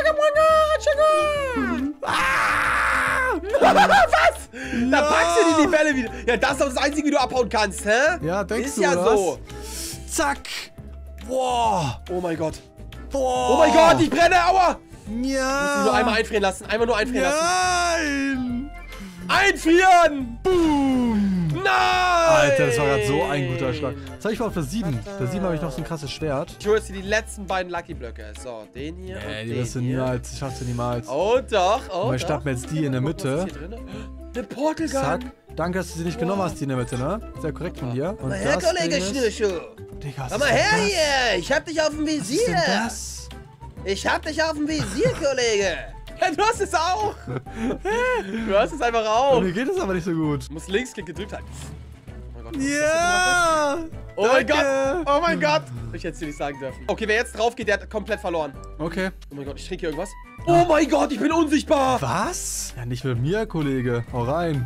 was? Da packst du die Bälle wieder. Ja, das ist doch das Einzige, wie du abhauen kannst, hä? Ja, denkst ist du, ja oder so. was? Zack. Boah. Oh mein Gott. Boah. Oh mein Gott, ich brenne, aua! Ja. Nur einmal einfrieren lassen. Einmal nur einfrieren lassen. Nein. Einfrieren! Boom. Nein! Alter, das war gerade so ein guter Schlag. Das habe ich mal auf der 7. Der 7 habe ich noch so ein krasses Schwert. Ich hole jetzt hier die letzten beiden Lucky Blöcke. So, den hier und Die den wirst du hier. niemals, schaffst du niemals. Oh doch, oh Und ich doch. schnapp mir jetzt die in der Mitte. Was ist hier drin? Eine Portal Gun. Zack. Danke, dass du sie nicht genommen hast, die in der Mitte, ne? Sehr korrekt von dir. Und Komm mal her, das Kollege Ding ist- Schnürschuh. Digga, was Komm ist mal denn her das? hier. Ich hab dich auf dem Was ist Visier. denn das? Ich hab dich auf dem Visier, Kollege. Ja, du hast es auch. Du hast es einfach auch. Mir geht es aber nicht so gut. Du musst Linksklick gedrückt halten. Oh mein Gott. Ja! Oh mein Gott. Danke. Oh mein Gott. Ich hätte es dir nicht sagen dürfen. Okay, wer jetzt drauf geht, der hat komplett verloren. Okay. Oh mein Gott, ich trinke hier irgendwas. Oh mein Gott, ich bin unsichtbar. Was? Ja, nicht mit mir, Kollege. Hau rein.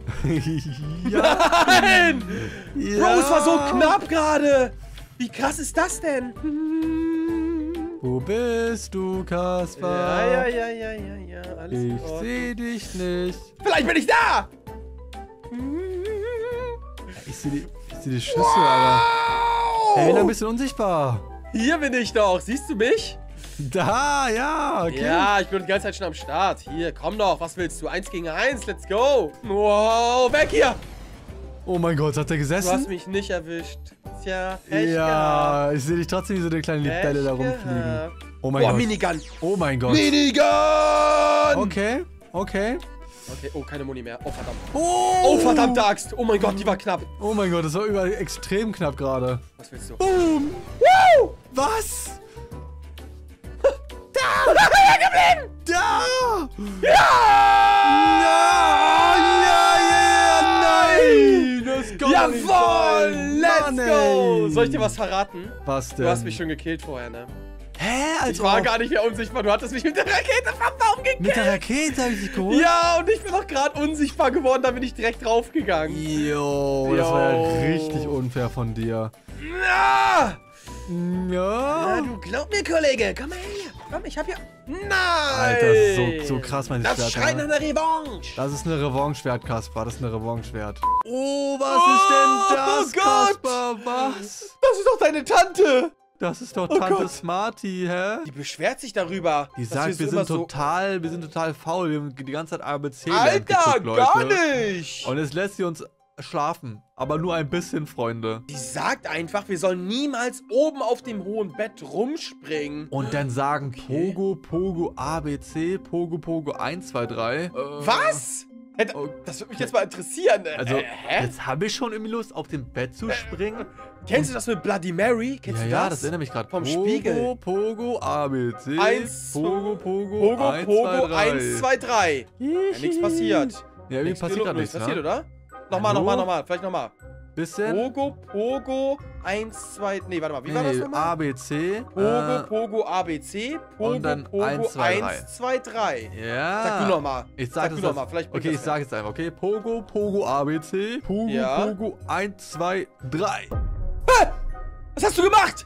Ja. Nein. Ja. Bro, es war so knapp gerade. Wie krass ist das denn? Wo bist du, Kaspar? Ja. Alles in Ich Ordnung. seh dich nicht. Vielleicht bin ich da. Ich seh die Schüsse, aber... Hey, wie lange bist du unsichtbar? Hier bin ich doch. Siehst du mich? Da, ja, okay. Ja, ich bin die ganze Zeit schon am Start. Hier, komm doch. Was willst du? 1 gegen 1, let's go. Wow, weg hier. Oh mein Gott, hat der Du hast gesessen? mich nicht erwischt. Tja, Pech gehabt. Ja, ich sehe dich trotzdem wie so eine kleine Libelle da rumfliegen. gehabt. Oh mein Boah, Gott. Minigun. Oh mein Gott. Minigun! Okay, okay. Okay, oh, keine Muni mehr. Oh, verdammt. Oh, Oh, verdammte Axt. Oh mein Gott, die war knapp. Oh mein Gott, das war überall extrem knapp gerade. Was willst du? Boom. Woo! Was? Da! Da! Nein! Das kommt Jawohl! Let's Mann, go! ey. Soll ich dir was verraten? Was denn? Du hast mich schon gekillt vorher, ne? Hä? Als Ich war ob? gar nicht mehr unsichtbar. Du hattest mich mit der Rakete vom Baum gekillt. Mit der Rakete habe ich dich geholt? Ja, und ich bin auch gerade unsichtbar geworden. Da bin ich direkt draufgegangen. Jo, das war ja Jo. richtig unfair von dir. Ah! Ja. Du glaub mir, Kollege. Komm mal her. Komm, ich hab hier... Nein! Alter, das ist so krass, mein Das Schwert. schreit nach Alter. einer Revanche. Das ist eine Revanche-Schwert, Kaspar. Das ist eine Revanche-Schwert. Oh, was ist denn das, Oh Gott. Kaspar? Was? Das ist doch deine Tante. Das ist doch Oh Tante Gott. Smarty, hä? Die beschwert sich darüber. Die dass sagt, wir so immer sind total faul. Wir haben die ganze Zeit ABC Alter, geguckt, Leute. gar nicht. Und jetzt lässt sie uns schlafen. Aber nur ein bisschen, Freunde. Die sagt einfach, wir sollen niemals oben auf dem hohen Bett rumspringen. Und dann sagen Pogo, Pogo, ABC, Pogo, Pogo, 1, 2, 3. Was? Hätte, das würde mich jetzt mal interessieren. Also, hä? jetzt habe ich schon irgendwie Lust, auf dem Bett zu springen. Kennst du das mit Bloody Mary? Kennst Ja, du ja, das? das erinnert mich gerade. Vom Pogo, Spiegel. Pogo, ABC, Eins, Pogo, Pogo, Pogo, 1, Pogo, 2, 3. 1, 2, 3. Ja, nichts passiert. Ja, irgendwie Nichts passiert gerade nichts, passiert, ne? oder? Nochmal, Hallo? nochmal. Vielleicht nochmal. Bisschen. Pogo, Pogo, 1, 2... Nee, warte mal. Wie war das nochmal? ABC. Pogo, Pogo, ABC, Pogo, und dann Pogo, 1, 2, 3. 1, 2, 3. Ja. Sag du nochmal. Ich sag du das nochmal. Vielleicht bringt Okay, das ich sag jetzt einfach, okay? Pogo, Pogo, ABC, Pogo, Ja. Pogo, 1, 2, 3. Was hast du gemacht?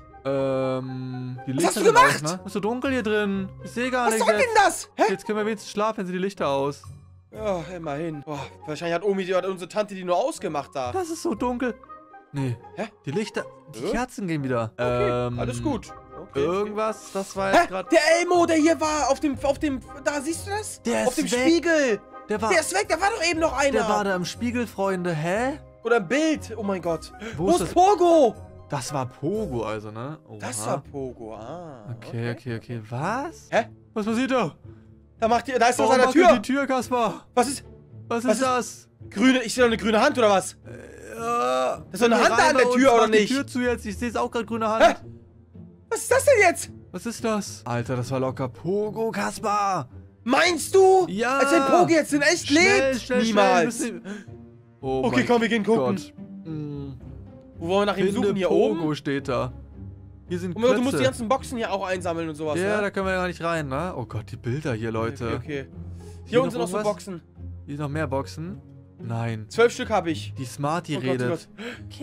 Die Was Lichter hast du sind gemacht? aus, ne? Ist so dunkel hier drin. Ich sehe gar Was nichts. soll denn das? Hä? Jetzt können wir wenigstens schlafen, wenn sie die Lichter aus. Ja, immerhin. Boah, wahrscheinlich hat unsere Tante die nur ausgemacht da. Das ist so dunkel. Nee. Hä? Die Lichter, die Hä? Kerzen gehen wieder. Okay, alles gut. Okay, Irgendwas, das war Hä? jetzt gerade... Der Elmo, der hier war, auf dem, da siehst du das? Der auf dem ist weg. Spiegel. Der war, Der ist weg, da war doch eben noch einer. der war da im Spiegel, Freunde. Hä? Oder ein Bild. Oh mein Gott. Wo Wo ist ist das? Pogo? Das war Pogo also, ne? Oha. Das war Pogo, ah. Okay. Was? Hä? Was passiert da? Da ist was Warum an der wackelt Tür. die Tür, Kaspar? Was ist? Was Was ist ist- das? Grüne, ich sehe doch eine grüne Hand oder was? Ja. Das ist doch eine Hand da an der Tür, oder nicht? Die Tür zu jetzt. Ich sehe es auch gerade, grüne Hand. Was ist das denn jetzt? Was ist das? Alter, das war locker Pogo, Kaspar. Meinst du? Ja. Als wenn Pogo jetzt in echt lebt? Niemals. Schnell. Oh Okay, mein komm, wir gehen gucken. Gott. Hm. Wo wollen wir nach ihm Finde suchen? Hier Pogo oben? steht da. Hier sind Oh mein Gott, du musst die Klötze. ganzen Boxen hier auch einsammeln und sowas, Ja, da ne? können wir ja gar nicht rein, ne? Oh Gott, die Bilder hier, Leute. Okay. Hier Hier unten noch sind noch so irgendwas? Boxen. Hier sind noch mehr Boxen. Nein. 12 Stück habe ich. Die Smarty Oh Gott, oh redet. Gott.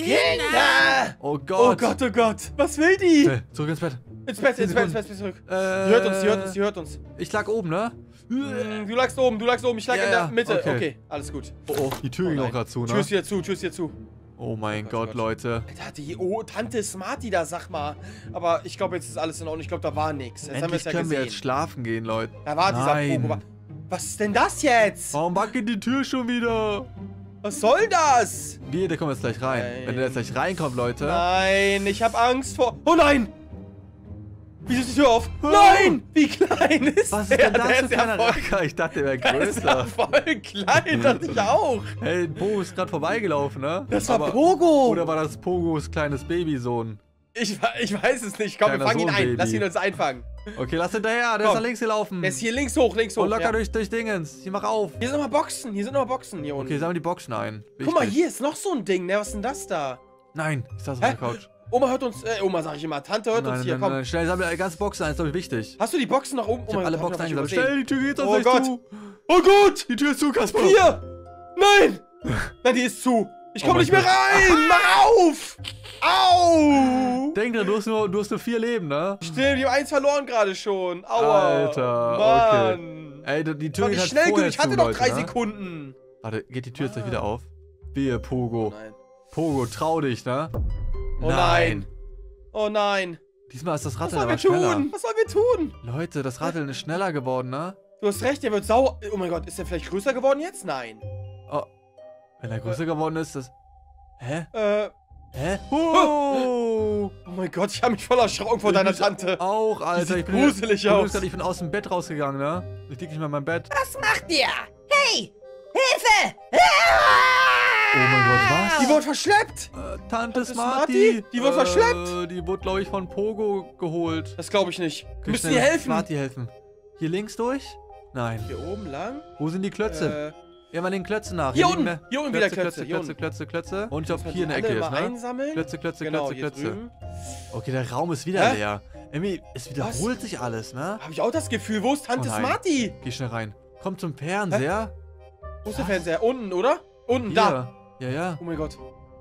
Kinder! Oh Oh Gott. Gott, oh Gott. Was will die? Zurück ins Bett. Ins Bett, ins Bett, ins Bett, zurück. Die hört uns, die hört uns, die hört uns. Ich lag oben, ne? Du lagst oben, ich lag Ja, in der ja, Mitte. okay. Okay, alles gut. Oh, die Tür ging nein. auch gerade zu, ne? Tschüss hier zu, tschüss hier zu. Oh mein Oh Gott, Gott. Leute. Alter, Tante Smarty da, sag mal. Aber ich glaube, jetzt ist alles in Ordnung. Ich glaube, da war nichts. Jetzt haben wir Endlich es ja können wir gesehen. jetzt schlafen gehen, Leute. Da war dieser Nein. Pogo. Was ist denn das jetzt? Warum wackelt die Tür schon wieder? Was soll das? Der kommt jetzt gleich rein. Nein. Wenn der jetzt gleich reinkommt, Leute. Nein, ich habe Angst vor... Oh nein! Wieso ist die Tür auf? Nein! Wie klein ist Was ist der? denn das Der für ist ein kleiner ja voll, Racker? Ich dachte, der wäre der ist ja größer. voll klein, dachte ich auch. Hey, Pogo ist gerade vorbeigelaufen, ne? Das war Aber- Pogo. Oder war das Pogos kleines Babysohn? Ich weiß es nicht. Komm, wir Kleiner fangen ihn ein. Sohnbaby. Lass ihn uns einfangen. Okay, lass hinterher. Der Komm. ist nach links gelaufen. Der ist hier links hoch, links hoch. Und locker ja. durch Dingens. Hier, mach auf. Hier sind nochmal Boxen, hier unten. Okay, sammel die Boxen ein. Guck mal, Wichtig. hier ist noch so ein Ding, ne? Was ist denn das da? Nein, ich saß auf Hä? der Couch. Oma hört uns, Oma sag ich immer, Tante hört uns hier, komm. Schnell, sammel die ganze Boxen ein, ist, glaube ich, wichtig. Hast du die Boxen nach oben? Ich hab alle Boxen eingesammelt. Schnell. Schnell, die Tür geht Oh sonst Gott. nicht zu. Oh Gott! Die Tür ist zu, Kasper. Hier! Nein! Nein, die ist zu. Ich komme mein nicht mehr Gott. rein! Mach auf! Au! Denk dran, du hast nur 4 Leben, ne? Stimmt, ich habe 1 verloren gerade schon. Aua. Alter, Mann. Ey, die Das Tür war geht nicht halt schnell vorher genug. Ich hatte zu, noch Leute, 3 ne? Sekunden. Warte, geht die Tür jetzt gleich wieder auf? Wehe, Pogo. Nein. Pogo, trau dich, ne? Oh nein. Oh nein. Diesmal ist das Was Ratteln sollen wir aber schneller. tun? Was sollen wir tun? Leute, das Ratteln ist schneller geworden, ne? Du hast recht, der wird sauer. Oh mein Gott, ist der vielleicht größer geworden jetzt? Nein. Oh. Wenn er größer geworden ist, das... Hä? Hä? Oh mein Gott, ich habe mich voll erschrocken vor deiner Tante. Auch, Alter. sieht gruselig aus. Ich bin aus dem Bett rausgegangen, ne? Ich lieg nicht mal in meinem Bett. Was macht ihr? Hey! Hilfe! Oh mein Gott, was? Die wurde verschleppt. Tante Smarty? Smarty. Die wurde verschleppt. Die wurde, glaube ich, von Pogo geholt. Das glaube ich nicht. Wir müssen Schnell ihr helfen. Smarty helfen. Hier links durch? Nein. Hier oben lang? Wo sind die Klötze? Ja, mal den Klötzen nach. Hier liegen unten. Hier unten wieder Klötze. Klötze. Und ich glaube, hier in der Alle Ecke ist, mal ne? einsammeln. Klötze. Genau, hier drüben. Okay, der Raum ist wieder Hä? leer. Irgendwie, es wiederholt sich alles, ne? Habe ich auch das Gefühl. Wo ist Tante Oh nein. Smarty? Geh schnell rein. Komm zum Fernseher. Wo ist der Fernseher? Unten, oder? Unten, Hier. da. Ja, ja. Oh mein Gott.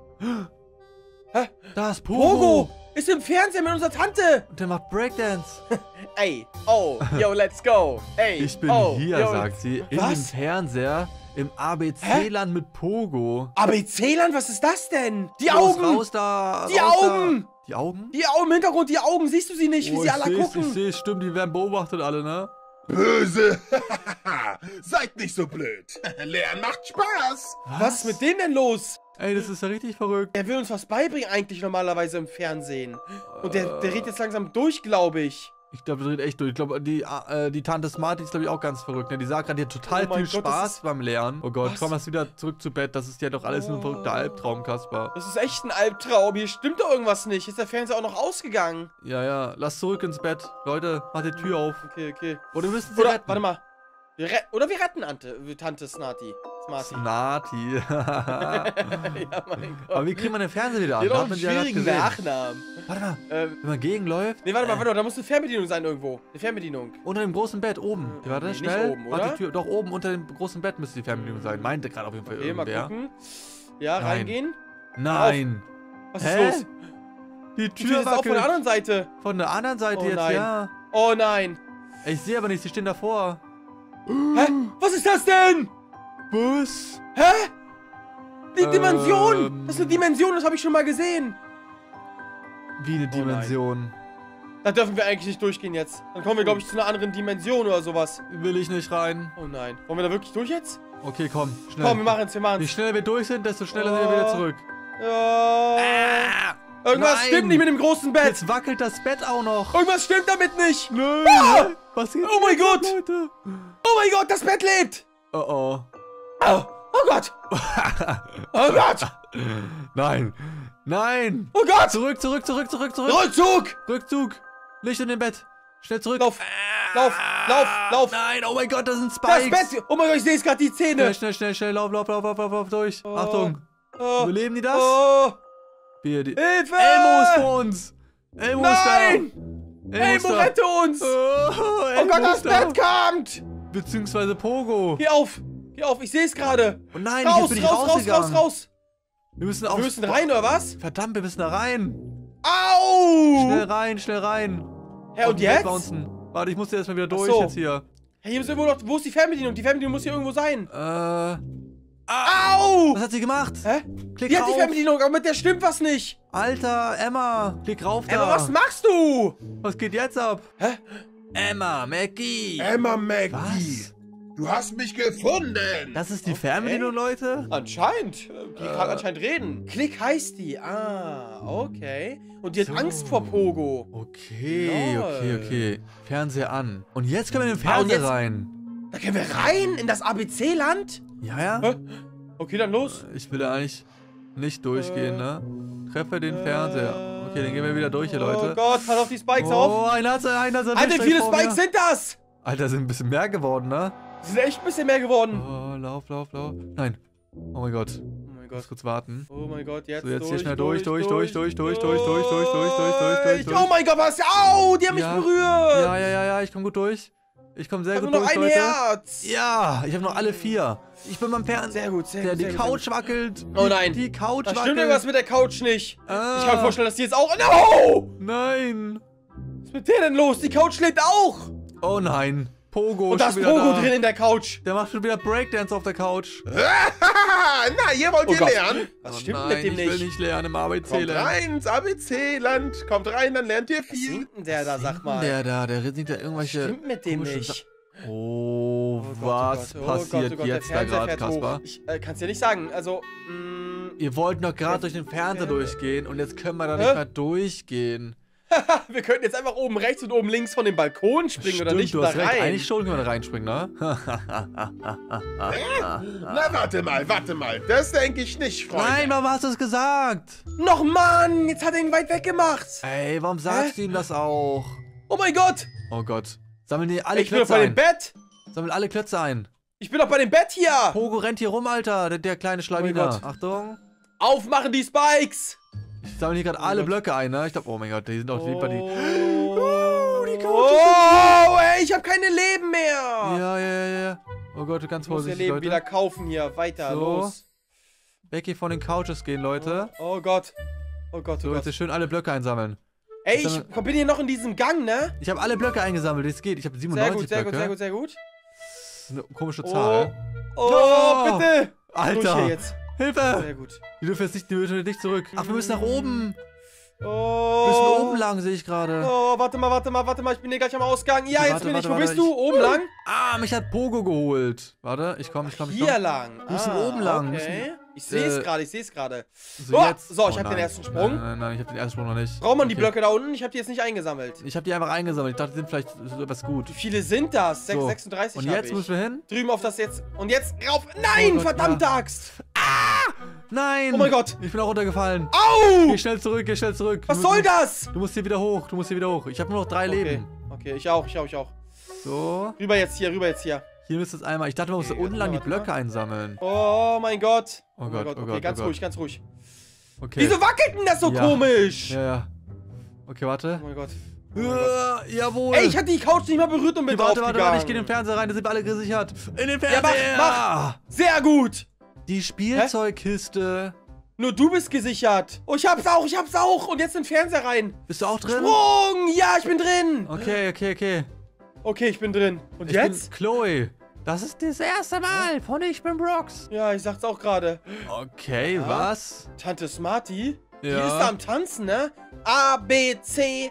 Da ist Pogo. Pogo ist im Fernseher mit unserer Tante. Und der macht Breakdance. Ey, oh, yo, let's go. Ey, Ich bin oh, hier, yo. sagt sie. In dem Was? Fernseher. Im ABC-Land mit Pogo. ABC-Land, was ist das denn? Die Los, Augen! Raus da! Die raus Augen! Da. Die Augen? Die Augen im Hintergrund, die Augen, siehst du sie nicht, wie Oh, sie alle ich gucken? seh's, stimmt, die werden beobachtet alle, ne? Böse. Seid nicht so blöd. Lernen macht Spaß. Was ist mit denen denn los? Ey, das ist ja richtig verrückt. Der will uns was beibringen eigentlich normalerweise im Fernsehen. Und der redet jetzt langsam durch, glaube ich. Ich glaube, der dreht echt durch. Ich glaube, die Tante Smarty ist, glaube ich, auch ganz verrückt. Ne? Die sagt gerade, die hat total Oh mein viel Gott, das Spaß ist- beim Lernen. Oh Gott, Was? komm erst wieder zurück zu Bett. Das ist ja doch alles nur ein verrückter Albtraum, Kaspar. Das ist echt ein Albtraum. Hier stimmt doch irgendwas nicht. Ist der Fernseher auch noch ausgegangen? Ja, ja. Lass zurück ins Bett. Leute, mach die Tür auf. Okay. Oder wir müssen sie Oder, retten. warte mal. Wir retten Tante Smarty. Smarty. Ja, mein Gott. Aber wie kriegt man den Fernseher wieder an? Die hat Da auch hat man einen sie ja grad schwierigen gesehen. Nachnamen. Warte mal, wenn man gegenläuft. Nee, warte mal, da muss eine Fernbedienung sein irgendwo. Eine Fernbedienung. Unter dem großen Bett, oben. Warte, Nee, nicht schnell. oben, Warte, oder? die Tür. Doch, oben unter dem großen Bett müsste die Fernbedienung sein. Meinte gerade auf jeden Fall Okay, mal irgendwer. gucken. Ja, Nein. reingehen. Nein. Was Hä? ist los? Die Die Tür Tür ist auch von wackelt. der anderen Seite. Von der anderen Seite Oh jetzt, nein. ja. Oh nein. Ich sehe aber nicht, sie stehen davor. Hä? Was ist das denn? Was? Hä? Die Dimension. Das ist eine Dimension, das habe ich schon mal gesehen. Wie eine Dimension. Da dürfen wir eigentlich nicht durchgehen jetzt. Dann kommen wir, glaube ich, zu einer anderen Dimension oder sowas. Will ich nicht rein. Oh nein. Wollen wir da wirklich durch jetzt? Okay, komm, schnell. Komm, wir machen's. Je schneller wir durch sind, desto schneller sind wir wieder zurück. Ja. Irgendwas Nein. stimmt nicht mit dem großen Bett. Jetzt wackelt das Bett auch noch. Irgendwas stimmt damit nicht. Nein. Ah! Was jetzt? Oh mein Gott. Leute. Oh mein Gott, das Bett lebt. Oh oh. Oh, oh Gott. Oh Gott. Nein. Nein. Oh Gott. Zurück. Rückzug. Rückzug. Licht in dem Bett. Schnell zurück. Lauf. Nein, oh mein Gott, das sind Das Spikes. Bett. Oh mein Gott, ich sehe es gerade, die Zähne. Schnell. Lauf durch. Achtung. Oh. Überleben die das? Oh. Wir, die Hilfe. Elmo ist vor uns. Elmo ist da. Nein. Elmo, rette uns. Oh Oh Gott, das Bett kommt. Beziehungsweise Pogo. Geh auf. Ich sehe es gerade. Oh nein, Raus, jetzt bin ich rausgegangen. raus. Wir müssen Wir müssen rein, oder was? Verdammt, wir müssen da rein. Au. Schnell rein. Hä, und jetzt? Bouncen. Warte, ich muss hier erstmal wieder durch so. jetzt hier. Hey, hier ist irgendwo noch. Wo ist die Fernbedienung? Die Fernbedienung muss hier irgendwo sein. Was hat sie gemacht? Hä? Klick Die hat die rauf. Fernbedienung, aber mit der stimmt was nicht. Alter, Emma. Klick rauf da. Aber was machst du? Was geht jetzt ab? Hä? Emma, Mackie. Emma Maggie. Was? Du hast mich gefunden. Das ist die Fernbedienung, Leute? Anscheinend. Die kann anscheinend reden. Klick heißt die. Ah, okay. Und die hat So. Angst vor Pogo. Okay. Lol. Fernseher an. Und jetzt können wir in den Ah, und Fernseher jetzt- rein. Da können wir rein in das ABC-Land? Ja? Hä? Okay, dann los. Ich will eigentlich nicht durchgehen, ne? Treffe den Fernseher. Okay, dann gehen wir wieder durch hier, Leute. Oh Gott, pass auf die Spikes auf. Oh, einer hat's erwischt. Alter, wie viele direkt vor Spikes mir. sind das? Alter, sind ein bisschen mehr geworden, ne? Die sind echt ein bisschen mehr geworden. Oh, lauf. Nein. Oh mein Gott. Oh mein Ich Gott. muss kurz warten. Oh mein Gott, jetzt So, jetzt durch, hier schnell durch. Oh durch. mein Gott, was? Au, die haben mich Ja. berührt. Ja, ich komme gut durch. Ich komme sehr Ich hab gut nur noch durch, ein Leute. Herz. Ja, ich habe noch alle 4. Ich bin beim Fernseher. Sehr gut, sehr gut. Die sehr gut. Couch wackelt. Oh nein. Die Couch Da wackelt. stimmt irgendwas mit der Couch nicht. Ah. Ich kann mir vorstellen, dass die jetzt auch... No! Nein. Was ist mit der denn los? Die Couch lebt auch. Oh nein. Pogo Und da ist schon wieder Pogo da. drin in der Couch. Der macht schon wieder Breakdance auf der Couch. Na, hier wollt ihr Gott. lernen? Was Oh stimmt nein, mit dem ich will nicht? nicht lernen im Kommt ABC-Land. rein ins ABC-Land. Kommt rein, dann lernt ihr Was viel. singt denn der da, sag mal? Der singt da irgendwelche... Stimmt mit dem komischen nicht. Oh, Oh Gott, was oh Gott, passiert der jetzt da Fernseher gerade, fährt hoch. Kaspar? Ich kann's dir nicht sagen. Also, Ihr wollt noch gerade durch den Fernseher durchgehen und jetzt können wir da Hä? nicht mehr durchgehen. wir könnten jetzt einfach oben rechts und oben links von dem Balkon springen oder nicht du und da hast recht. rein. Eigentlich schon können wir da reinspringen, ne? Na, warte mal. Das denke ich nicht, Freunde. Nein, warum hast du es gesagt? Noch Mann, jetzt hat er ihn weit weggemacht. Ey, warum sagst du ihm das auch? Oh mein Gott. Oh Gott. Sammeln die alle Ich bin doch Klötze bei dem ein. Bett. Sammeln alle Klötze ein. Ich bin doch bei dem Bett hier. Pogo rennt hier rum, Alter. Der kleine Schlawiner. Gott. Achtung. Aufmachen die Spikes. Ich sammle hier gerade alle Gott. Blöcke ein, ne? Ich glaube, oh mein Gott, die sind auch lieber die... Oh, die oh, ey, ich habe keine Leben mehr. Ja. Oh Gott, ganz Ich muss ihr vorsichtig, Leben Leute. wieder kaufen hier. Weiter, So. los. Weg hier von den Couches gehen, Leute. Oh Gott. Oh Gott, So, oh jetzt Gott. schön alle Blöcke einsammeln. Ey, ich bin hier noch in diesem Gang, ne? Ich habe alle Blöcke eingesammelt, es geht. Ich habe Sehr 97 gut, sehr gut, Blöcke. sehr gut, sehr gut. Das ist eine komische Oh, Zahl. oh, bitte. Alter, Ruhig hier jetzt. Hilfe! Sehr gut. Die dürfen jetzt nicht zurück. Ach, wir müssen nach oben. Oh. Wir müssen oben lang, sehe ich gerade. Oh, warte mal. Ich bin hier gleich am Ausgang. Ja, Okay, jetzt warte, bin ich. warte, Wo bist warte, du? Oben lang? Ah, mich hat Pogo geholt. Warte, ich komm. Hier lang. Wir müssen oben lang. Wir Okay. müssen- Ich sehe es gerade. So, Oh, jetzt. so, ich hab nein. den ersten Sprung. Nein, ich habe den ersten Sprung noch nicht. Braucht man die Okay. Blöcke da unten? Ich habe die jetzt nicht eingesammelt. Ich habe die einfach eingesammelt. Ich dachte, die sind vielleicht so etwas gut. Wie viele sind das? So. 36 Und hab jetzt ich. müssen wir hin? Drüben auf das jetzt. Und jetzt rauf. Nein, Oh Gott, verdammte ja. Axt. Nein! Oh mein Gott. Ich bin auch runtergefallen. Au! Geh schnell zurück. Was soll das? Du musst hier wieder hoch. Ich habe nur noch 3 Leben. Okay, ich auch. So. Rüber jetzt hier. Hier müsste es einmal. Ich dachte, man musste Okay, unten lang die warte mal. Blöcke einsammeln. Oh mein Gott. Oh Gott, oh Okay, Gott, ganz oh Gott. ruhig, ganz ruhig. Okay. Wieso wackelt denn das so Ja. komisch? Ja. Okay, warte. Oh mein Gott. Jawohl. Ey, ich hatte die Couch nicht mal berührt und bin Warte, draufgegangen. ich gehe in den Fernseher rein, da sind wir alle gesichert. In den Ja, Fernseher! mach. Sehr gut. Die Spielzeugkiste. Nur du bist gesichert. Oh, ich hab's auch. Und jetzt in den Fernseher rein. Bist du auch drin? Sprung. Ja, ich bin drin. Okay. Okay, ich bin drin. Und Ich jetzt? bin Chloe. Das ist das erste Mal von Ich bin Brox. Ja, ich sag's auch gerade. Okay, Ja. was? Tante Smarty? Die Ja. ist da am Tanzen, ne? A, B, C,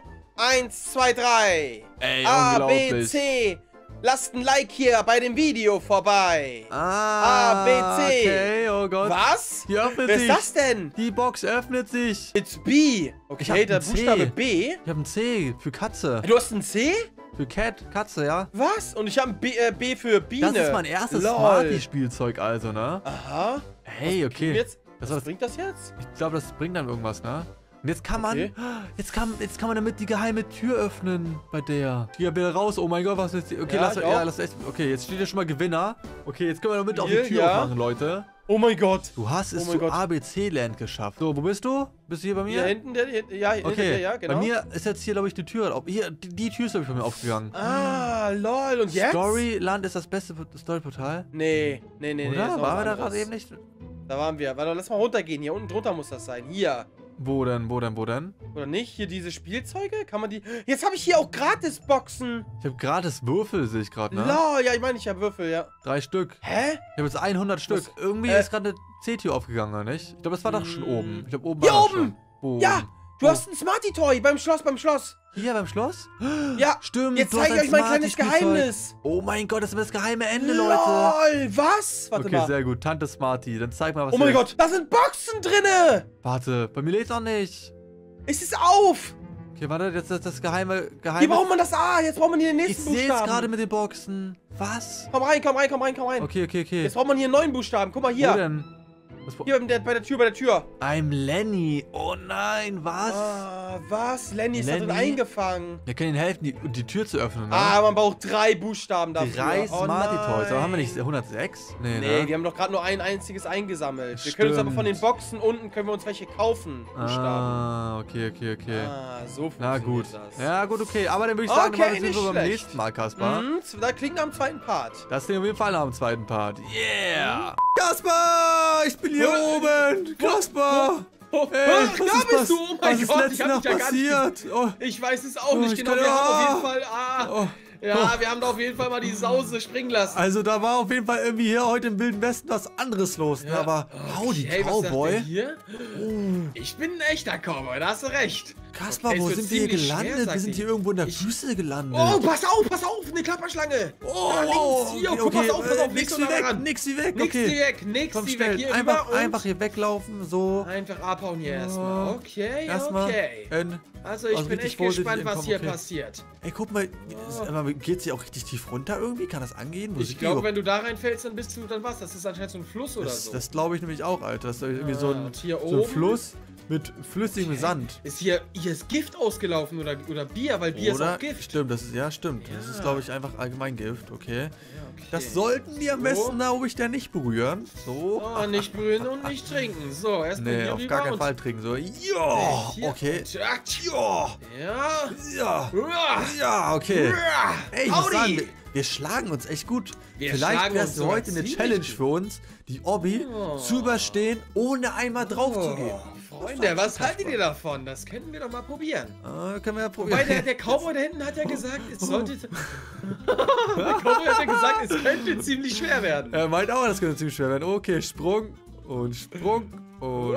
1, 2, 3. Ey, A, B, unglaublich. C. Lasst ein Like hier bei dem Video vorbei. Ah, A, B, C. Okay, oh Gott. Was? Die öffnet Wer sich. ist das denn? Die Box öffnet sich. It's B. Ich hab Okay, der ein C. Buchstabe B. Ich habe ein C für Katze. Du hast ein C? Für Katze, ja. Was? Und ich habe ein B für Biene. Das ist mein erstes Lol. Smarty-Spielzeug also, ne? Aha. Hey, okay. Und jetzt, Das was war das, bringt das jetzt? ich glaube, das bringt dann irgendwas, ne? Und jetzt kann man, Okay. jetzt kann man damit die geheime Tür öffnen bei der. Hier, wieder raus. Oh mein Gott, was ist die? Okay, Ja, ich auch. lass echt. Okay, jetzt steht ja schon mal Gewinner. Okay, jetzt können wir damit auch die Hier, Tür ja. aufmachen, Leute. Oh mein Gott. Du hast es Oh mein zu Gott. ABC-Land geschafft. So, wo bist du? Bist du hier bei mir? Hier hinten, ja, hinter Okay, dir, ja, genau. bei mir ist jetzt hier, glaube ich, die Tür. Hier, die Tür ist, glaube ich, bei mir aufgegangen. Ah, lol. Und jetzt? Storyland ist das beste Storyportal. Nee. Oder? ist noch Waren wir was da anderes. gerade eben nicht? Da waren wir. Warte, lass mal runtergehen. Hier unten drunter muss das sein. Hier. Wo denn? Oder nicht? Hier diese Spielzeuge? Kann man die... Jetzt habe ich hier auch Gratis-Boxen. Ich habe gratis Würfel, sehe ich gerade, ne? Lol, ja, ich meine, ich habe Würfel, ja. 3 Stück. Hä? Ich habe jetzt 100 Stück. Irgendwie ist gerade eine C-Tür aufgegangen, oder nicht? Ich glaube, das war doch schon oben. Ich glaube, oben Hier war das oben! schon. Ja! Du hast ein Smarty-Toy beim Schloss. Hier beim Schloss? Ja, Stimmt. jetzt du hast zeige ich ein euch mein kleines Smarty-Spielzeug. Geheimnis. Oh mein Gott, das ist das geheime Ende, Leute. Lol, was? Warte Okay, mal. sehr gut. Tante Smarty. Dann zeig mal, was Oh mein hier Gott, da sind Boxen drinne. Warte, bei mir lädt's noch nicht. Es ist auf. Okay, warte, jetzt ist das geheime... Hier braucht man das A. Jetzt braucht man hier den Ich nächsten sehe es Buchstaben. gerade mit den Boxen. Was? Komm rein. Okay. Jetzt braucht man hier einen neuen Buchstaben. Guck mal Wo hier. denn? Hier bei der Tür. I'm Lenny. Oh nein, was? Ah, was? Lenny ist da drin Lenny? eingefangen. Wir können ihnen helfen, die Tür zu öffnen, ne? Ah, man braucht 3 Buchstaben dafür. 3 Oh Smarty Toys. Aber nein. haben wir nicht 106? Nee, Nee, ne? wir haben doch gerade nur ein einziges eingesammelt. Wir können uns aber von den Stimmt. Boxen unten können wir uns welche kaufen. Buchstaben. Ah, okay. Ah, so Na funktioniert gut. das. Ja, gut, okay. Aber dann würde ich sagen, Okay, dann machen wir nicht das beim schlecht. nächsten Mal, Kaspar. Da klingt am zweiten Part. Das sehen wir auf jeden Fall am zweiten Part. Yeah! Kaspar! Ich bin hier oben! Kaspar! Oh, Ey, da bist du! Oh mein was ist Gott, letzte ich hab Nacht dich ja gar nicht passiert? Oh, Ich weiß es auch Oh, nicht ich genau. kann- Wir haben auf Ah. jeden Fall... oh, Ja, wir haben da auf jeden Fall mal die Sause springen lassen. Also da war auf jeden Fall irgendwie hier heute im Wilden Westen was anderes los. Ne? Ja. Aber howdy, Hey, was sagt der Cowboy. hier? Ich bin ein echter Cowboy, da hast du recht. Kaspar, Okay, es wo wird sind wir hier ziemlich schwer, gelandet? sagt Wir sind die. hier irgendwo in der Ich- Wüste gelandet. Oh, pass auf, eine Klapperschlange. Oh, da links, hier, guck, pass auf, nix nicht so wie nah weg, ran. nix wie weg, Nix okay. die weg, nix Komm die weg, schnell, hier einfach, rüber und einfach hier weglaufen, so. einfach abhauen hier erstmal. Okay, Erstmal. okay. Also ich bin richtig echt vorsichtig gespannt, was entkommen, hier okay. passiert. Ey, guck mal, geht's hier auch richtig tief runter irgendwie? Kann das angehen? Wo Ich sind glaube, die wenn du da reinfällst, dann bist du dann was. Das ist anscheinend so ein Fluss oder das, so. das glaube ich nämlich auch, Alter. Das ist irgendwie so ein und hier so ein oben? Fluss mit flüssigem Sand. Ist hier ist Gift ausgelaufen oder Bier, weil Bier ist Oder? auch Gift. Stimmt, das ist, ja, stimmt. Das ist, glaube ich, einfach allgemein Gift, okay. Ja, okay. Das sollten die am besten, glaube ich, da nicht berühren. So. Oh, nicht berühren und nicht trinken. So, erstmal Nee, hier auf rüber gar keinen und Fall trinken. So, ja, hier okay. und zack. Ja, Ja. ja, Uah. ja, okay. Uah. Ey, ich muss Howdy. sagen, wir schlagen uns echt gut. Wir Vielleicht schlagen wäre uns es sogar heute eine ziemlich Challenge gut. für uns, die Obby zu überstehen, ohne einmal drauf zu gehen. Freunde, was haltet ihr davon? Das könnten wir doch mal probieren. Können wir ja probieren. Wobei der Cowboy da hinten hat ja gesagt, es sollte... der Cowboy hat ja gesagt, es könnte ziemlich schwer werden. Er meint auch, das könnte ziemlich schwer werden. Okay, Sprung und Sprung und...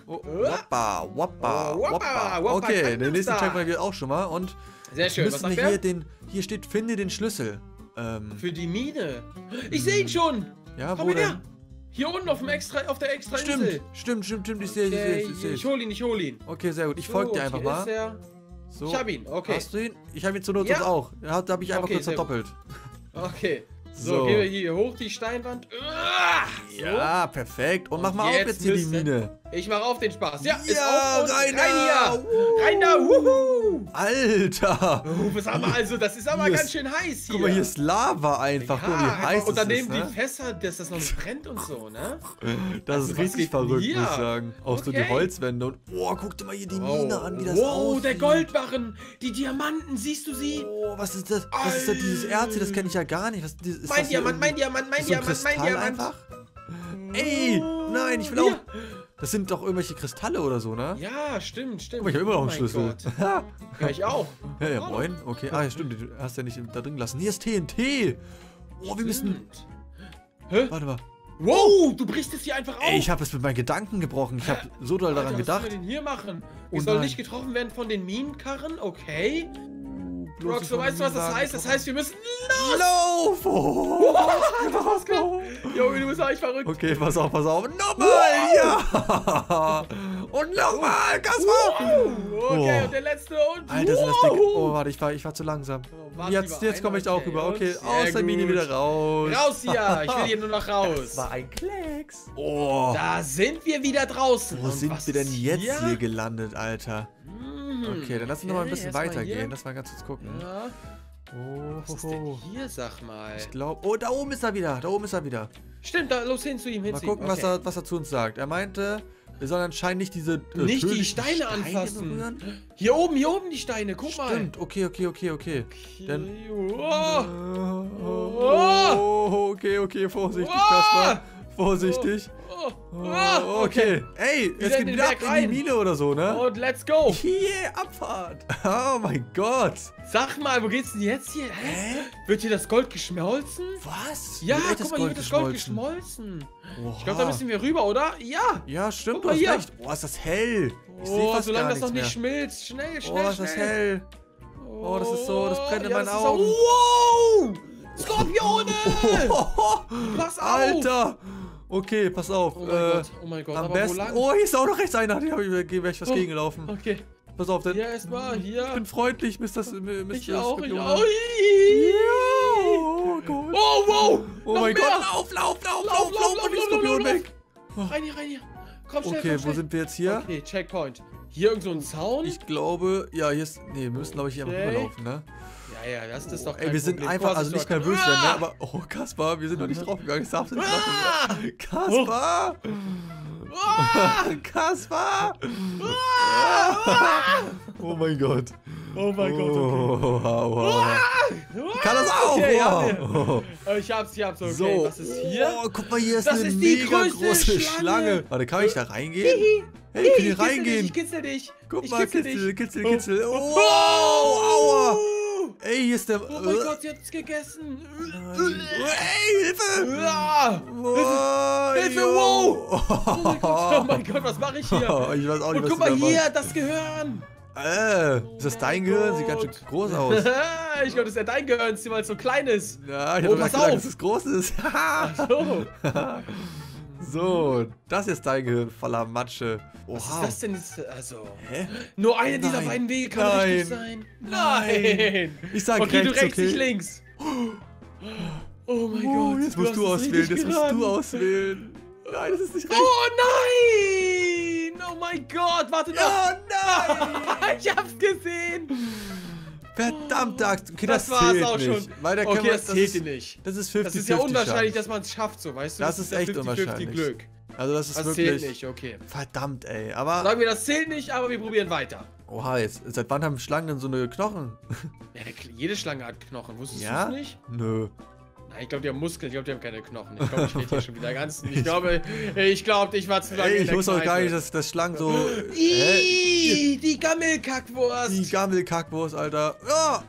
Wappa, wappa, wappa. Okay, den nächsten checken wir auch schon mal. Und Sehr schön, was müssen sagt wir er? hier den... Hier steht, finde den Schlüssel. Für die Mine. Ich sehe ihn schon. Ja, Komm wo her. denn? Hier unten auf der extra Insel. Stimmt. Ich sehe Okay, ich sehe ich hol ihn. Okay, sehr gut. Ich folge dir einfach hier ist mal. er. So. Ich hab ihn, okay. Hast du ihn? Ich habe ihn zur Not Ja. sonst auch. Da habe ich einfach Okay, kurz sehr gut. verdoppelt. Okay. So. So, gehen wir hier hoch die Steinwand. So. Ja, perfekt. Und mach mal auf jetzt hier die müsste- Mine. Ich mach auf den Spaß. Ja, ist Ja, auf und rein rein da. hier. Rein da. Wuhu. Alter! Was haben wir also? Das ist aber Hier ganz ist- schön heiß hier. Guck mal, hier ist Lava einfach. Guck mal, wie heiß und das daneben ist, die ne? Fässer, dass das noch nicht brennt und so, ne? Das ist was richtig geht denn verrückt, hier? muss ich sagen. Auch so die Okay. Holzwände. Und oh, guck dir mal hier die Mine an, wie das wow, aussieht. der Goldbarren. Die Diamanten, siehst du sie? Oh, was ist das? Was ist das, dieses Erz hier? Das kenne ich ja gar nicht. Was, ist Mein das hier Diamant, mein Diamant, mein ist so ein Diamant, mein Kristall Diamant. einfach? Ey, nein, ich will Hier. auch... Das sind doch irgendwelche Kristalle oder so, ne? Ja, stimmt. Guck mal, ich habe immer noch einen mein Schlüssel. Gott. Ja, ich auch. Ja, moin. Okay, ja, stimmt. Du hast ja nicht da drin gelassen. Hier ist TNT. Oh, wir müssen... Stimmt. Hä? Warte mal. Wow, du brichst es hier einfach auf. Ey, ich habe es mit meinen Gedanken gebrochen. Ich habe so doll daran Alter, gedacht. Was sollen wir denn hier machen? Wir Oh sollen nein. nicht getroffen werden von den Minenkarren, okay. Bloß Rox, nicht du von weißt du, was den das Wagen heißt? Das getroffen. heißt, wir müssen... Lauf! Oh. Jo, du bist eigentlich verrückt. Okay, pass auf, pass auf. Nochmal! Ja! Und nochmal, Kaspar! Okay, Oh. und der letzte und... Alter, sind das dicke... Oh, warte, ich war zu langsam. warte Jetzt lieber komme ich auch okay, rüber. Okay, und aus sehr der Mine gut. wieder raus. Raus hier! Ich will hier nur noch raus. ein Klecks. Oh, Da sind wir wieder draußen. wo Und sind was wir denn ist jetzt hier gelandet, Alter? Hm, Okay, dann lass uns noch mal ein bisschen erst mal weitergehen. hier. Lass mal ganz kurz gucken. Ja. Oh, Was ist denn hier, sag mal? Ich glaube... Oh, da oben ist er wieder. Da oben ist er wieder. Stimmt, da, los hin zu ihm, hin Mal zu ihm. gucken, was er zu uns sagt. Er meinte, wir sollen anscheinend nicht diese... Nicht die tödlichen Steine anfassen. berühren. Hier oben die Steine, guck mal. Stimmt, okay. Dann... Oh, Oh, okay, vorsichtig, Oh. Kaspar. Vorsichtig. oh, Oh, okay. Ey, es Wieder geht in den wieder ab Berg in rein. die Mine oder so, ne? Und let's go. Yeah, Abfahrt. Oh mein Gott. Sag mal, wo geht's denn jetzt hier? Hä? Wird hier das Gold geschmolzen? Was? Ja, Wie wird guck mal, hier wird das Gold geschmolzen. Oha. Ich glaube, da müssen wir rüber, oder? Ja. Ja, stimmt, Guck du mal hast hier. recht. Oh, ist das hell. Ich sehe Oh, fast solange gar das noch nichts nicht mehr. schmilzt. Schnell, Oh, ist das hell. Oh, das ist so, das brennt in ja, meinen das ist Augen. Wow! Skorpione! Pass auf! Alter. Okay, pass auf. Oh mein Gott, Am aber besten... wo lang? Oh, hier ist auch noch rechts einer. Da wäre ich was gegengelaufen. Okay, Pass auf, denn hier erstmal, hier. ich bin freundlich, Mr. Ich auch, ich Skorpion. auch. Oh Gott. Oh, wow! Oh Noch mein mehr. Gott, lauf und die Skorpion weg. Rein hier. Komm schnell, Okay, komm wo schnell. sind wir jetzt hier? Okay, Checkpoint. Hier irgend so ein Zaun? Ich glaube, ja, hier ist... Nee, wir müssen, glaube ich, hier einfach Okay. rüberlaufen, ne? Ja, das ist doch kein Ey, wir sind Problem. einfach, Guck mal, also das nicht ist doch nervös kein- werden, ne? Aber, oh, Kaspar, wir sind noch nicht draufgegangen. Das darfst du nicht machen. Kaspar! Kaspar! Oh mein Gott. Oh mein Gott, Oh, wow. Kann das auch? Okay, Wow. Ich hab's, okay. So. Was ist hier? Oh, guck mal, hier ist Das eine ist die mega größte große Schlange. Schlange. Warte, kann ich da reingehen? Hey, ich kann hier reingehen. Ich kitzel dich. Guck Ich mal, kitzel dich. Kitzel. Oh, aua. Ey, hier ist der... Oh mein Gott, sie hat's gegessen. Ey, Hilfe! Ah, Hilfe, wow! Oh mein Gott, was mache ich hier? Ich weiß auch nicht, Und was guck du da mal hier, machst. das Gehirn. Ist das dein Gehirn? Sieht ganz schön groß aus. Ich glaube, das ist ja dein Gehirn, weil es so klein ist. Ja, ich Oh, hab doch pass gesagt, auf. dass es groß ist. So. So, das ist dein Gehirn voller Matsche. Was Oha. ist das denn jetzt? Also, Hä? nur einer dieser Nein. beiden Wege kann Nein. richtig sein. Nein. Ich sag Okay, rechts, du rechts, okay? ich links. Oh mein Oh, Gott. jetzt musst hast du es auswählen, richtig jetzt musst geraten. du auswählen. Nein, das ist nicht rechts. Oh nein! Oh mein Gott, warte noch. Oh nein! Ich hab's gesehen. Verdammte Axt. Okay, Das das war's zählt auch nicht. schon. Weil da können Okay, wir- das zählt ist, dir nicht. Das ist 50-50 Das ist ja unwahrscheinlich, Chance. dass man es schafft, so, weißt du? Das ist ja echt 50-50 unwahrscheinlich. Glück. Also das ist Das wirklich... zählt nicht, okay. Verdammt, ey. Aber... Sagen wir, das zählt nicht, aber wir probieren weiter. Oha, jetzt. Seit wann haben Schlangen denn so eine Knochen? Ja, jede Schlange hat Knochen, wusstest Ja? du es nicht? Nö. Nein, ich glaube, die haben Muskeln, ich glaube, die haben keine Knochen. Ich glaube, ich rede hier schon wieder ganz... Ich glaube, ich war zu lange Ey, in ich der wusste auch gar Kneipe. nicht, dass Schlangen so... Ih, die Gammelkackwurst! Die Gammelkackwurst, Alter. Ja!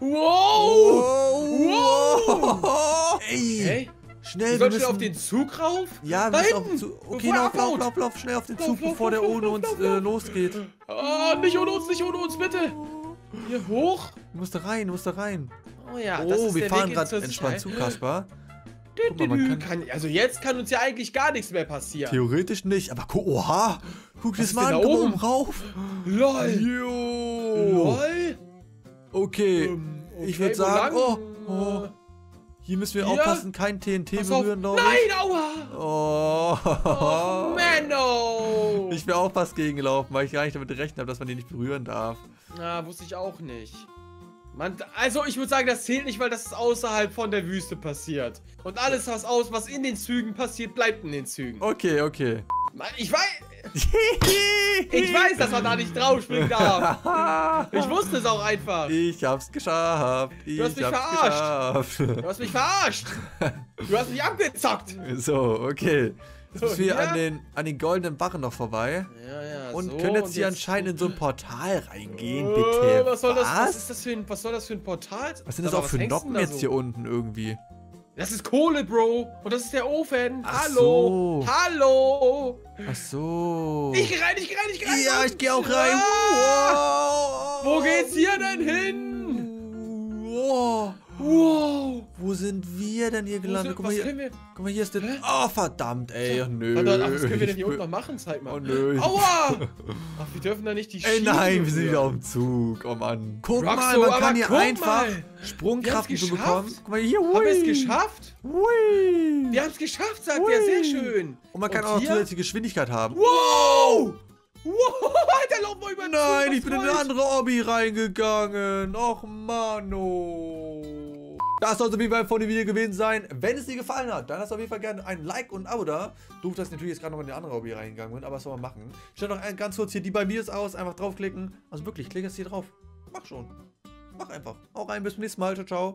Wow! Wow! Ey! Hey, Schnell, du wir sollst schnell müssen... auf den Zug rauf? Ja, Da wir müssen auf hinten, den Zug... Okay, bevor er lauf, abhaut. lauf, schnell auf den Lauf, Zug, lauf, bevor der lauf, ohne lauf, uns lauf. losgeht. Oh, nicht ohne uns, bitte! Hier hoch? Du musst da rein. Oh ja, das Oh, ist wir der fahren Weg gerade zur entspannt zu, Sicherheit. Kaspar. Guck mal, man kann... Also jetzt kann uns ja eigentlich gar nichts mehr passieren. Theoretisch nicht, aber oha! Guck das ist mal denn an, da guck mal oben? oben rauf. LOL! Jo! LOL! Okay, Okay, ich würde wo sagen, lang? oh, hier müssen wir Hier? aufpassen, kein TNT Pass auf. berühren, glaube ich. Nein, aua! Oh. Oh, Menno! Ich wäre auch fast gegengelaufen, weil ich gar nicht damit gerechnet habe, dass man die nicht berühren darf. Na, wusste ich auch nicht. Also ich würde sagen, das zählt nicht, weil das ist außerhalb von der Wüste passiert. Und alles, was in den Zügen passiert, bleibt in den Zügen. Okay, okay. Ich weiß, dass man da nicht draufspringen darf. Ich wusste es auch einfach. Ich hab's geschafft. hast mich verarscht. Du hast mich verarscht. Du hast mich abgezockt. So, okay. Jetzt müssen wir ja. an den goldenen Barren noch vorbei. Ja, Und so, können jetzt hier anscheinend in so ein Portal reingehen, bitte. Was soll das? Was? Was soll das für ein Portal? Was sind das Sag auch mal, für hängst Noppen denn da jetzt so? hier unten irgendwie? Das ist Kohle, Bro. Und das ist der Ofen. Ach Hallo. so. Hallo. Ach so. Ich geh rein. Ja, ich geh auch rein. Ah, Wow. Wo geht's hier denn hin? Wow. Wow. Wo sind wir denn hier gelandet? Guck mal Was hier. können wir... Guck mal, hier ist der... Hä? Oh, verdammt, ey. Ach, nö. Warte, was können wir denn hier Ich unten bin- noch machen? Zeig mal. Oh, nö. Aua. Ach, wir dürfen da nicht die Ey, Schienen nein, wir sind wieder auf berühren. dem Zug. Oh Mann. Guck Roxo, mal, man aber kann hier guck einfach mal. Sprungkraft Wir haben's so bekommen. geschafft. Guck mal hier, hui. Haben wir es geschafft? Hui. Wir haben es geschafft, sagt er. Sehr schön. Und man kann auch noch hier? zusätzliche Geschwindigkeit haben. Wow! Wow, Alter, lauf mal über den Nein, Zug, ich bin in was eine soll's? andere Obby reingegangen. Och, Mano. Das soll es auf jeden Fall von dem Video gewesen sein. Wenn es dir gefallen hat, dann lass auf jeden Fall gerne ein Like und ein Abo da. Doof, dass ich natürlich jetzt gerade noch in eine andere Obby reingegangen bin, aber was soll man machen? Stell noch ganz kurz hier die beiden Videos aus, einfach draufklicken. Also wirklich, klick jetzt hier drauf. Mach schon. Mach einfach. Hau rein, bis zum nächsten Mal. Ciao, ciao.